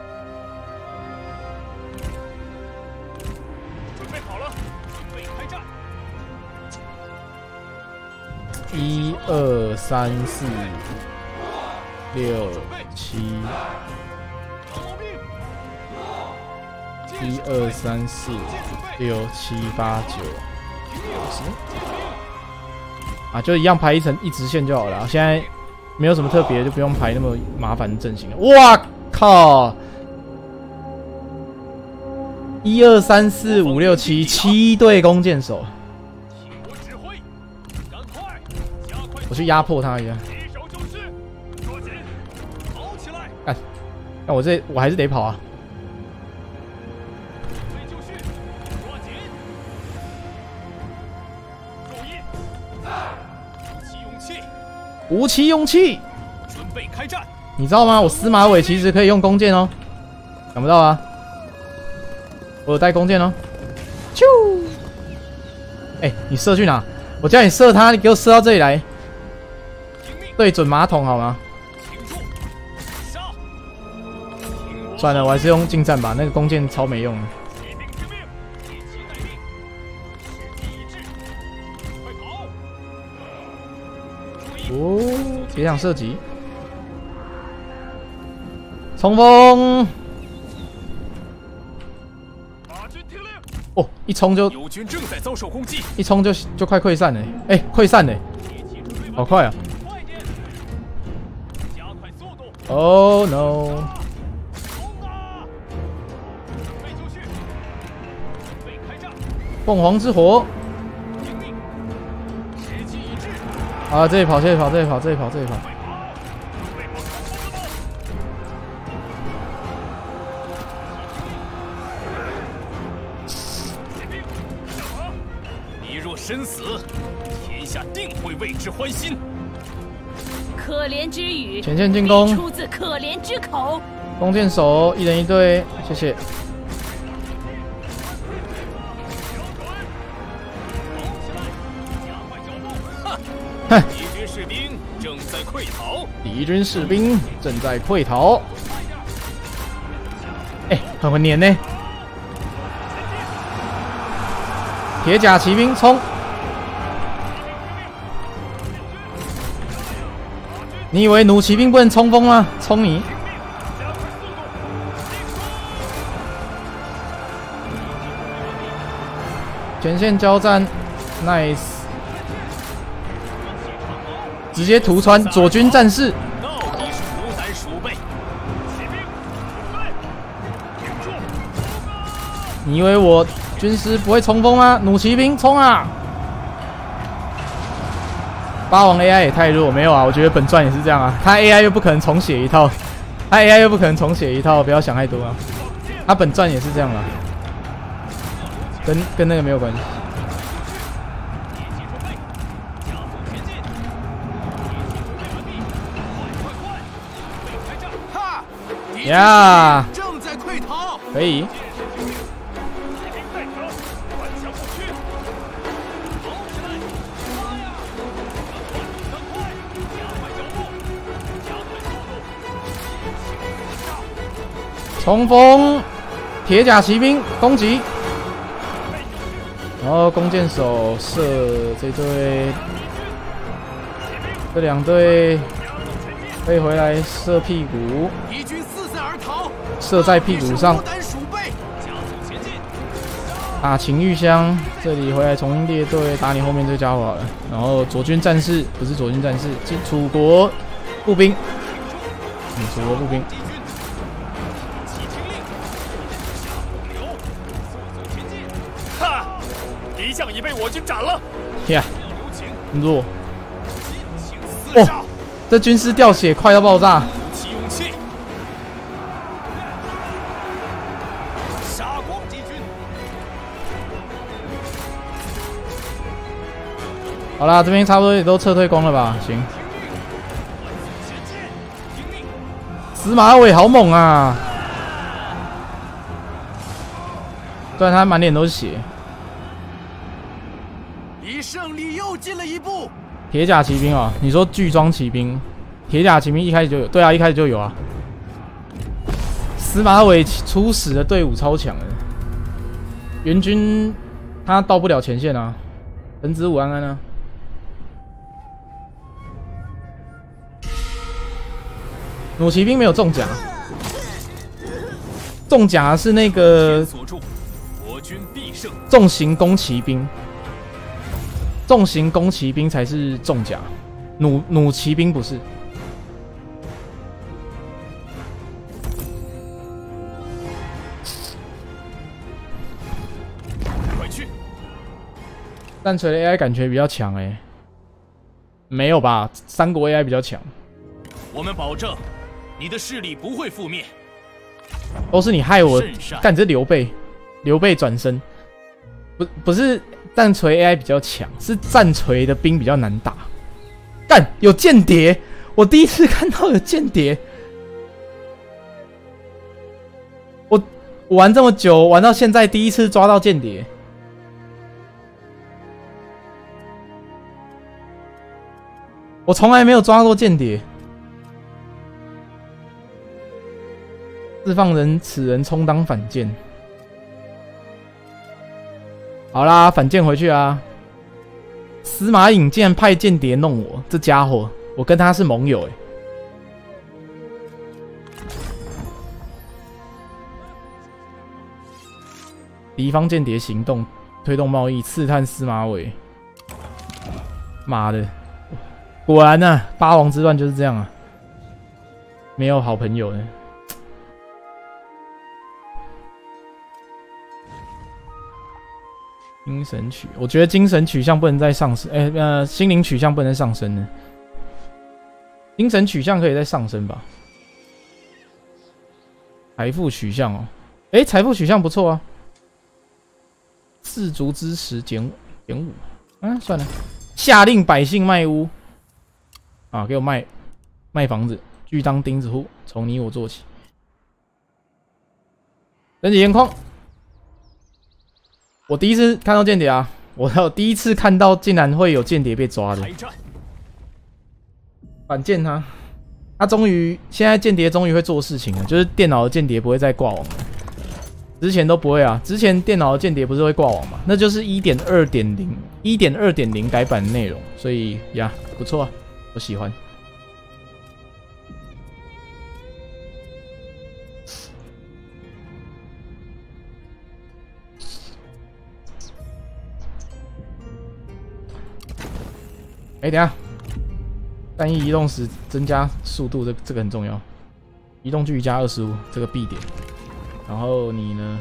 准备好了，准备开战。 1、2、3、4、6、7。1、2、3、4、6、7、8、9、10啊，就一样排一直线就好了。现在没有什么特别，就不用排那么麻烦的阵型了。哇靠！1、2、3、4、5、6、7对弓箭手，我去压迫他一下。但我还是得跑啊。鼓起勇气， 准备开战！ 你知道吗？我司马尾其实可以用弓箭哦，想不到啊！我有带弓箭哦。啾！哎，你射去哪？我叫你射他，你给我射到这里来，对准马桶好吗？算了，我还是用近战吧，那个弓箭超没用的。哦，别想射击，冲锋！哦，一冲就友军正在遭受攻击， 一冲就快溃散了，哎，溃散了，好快啊！Oh no！ 凤凰之火！啊，这里跑，这里跑，这里跑，这里跑，这里跑。 你若身死，天下定会为之欢心。 可怜之语， 前线进攻， 出自可怜之口。 弓箭手一人一队，谢谢。哼！ 敌军士兵正在溃逃。 敌军士兵正在溃逃。哎，很会粘呢。铁甲骑兵冲！你以为弩骑兵不能冲锋吗？冲你！前线交战 ，nice。直接屠穿左军战士。 到底是虎胆鼠辈。 你以为我军师不会冲锋吗？弩骑兵冲啊！八王 AI 也太弱，没有啊？我觉得本传也是这样啊，他 AI 又不可能重写一套，不要想太多啊。他本传也是这样啊，跟那个没有关系。呀， 正在溃逃， 可以。 冲锋，铁甲骑兵攻击，然后弓箭手射这队，这2队飞回来射屁股， 敌军四散而逃， 射在屁股上。打情欲箱，这里回来重新列队打你后面这家伙好了。然后左军战士不是左军战士，是楚国步兵。楚国步兵。 哈！敌将已被我军斩了。 呀，弱。哦，这军师掉血快到爆炸。 起勇气。杀光敌军。 好啦，这边差不多也都撤退光了吧？行。司马伟好猛啊！虽然他满脸都是血。 离胜利又近了一步。 铁甲骑兵啊，你说巨装骑兵，铁甲骑兵一开始就有，对啊，一开始就有啊。司马伟初始的队伍超强的，援军他到不了前线啊。神子武安安啊。弩骑兵没有重甲，重甲是那个重型弓骑兵，重型弓骑兵才是重甲，弩骑兵不是。 快去！ 战锤的 AI 感觉比较强欸，没有吧？三国 AI 比较强。 我们保证。你的势力不会覆灭， 都是你害我！干，你这刘备转身，不是战锤 AI 比较强，是战锤的兵比较难打。干，有间谍！我第一次看到有间谍。我玩这么久，玩到现在第一次抓到间谍。我从来没有抓过间谍。释放人，此人充当反间。好啦，反间回去啊！司马颖竟然派间谍弄我，这家伙，我跟他是盟友欸。敌方间谍行动，推动贸易，刺探司马伟。妈的，果然啊，八王之乱就是这样啊，没有好朋友的。精神取，我觉得精神取向不能再上升，心灵取向不能上升呢。精神取向可以再上升吧。财富取向哦，财富取向不错啊。士卒之时减5，啊，算了。下令百姓卖屋，啊，给我卖房子，拒当钉子户，从你我做起。人体验框。我第一次看到间谍啊！我第一次看到竟然会有间谍被抓的，反间他，现在间谍终于会做事情了，就是电脑的间谍不会再挂网了，之前都不会啊，之前电脑的间谍不是会挂网嘛，那就是 1.2.0 改版的内容，所以呀，不错啊，我喜欢。等一下，弹翼移动时增加速度，这个很重要。移动距离加25，这个必点。然后你呢，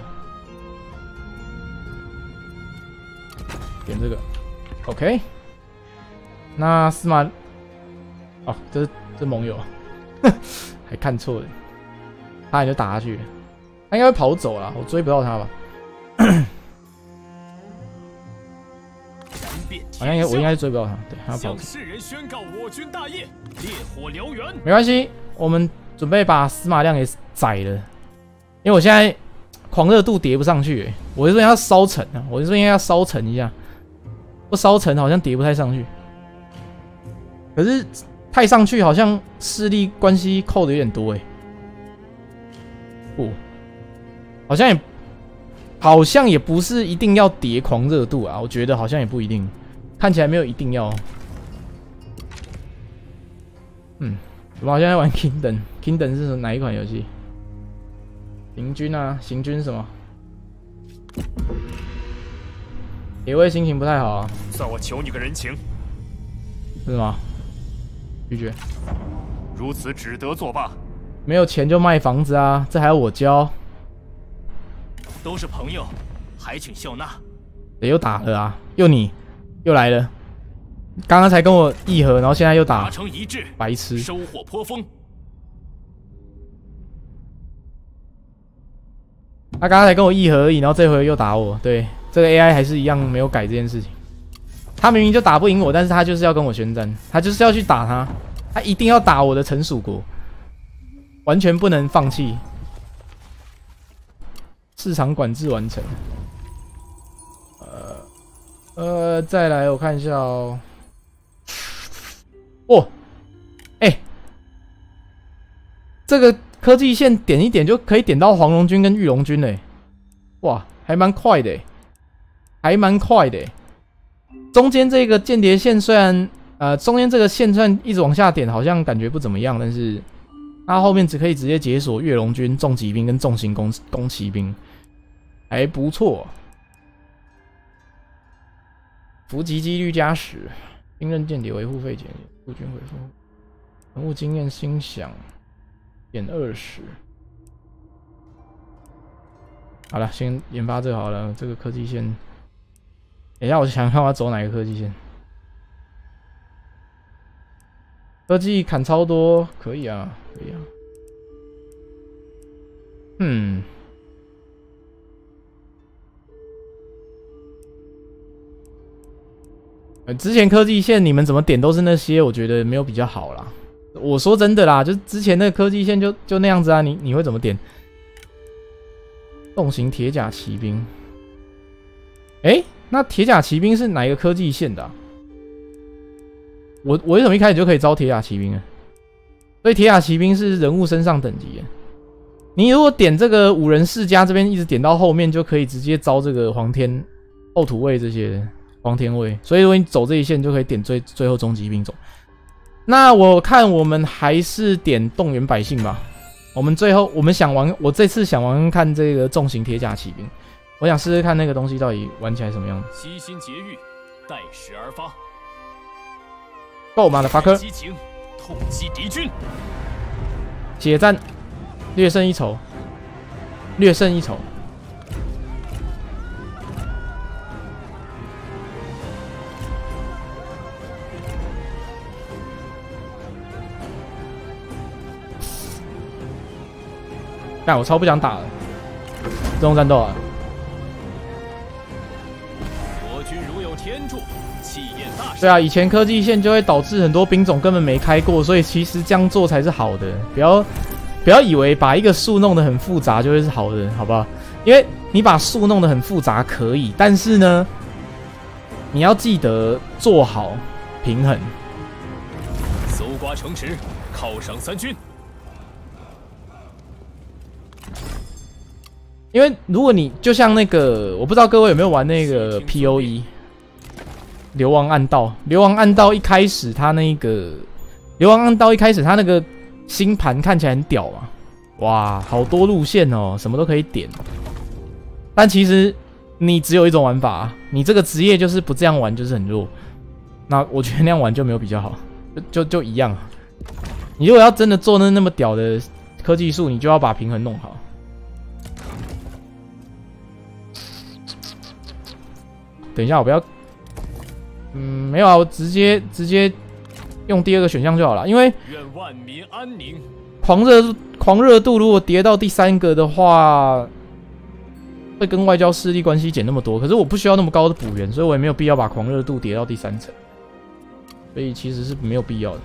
点这个 ，OK。那司马，哦，这盟友，还看错了，他也就打下去了。他应该会跑走了，我追不到他吧？好像我应该是追不到他，对，他要跑走。 向世人宣告我军大业，烈火燎原。 没关系，我们准备把司马亮给宰了，因为我现在狂热度叠不上去，我就说要烧沉啊，我就说应该要烧沉一下，不烧沉好像叠不太上去。可是太上去好像势力关系扣的有点多不， 好像也不是一定要叠狂热度啊，我觉得好像也不一定，看起来没有一定要。我们好像在玩 Kingdom 是哪一款游戏？行军啊，行军什么？野味心情不太好啊。 算我求你个人情。 是什么？拒绝。 如此只得作罢。 没有钱就卖房子啊，这还要我教？ 都是朋友，还请笑纳。 又打了啊！又你，又来了。刚刚才跟我议和，然后现在又打， 达成一致， 白痴， 收获颇丰。 他刚刚才跟我议和而已，然后这回又打我。对，这个 AI 还是一样没有改这件事情。他明明就打不赢我，但是他就是要跟我宣战，他就是要去打他，他一定要打我的臣属国，完全不能放弃。市场管制完成。再来我看一下哦。这个科技线点一点就可以点到黄龙军跟玉龙军嘞，哇，还蛮快的，中间这个间谍线虽然中间这个线算一直往下点，好像感觉不怎么样，但是它后面只可以直接解锁月龙军、重骑兵跟重型弓骑兵，还不错。伏击几率加10，兵刃间谍维护费减，陆军回复，人物经验心想减20。好了，先研发这个好了，这个科技线。等一下，我想看我要走哪个科技线。科技砍超多，可以啊，可以啊。之前科技线你们怎么点都是那些，我觉得没有比较好啦。我说真的啦，就之前那个科技线就那样子啊，你会怎么点？重型铁甲骑兵，那铁甲骑兵是哪一个科技线的啊？我为什么一开始就可以招铁甲骑兵啊？所以铁甲骑兵是人物身上等级。你如果点这个5人世家这边一直点到后面，就可以直接招这个黄天、后土卫这些黄天卫。所以如果你走这一线，就可以点最后终极兵种。那我看我们还是点动员百姓吧。我们想玩，我这次想玩看这个重型铁甲骑兵。我想试试看那个东西到底玩起来什么样子。 悉心节欲，待时而发。 Go motherfucker！ 激情，痛击敌军。 血战，略胜一筹。略胜一筹。干，我超不想打了。这种战斗啊！ 国军如有天助，气焰大盛。 对啊，以前科技线就会导致很多兵种根本没开过，所以其实这样做才是好的。不要以为把一个树弄得很复杂就会是好的，好不好？因为你把树弄得很复杂可以，但是呢，你要记得做好平衡。 搜刮城池，犒赏3军。 因为如果你就像那个，我不知道各位有没有玩那个 POE 流亡暗道。流亡暗道一开始它那个星盘看起来很屌嘛，哇，好多路线哦，什么都可以点。但其实你只有一种玩法，你这个职业就是不这样玩就是很弱。那我觉得那样玩就没有比较好，就一样。你如果要真的做那么屌的科技树，你就要把平衡弄好。等一下，我不要，没有啊，我直接用第2个选项就好了，因为愿万民安宁。 狂热度如果跌到第3个的话，会跟外交势力关系减那么多。可是我不需要那么高的补援，所以我也没有必要把狂热度跌到第3层，所以其实是没有必要的。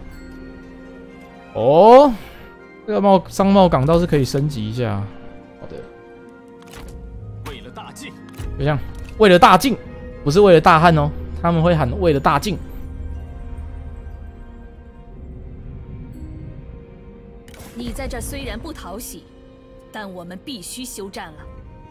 哦，这个商贸港倒是可以升级一下。好的， 为了大晋， 就像为了大晋。不是为了大汉哦，他们会喊为了大晋。 你在这虽然不讨喜，但我们必须休战了。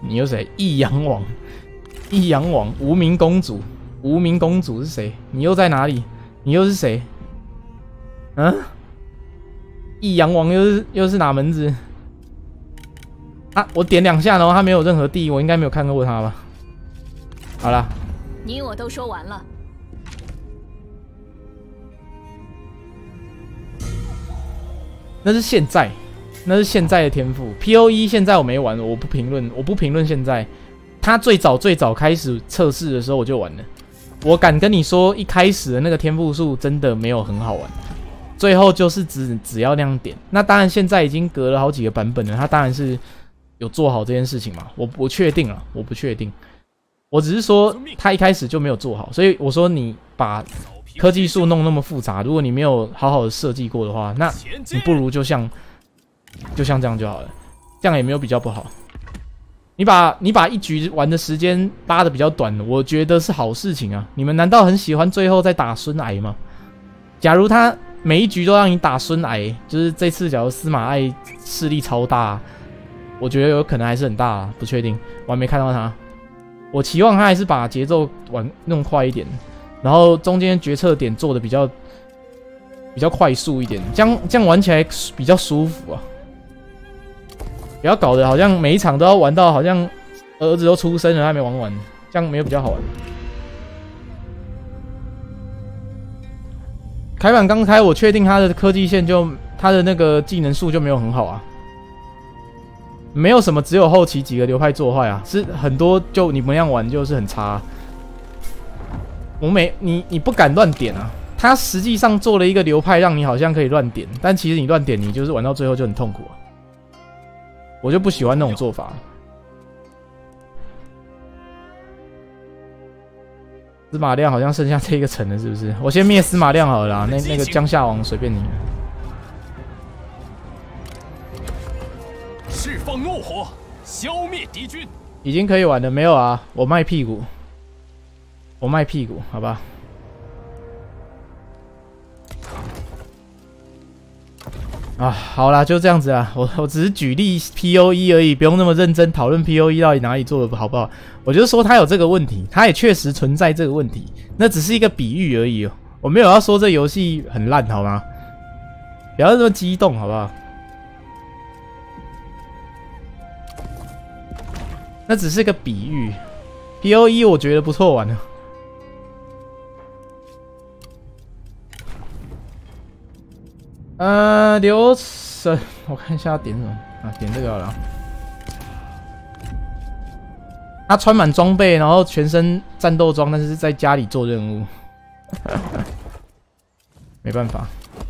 你又谁？益阳王，益阳王，无名公主，无名公主是谁？你又在哪里？你又是谁？嗯？益阳王又是哪门子？啊！我点2下，然后他没有任何地，我应该没有看过他吧？好啦， 你我都说完了。 那是现在，那是现在的天赋。POE 现在我没玩，我不评论，我不评论现在。他最早开始测试的时候我就玩了。我敢跟你说，一开始的那个天赋树真的没有很好玩。最后就是只要那样点。那当然现在已经隔了好几个版本了，他当然是有做好这件事情嘛。我不确定了，我不确定。我只是说他一开始就没有做好，所以我说你把科技树弄那么复杂，如果你没有好好的设计过的话，那你不如就像这样就好了，这样也没有比较不好。你把一局玩的时间拉的比较短，我觉得是好事情啊。你们难道很喜欢最后再打孙癌吗？假如他每一局都让你打孙癌，就是这次假如司马艾势力超大，我觉得有可能还是很大啊，不确定，我还没看到他。我期望他还是把节奏弄快一点，然后中间决策点做的比较快速一点，这样玩起来比较舒服啊。不要搞得好像每一场都要玩到好像儿子都出生了还没玩完，这样没有比较好玩。开版刚开，我确定他的科技线他的那个技能树就没有很好啊，没有什么只有后期几个流派做坏啊，是很多就你们那样玩就是很差啊。你不敢乱点啊，他实际上做了一个流派让你好像可以乱点，但其实你乱点你就是玩到最后就很痛苦啊。我就不喜欢那种做法。司马亮好像剩下这一个城了，是不是？我先灭司马亮好了啦，那个江夏王随便你。 释放怒火，消灭敌军。 已经可以玩了没有啊？我卖屁股，我卖屁股，好吧。啊，好啦，就这样子啊。我只是举例 POE 而已，不用那么认真讨论 POE 到底哪里做的好不好。我就是说它有这个问题，它也确实存在这个问题，那只是一个比喻而已哦。我没有要说这游戏很烂，好吗？不要这么激动，好不好？那只是个比喻。POE 我觉得不错玩的。流程我看一下要点什么啊？点这个好了。他穿满装备，然后全身战斗装，但是在家里做任务，没办法。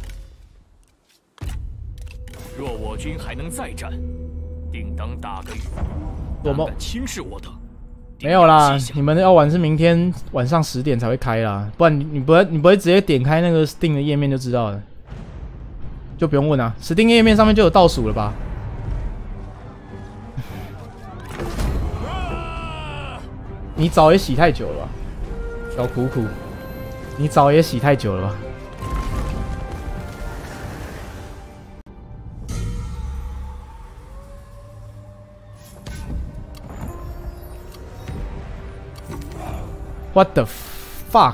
若我军还能再战，定当打个预防。敢轻视我的？ 没有啦，你们要玩是明天晚上10点才会开啦，不然你不会直接点开那个 Steam 的页面就知道了。就不用问啊 ，Steam 页面上面就有倒数了吧？你澡也洗太久了吧，小苦苦，你澡也洗太久了吧？What the fuck？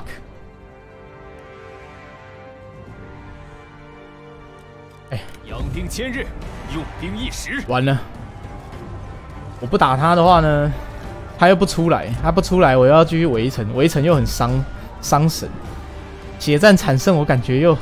养兵千日，用兵一时。 完了，我不打他的话呢，他又不出来，他不出来，我又要继续围城，围城又很伤神，血战惨胜，我感觉又。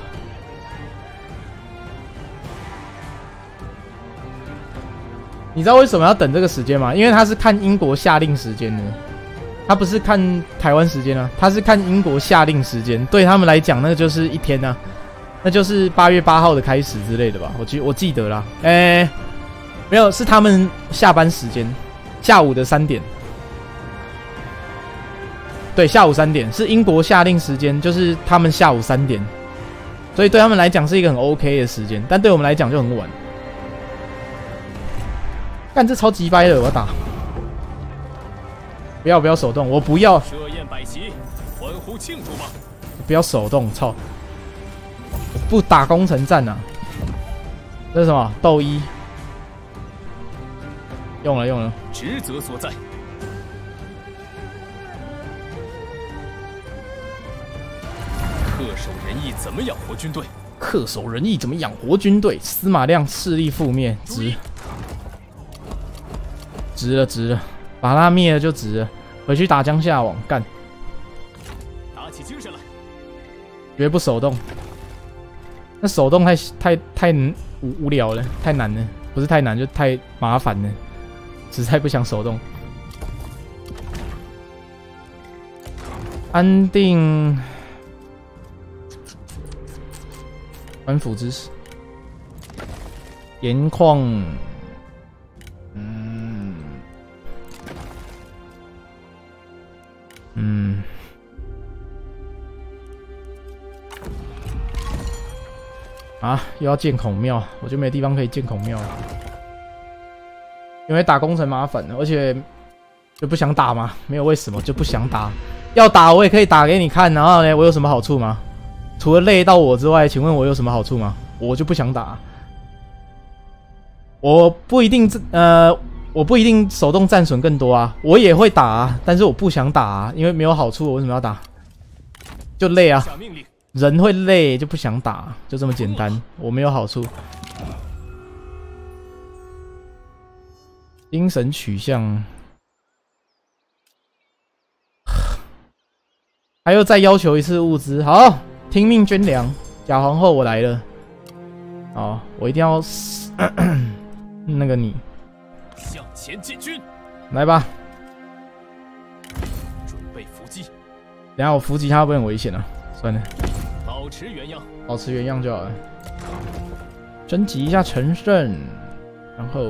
你知道为什么要等这个时间吗？因为他是看英国下令时间的。他不是看台湾时间啊，他是看英国下令时间，对他们来讲，那个就是一天啊，那就是8月8号的开始之类的吧，我记得啦，没有，是他们下班时间，下午的3点，对，下午3点是英国下令时间，就是他们下午3点，所以对他们来讲是一个很 OK 的时间，但对我们来讲就很晚。干，这超级掰的，我要打。不要手动，我不要。 设宴摆席，欢呼庆祝吧！ 不要手动，操！我不打攻城战啊！这是什么？斗一。 用了。 职责所在。恪守仁义怎么养活军队？ 恪守仁义怎么养活军队？司马亮势力覆灭，值了，把他灭了就值了。回去打江夏网，干！ 打起精神来！ 绝不手动。那手动太无聊了，太难了，不是太难，就太麻烦了，实在不想手动。安定。官府之使，盐矿，啊，又要建孔庙，我就没地方可以建孔庙了，因为打工程麻烦，而且就不想打嘛，没有为什么就不想打，要打我也可以打给你看，然后呢，我有什么好处吗？除了累到我之外，请问我有什么好处吗？我就不想打。我不一定手动战损更多啊，我也会打啊，但是我不想打啊，因为没有好处，我为什么要打？就累啊，人会累就不想打，就这么简单。我没有好处。精神取向，还要再要求一次物资，好。听命捐粮，假皇后我来了。哦，我一定要那个你向前进军， 来吧。 准备伏击。 等下我伏击他会不会很危险啊？算了， 保持原样， 保持原样就好了。征集一下陈胜，然后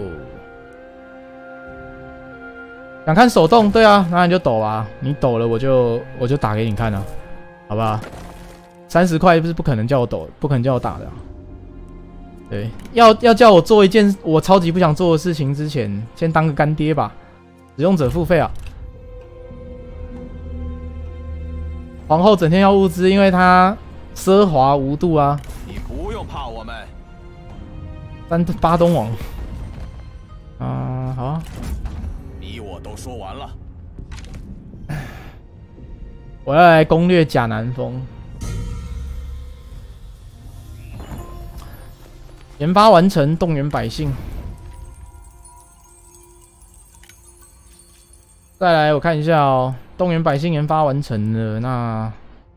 想看手动，对啊，那你就抖啊，你抖了我就打给你看啊，好不好？30块不是不可能叫我抖，不可能叫我打的、啊。对，要叫我做一件我超级不想做的事情之前，先当个干爹吧。使用者付费啊。皇后整天要物资，因为她奢华无度啊。 你不用怕我们。 巴东王。啊，好啊。 你我都说完了。 我要来攻略甲南风。研发完成，动员百姓。再来，我看一下哦，动员百姓研发完成了。那，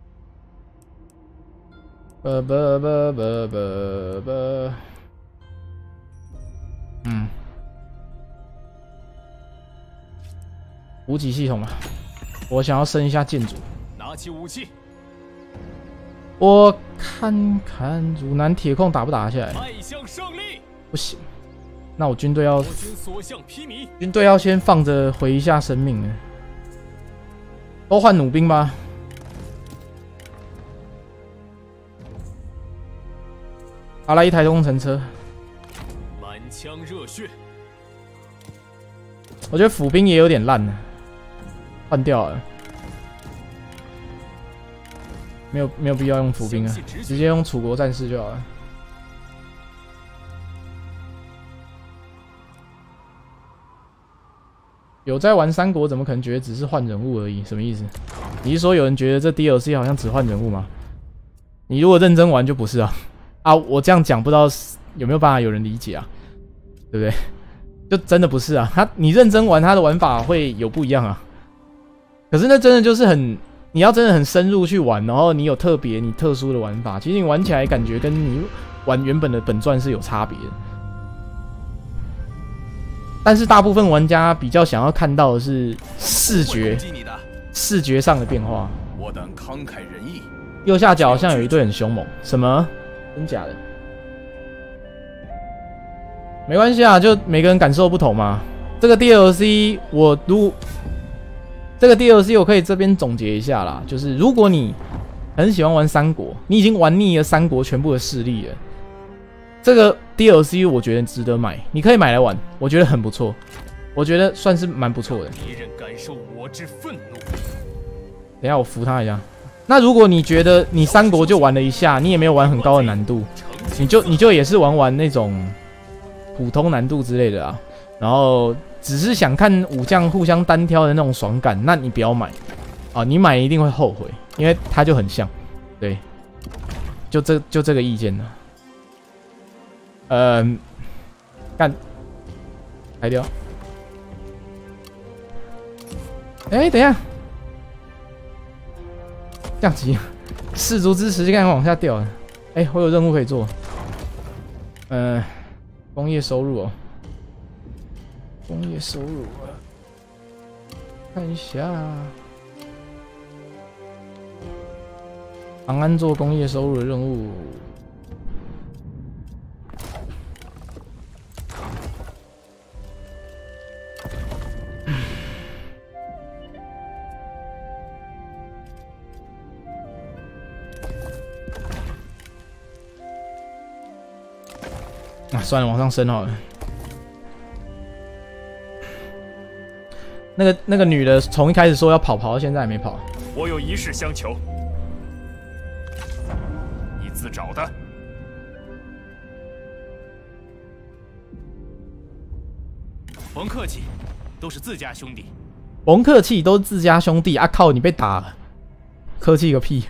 补给系统啊，我想要升一下建筑。 拿起武器。 我看看汝南铁矿打不打得下来？ 迈向胜利！ 不行，那我军队要军队要先放着回一下生命呢。都换弩兵吧。好来一台工程车。 满腔热血。 我觉得府兵也有点烂了，换掉了。没有必要用府兵啊，直接用楚国战士就好了。有在玩三国，怎么可能觉得只是换人物而已？什么意思？你是说有人觉得这 DLC 好像只换人物吗？你如果认真玩就不是啊。啊，我这样讲不知道有没有办法有人理解啊？对不对？就真的不是啊。你认真玩，它的玩法会有不一样啊。可是那真的就是很。你要真的很深入去玩，然后你有你特殊的玩法，其实你玩起来感觉跟你玩原本的本传是有差别的。但是大部分玩家比较想要看到的是视觉上的变化。 我等慷慨仁义。 右下角好像有一队很凶猛，什么？真假的？没关系啊，就每个人感受不同嘛。这个 DLC 这个 DLC 我可以这边总结一下啦，就是如果你很喜欢玩三国，你已经玩腻了三国全部的势力了，这个 DLC 我觉得值得买，你可以买来玩，我觉得很不错，我觉得算是蛮不错的。 别人感受我之愤怒。 等一下我扶他一下。那如果你觉得你三国就玩了一下，你也没有玩很高的难度，你就也是玩那种普通难度之类的啊。 然后只是想看武将互相单挑的那种爽感，那你不要买啊！你买一定会后悔，因为它就很像，对，就这个意见呢。干，开掉。哎，等一下，降级，士卒支持刚往下掉了。哎，我有任务可以做。工业收入哦，工业收入啊，看一下，长安做工业收入的任务。啊，算了，往上升好了。那个女的从一开始说要跑到现在还没跑。 我有一事相求，你自找的。甭客气，都是自家兄弟。 甭客气，都是自家兄弟啊！靠，你被打了，客气个屁！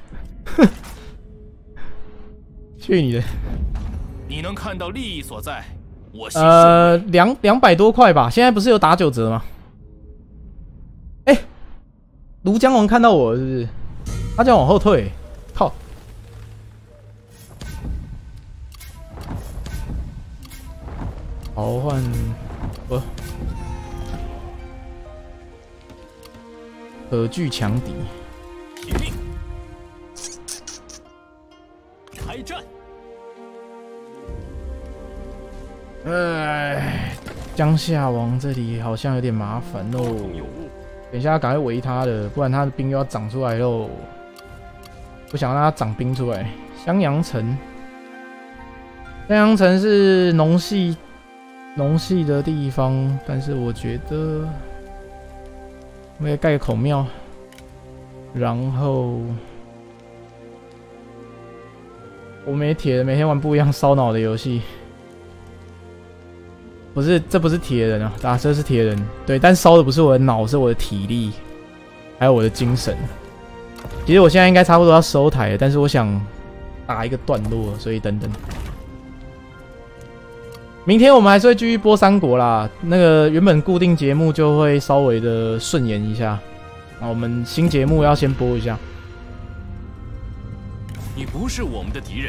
去你的！ 你能看到利益所在，我心 200多块吧，现在不是有打9折吗？哎，庐江王看到我是不是？他叫我往后退，靠！召唤不可拒强敌， 听命，开战！ 江夏王这里好像有点麻烦哦。等一下赶快围他的，不然他的兵又要长出来喽。不想让他长兵出来。襄阳城，襄阳城是农系的地方，但是我觉得我也盖个孔庙，然后我没铁的，每天玩不一样烧脑的游戏。不是，这不是铁人啊，这是铁人。对，但烧的不是我的脑，是我的体力，还有我的精神。其实我现在应该差不多要收台了，但是我想打一个段落，所以等等。明天我们还是会继续播三国啦，那个原本固定节目就会稍微的顺延一下。那我们新节目要先播一下。 你不是我们的敌人。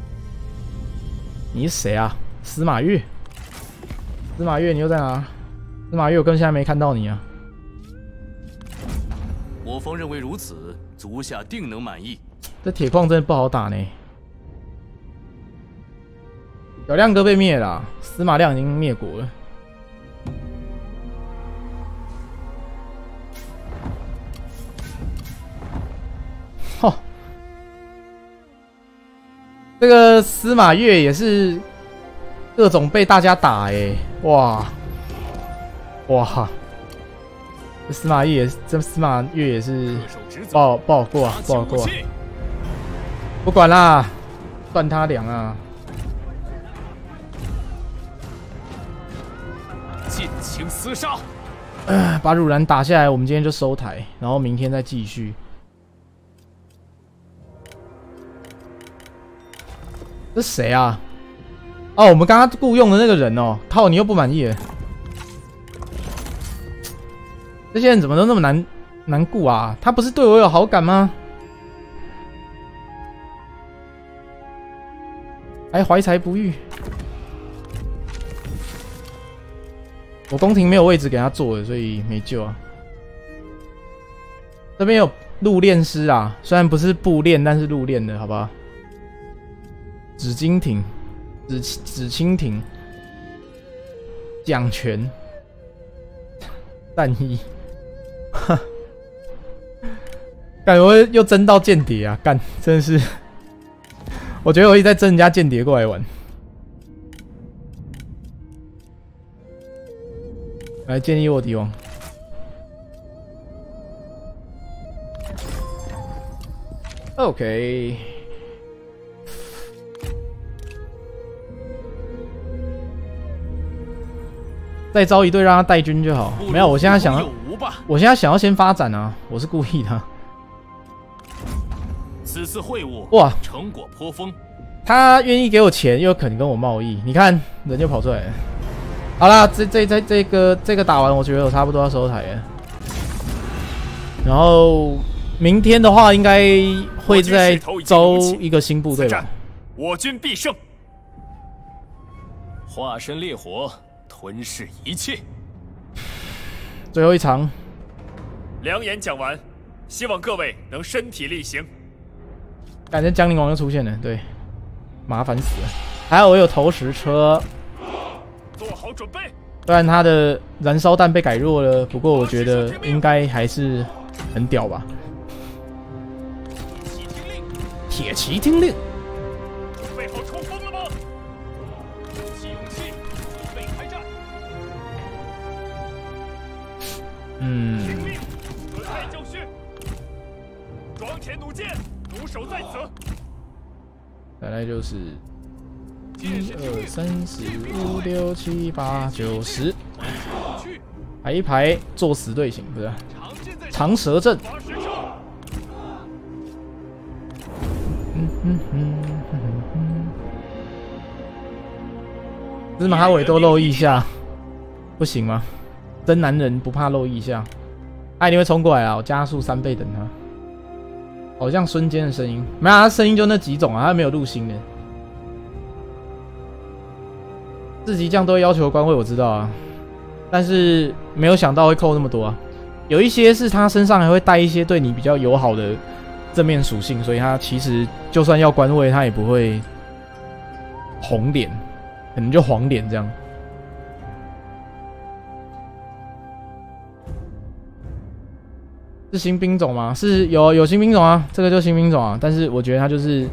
你是谁啊？司马越。司马越，你又在哪？司马越，我跟现在没看到你啊。 我方认为如此，足下定能满意。 这铁矿真的不好打呢。小亮哥被灭了啦，司马亮已经灭国了。吼，这个司马越也是各种被大家打欸，哇，这司马越也是不好过啊，不好过啊。不管啦，断他粮啊！ 尽情厮杀！ 把汝南打下来，我们今天就收台，然后明天再继续。这谁啊？哦，我们刚刚雇佣的那个人哦，靠，你又不满意了？这些人怎么都那么难雇啊？他不是对我有好感吗？还怀才不遇。我宫廷没有位置给他坐的，所以没救啊。这边有陆练师啊，虽然不是步练，但是陆练的，好不好？紫金亭、紫蜻蜓、蒋权、战衣，干我又争到间谍啊！干，真的是。我觉得我一直在争人家间谍过来玩。来建议我敌王。OK。 再招一队让他带军就好。没有，我现在想要先发展啊，我是故意的。 此次会晤哇， 成果颇丰。 他愿意给我钱，又肯跟我贸易，你看人就跑出来了。好啦，这个打完，我觉得我差不多要收台了。然后明天的话，应该会再招一个新部队吧？ 我军必胜。 化身烈火，吞噬一切。 最后一场， 良言讲完，希望各位能身体力行。 感觉江陵王又出现了，对，麻烦死了。还有我有投石车， 做好准备。 虽然他的燃烧弹被改弱了，不过我觉得应该还是很屌吧。铁骑听令。 准备好冲锋了吗？鼓起勇气，准备开战。听令，准备就绪。装填弩箭，弩手在此。 再来就是1、2、3、4、5、6、7、8、9、10，排一排作死队形，不是？长蛇阵。司马伟都露一下，不行吗？真男人不怕露一下。他一定会冲过来啊！我加速3倍等他。好像孙坚的声音，没有，他声音就那几种啊，他没有录新的。4级将都会要求官位，我知道啊，但是没有想到会扣那么多啊。有一些是他身上还会带一些对你比较友好的正面属性，所以他其实就算要官位，他也不会红脸，可能就黄脸这样。是新兵种吗？是有新兵种啊，这个就新兵种啊。但是我觉得他就是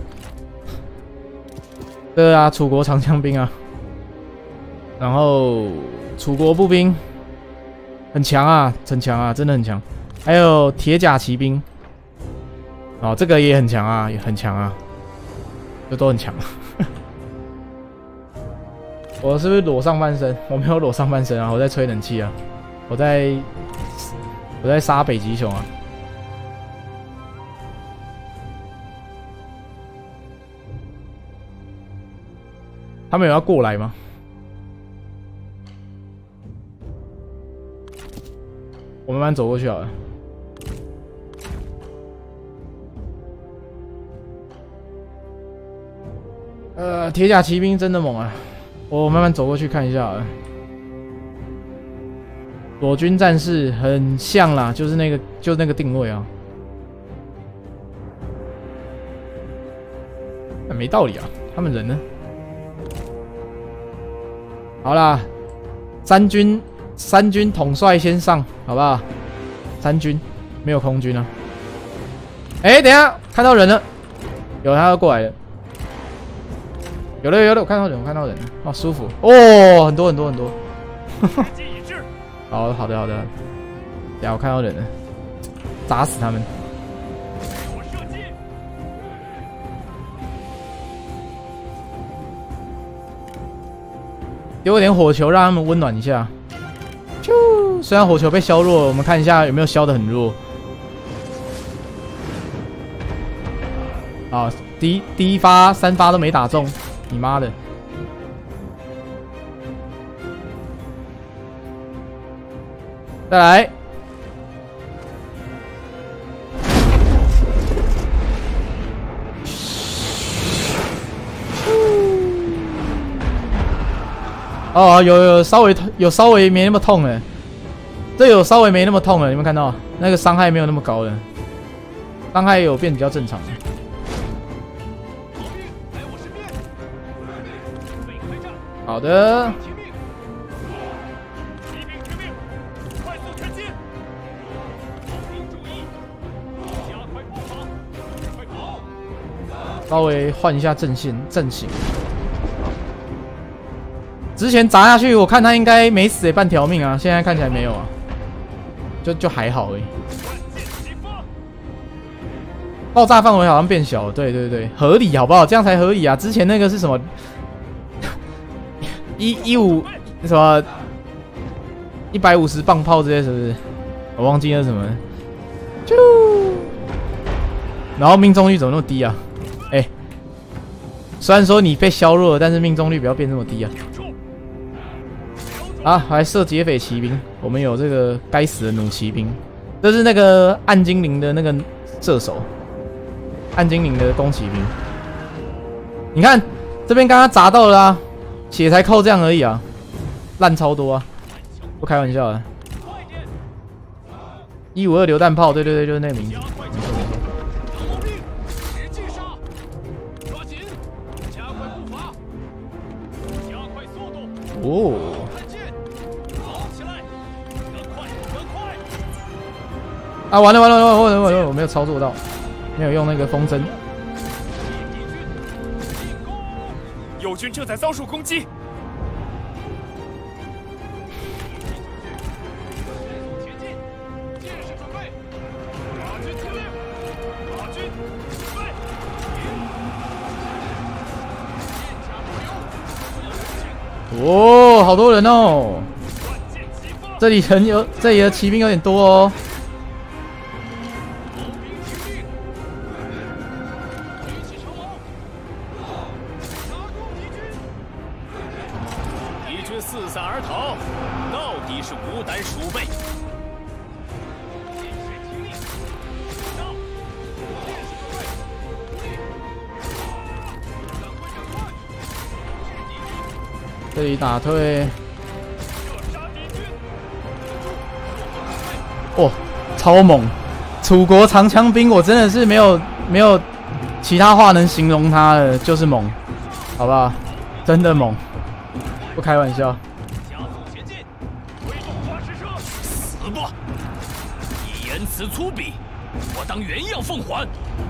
对啊，楚国长枪兵啊，然后楚国步兵很强啊，很强啊，真的很强。还有铁甲骑兵，哦，这个也很强啊，也很强啊，这都很强。我是不是裸上半身？我没有裸上半身啊，我在吹冷气啊，我在杀北极熊啊！他们有要过来吗？我慢慢走过去好了。铁甲骑兵真的猛啊！我慢慢走过去看一下好了。左军战士很像啦，就是那个定位啊，没道理啊，他们人呢？好啦，三军统帅先上，好不好？三军没有空军啊。等一下看到人了，有他要过来了，有了，我看到人了，哦，舒服哦，很多。好的，等下我看到人了，砸死他们！给我点火球，让他们温暖一下。啾！虽然火球被削弱了，我们看一下有没有削得很弱。啊，第一发3发都没打中，你妈的！再来，哦，有稍微没那么痛了，这有稍微没那么痛了，你们看到那个伤害没有那么高了，伤害有变比较正常了。好的。稍微换一下阵型。之前砸下去，我看他应该没死半条命啊，现在看起来没有啊，就还好而已。爆炸范围好像变小了，对，合理好不好？这样才合理啊！之前那个是什么？15什么 150磅炮这些是不是？我忘记了什么了。啾。然后命中率怎么那么低啊？哎、虽然说你被削弱了，但是命中率不要变这么低啊！啊，还射劫匪骑兵，我们有这个该死的弩骑兵，这是那个暗精灵的那个射手，暗精灵的弓骑兵。你看这边刚刚砸到了啊，血才扣这样而已啊，烂超多啊！不开玩笑的。152榴弹炮，对对对，就是那个名字。哦。啊，完了完了完了完了！我没有操作到，没有用那个风筝。 友军正在遭受攻击。前进，剑士准备，大军听令，大军准备。 哦，好多人哦！这里的骑兵有点多哦。 敌军四散而逃，到底是无胆鼠辈。 这里打退，哦，超猛！楚国长枪兵，我真的是没有其他话能形容他的，就是猛，好不好？真的猛，不开玩笑。 加速前进，挥动花石车， 死吧！你言辞粗鄙，我当原样奉还。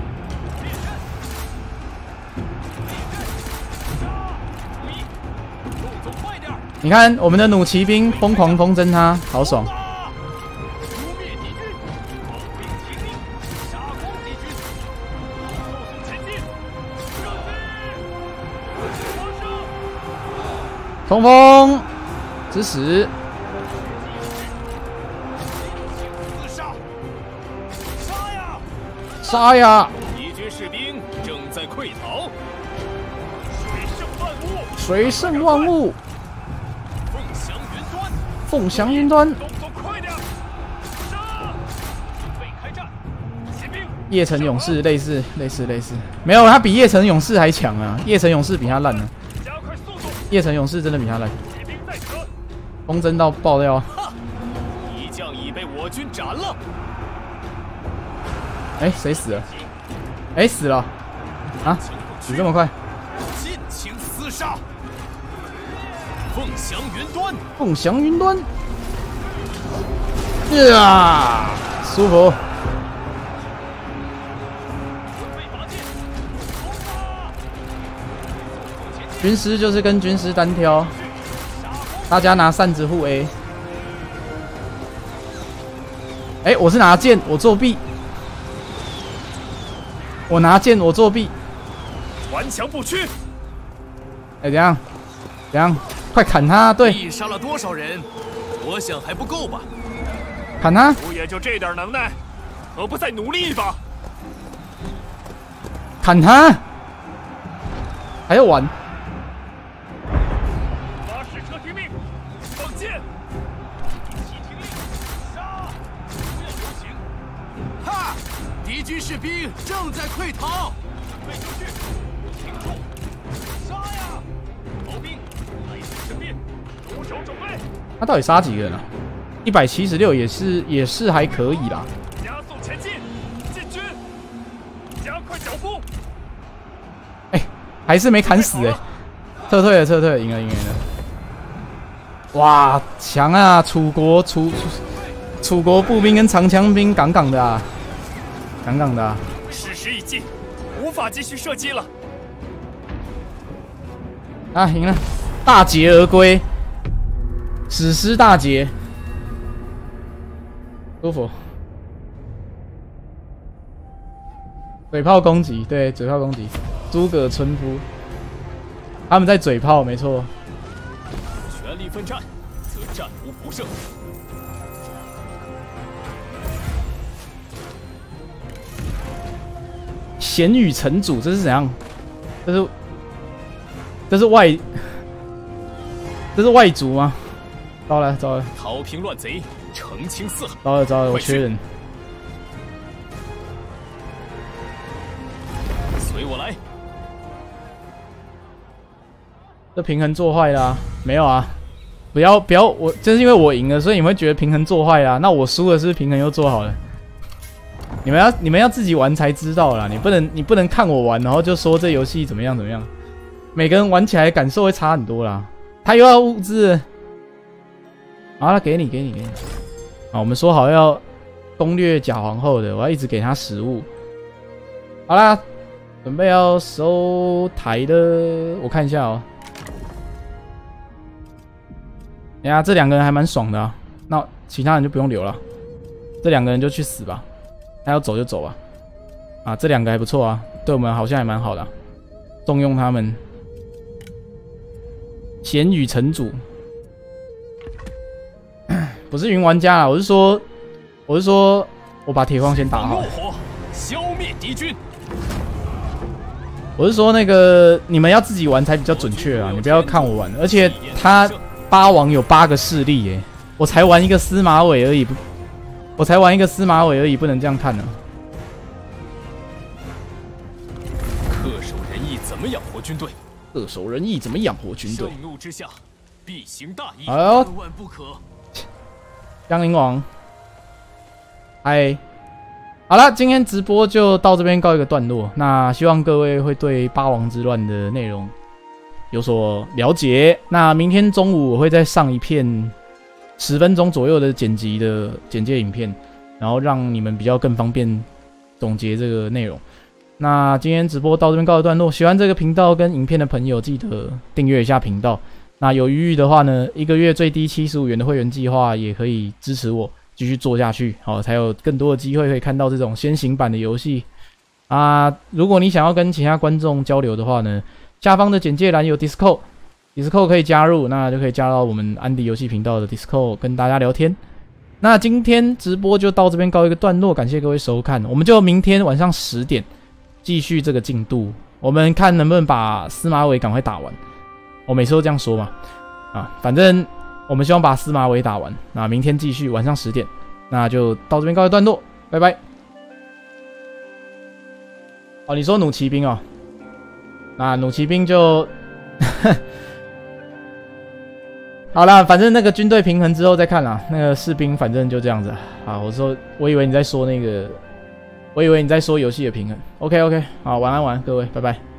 你看我们的弩骑兵疯狂风筝他，好爽！冲锋，指使，杀呀！ 敌军士兵正在溃逃， 水胜万物。凤翔云端， 动作快点！杀！准备开战！骑兵！ 叶城勇士类似，没有，他比叶城勇士还强啊！叶城勇士比他烂呢。 加快速度！ 叶城勇士真的比他烂。 骑兵在此！ 风筝到爆掉！ 敌将已被我军斩了。 哎，谁死了？哎，死了！啊，死这么快？ 尽情厮杀！凤翔云端， 凤翔云端，呀，舒服。军师就是跟军师单挑，大家拿扇子护 A。哎，我是拿剑，我作弊。我拿剑，我作弊。 顽强不屈。 哎，怎样？怎样？快砍他！对， 你杀了多少人？我想还不够吧。 砍他！ 我也就这点能耐，何不再努力一把？ 砍他！还要玩？ 发矢车听命，放箭！一起听令，杀！不要留情！ 哈！敌军士兵正在溃逃， 准备就绪，挺住！杀呀！逃兵！身边，出手准备。 他到底杀几个人啊？176也是还可以啦。 加速前进，进军，加快脚步。 哎，还是没砍死哎、撤退了，赢了。哇，强啊！楚国步兵跟长枪兵杠杠的啊，杠的啊。 事时已尽，无法继续射击了。 啊，赢了，大捷而归，史诗大捷，舒服。嘴炮攻击，对，嘴炮攻击，诸葛村夫，他们在嘴炮，没错。 全力奋战，此战无不胜。 贤与城主，这是怎样？这是外族吗？糟了糟了！ 讨平乱贼，澄清四海。 糟了糟了，我缺人。 随我来。 这平衡做坏啦、啊？没有啊！不要，我就是因为我赢了，所以你们会觉得平衡做坏啦、啊。那我输了，是不是平衡又做好了？你们要自己玩才知道啦，你不能看我玩，然后就说这游戏怎么样怎么样。每个人玩起来感受会差很多啦。他又要物资，好了，给你。好，我们说好要攻略假皇后的，我要一直给他食物。好啦，准备要收台的，我看一下哦。哎呀，这两个人还蛮爽的啊，那其他人就不用留了，这两个人就去死吧，他要走就走吧。啊，这两个还不错啊，对我们好像还蛮好的、啊，重用他们。贤与城主，不是云玩家啦，我是说，我把铁矿先打好。 消灭敌军。 我是说那个你们要自己玩才比较准确啊，你不要看我玩，而且他。8王有8个势力耶，我才玩一个司马伟而已，不能这样看呢、啊。 恪守仁义怎么养活军队？盛怒之下，必行大义，万万不可。 江陵王，嗨，好了，今天直播就到这边告一个段落。那希望各位会对8王之乱的内容有所了解。那明天中午我会再上一片10分钟左右的剪辑的简介影片，然后让你们比较更方便总结这个内容。那今天直播到这边告一段落，喜欢这个频道跟影片的朋友记得订阅一下频道。那有余裕的话呢，1个月最低75元的会员计划也可以支持我继续做下去，好，才有更多的机会可以看到这种先行版的游戏啊。如果你想要跟其他观众交流的话呢，下方的简介栏有 Discord 可以加入，那就可以加到我们安迪游戏频道的 Discord 跟大家聊天。那今天直播就到这边告一个段落，感谢各位收看，我们就明天晚上10点继续这个进度，我们看能不能把司马伟赶快打完。我每次都这样说嘛，啊，反正我们希望把司马伟打完。那明天继续晚上10点，那就到这边告一段落，拜拜。哦，你说弩骑兵哦？那弩骑兵就好啦，反正那个军队平衡之后再看啦。那个士兵反正就这样子啊。我以为你在说那个，我以为你在说游戏的平衡。OK， 好，晚安各位，拜拜。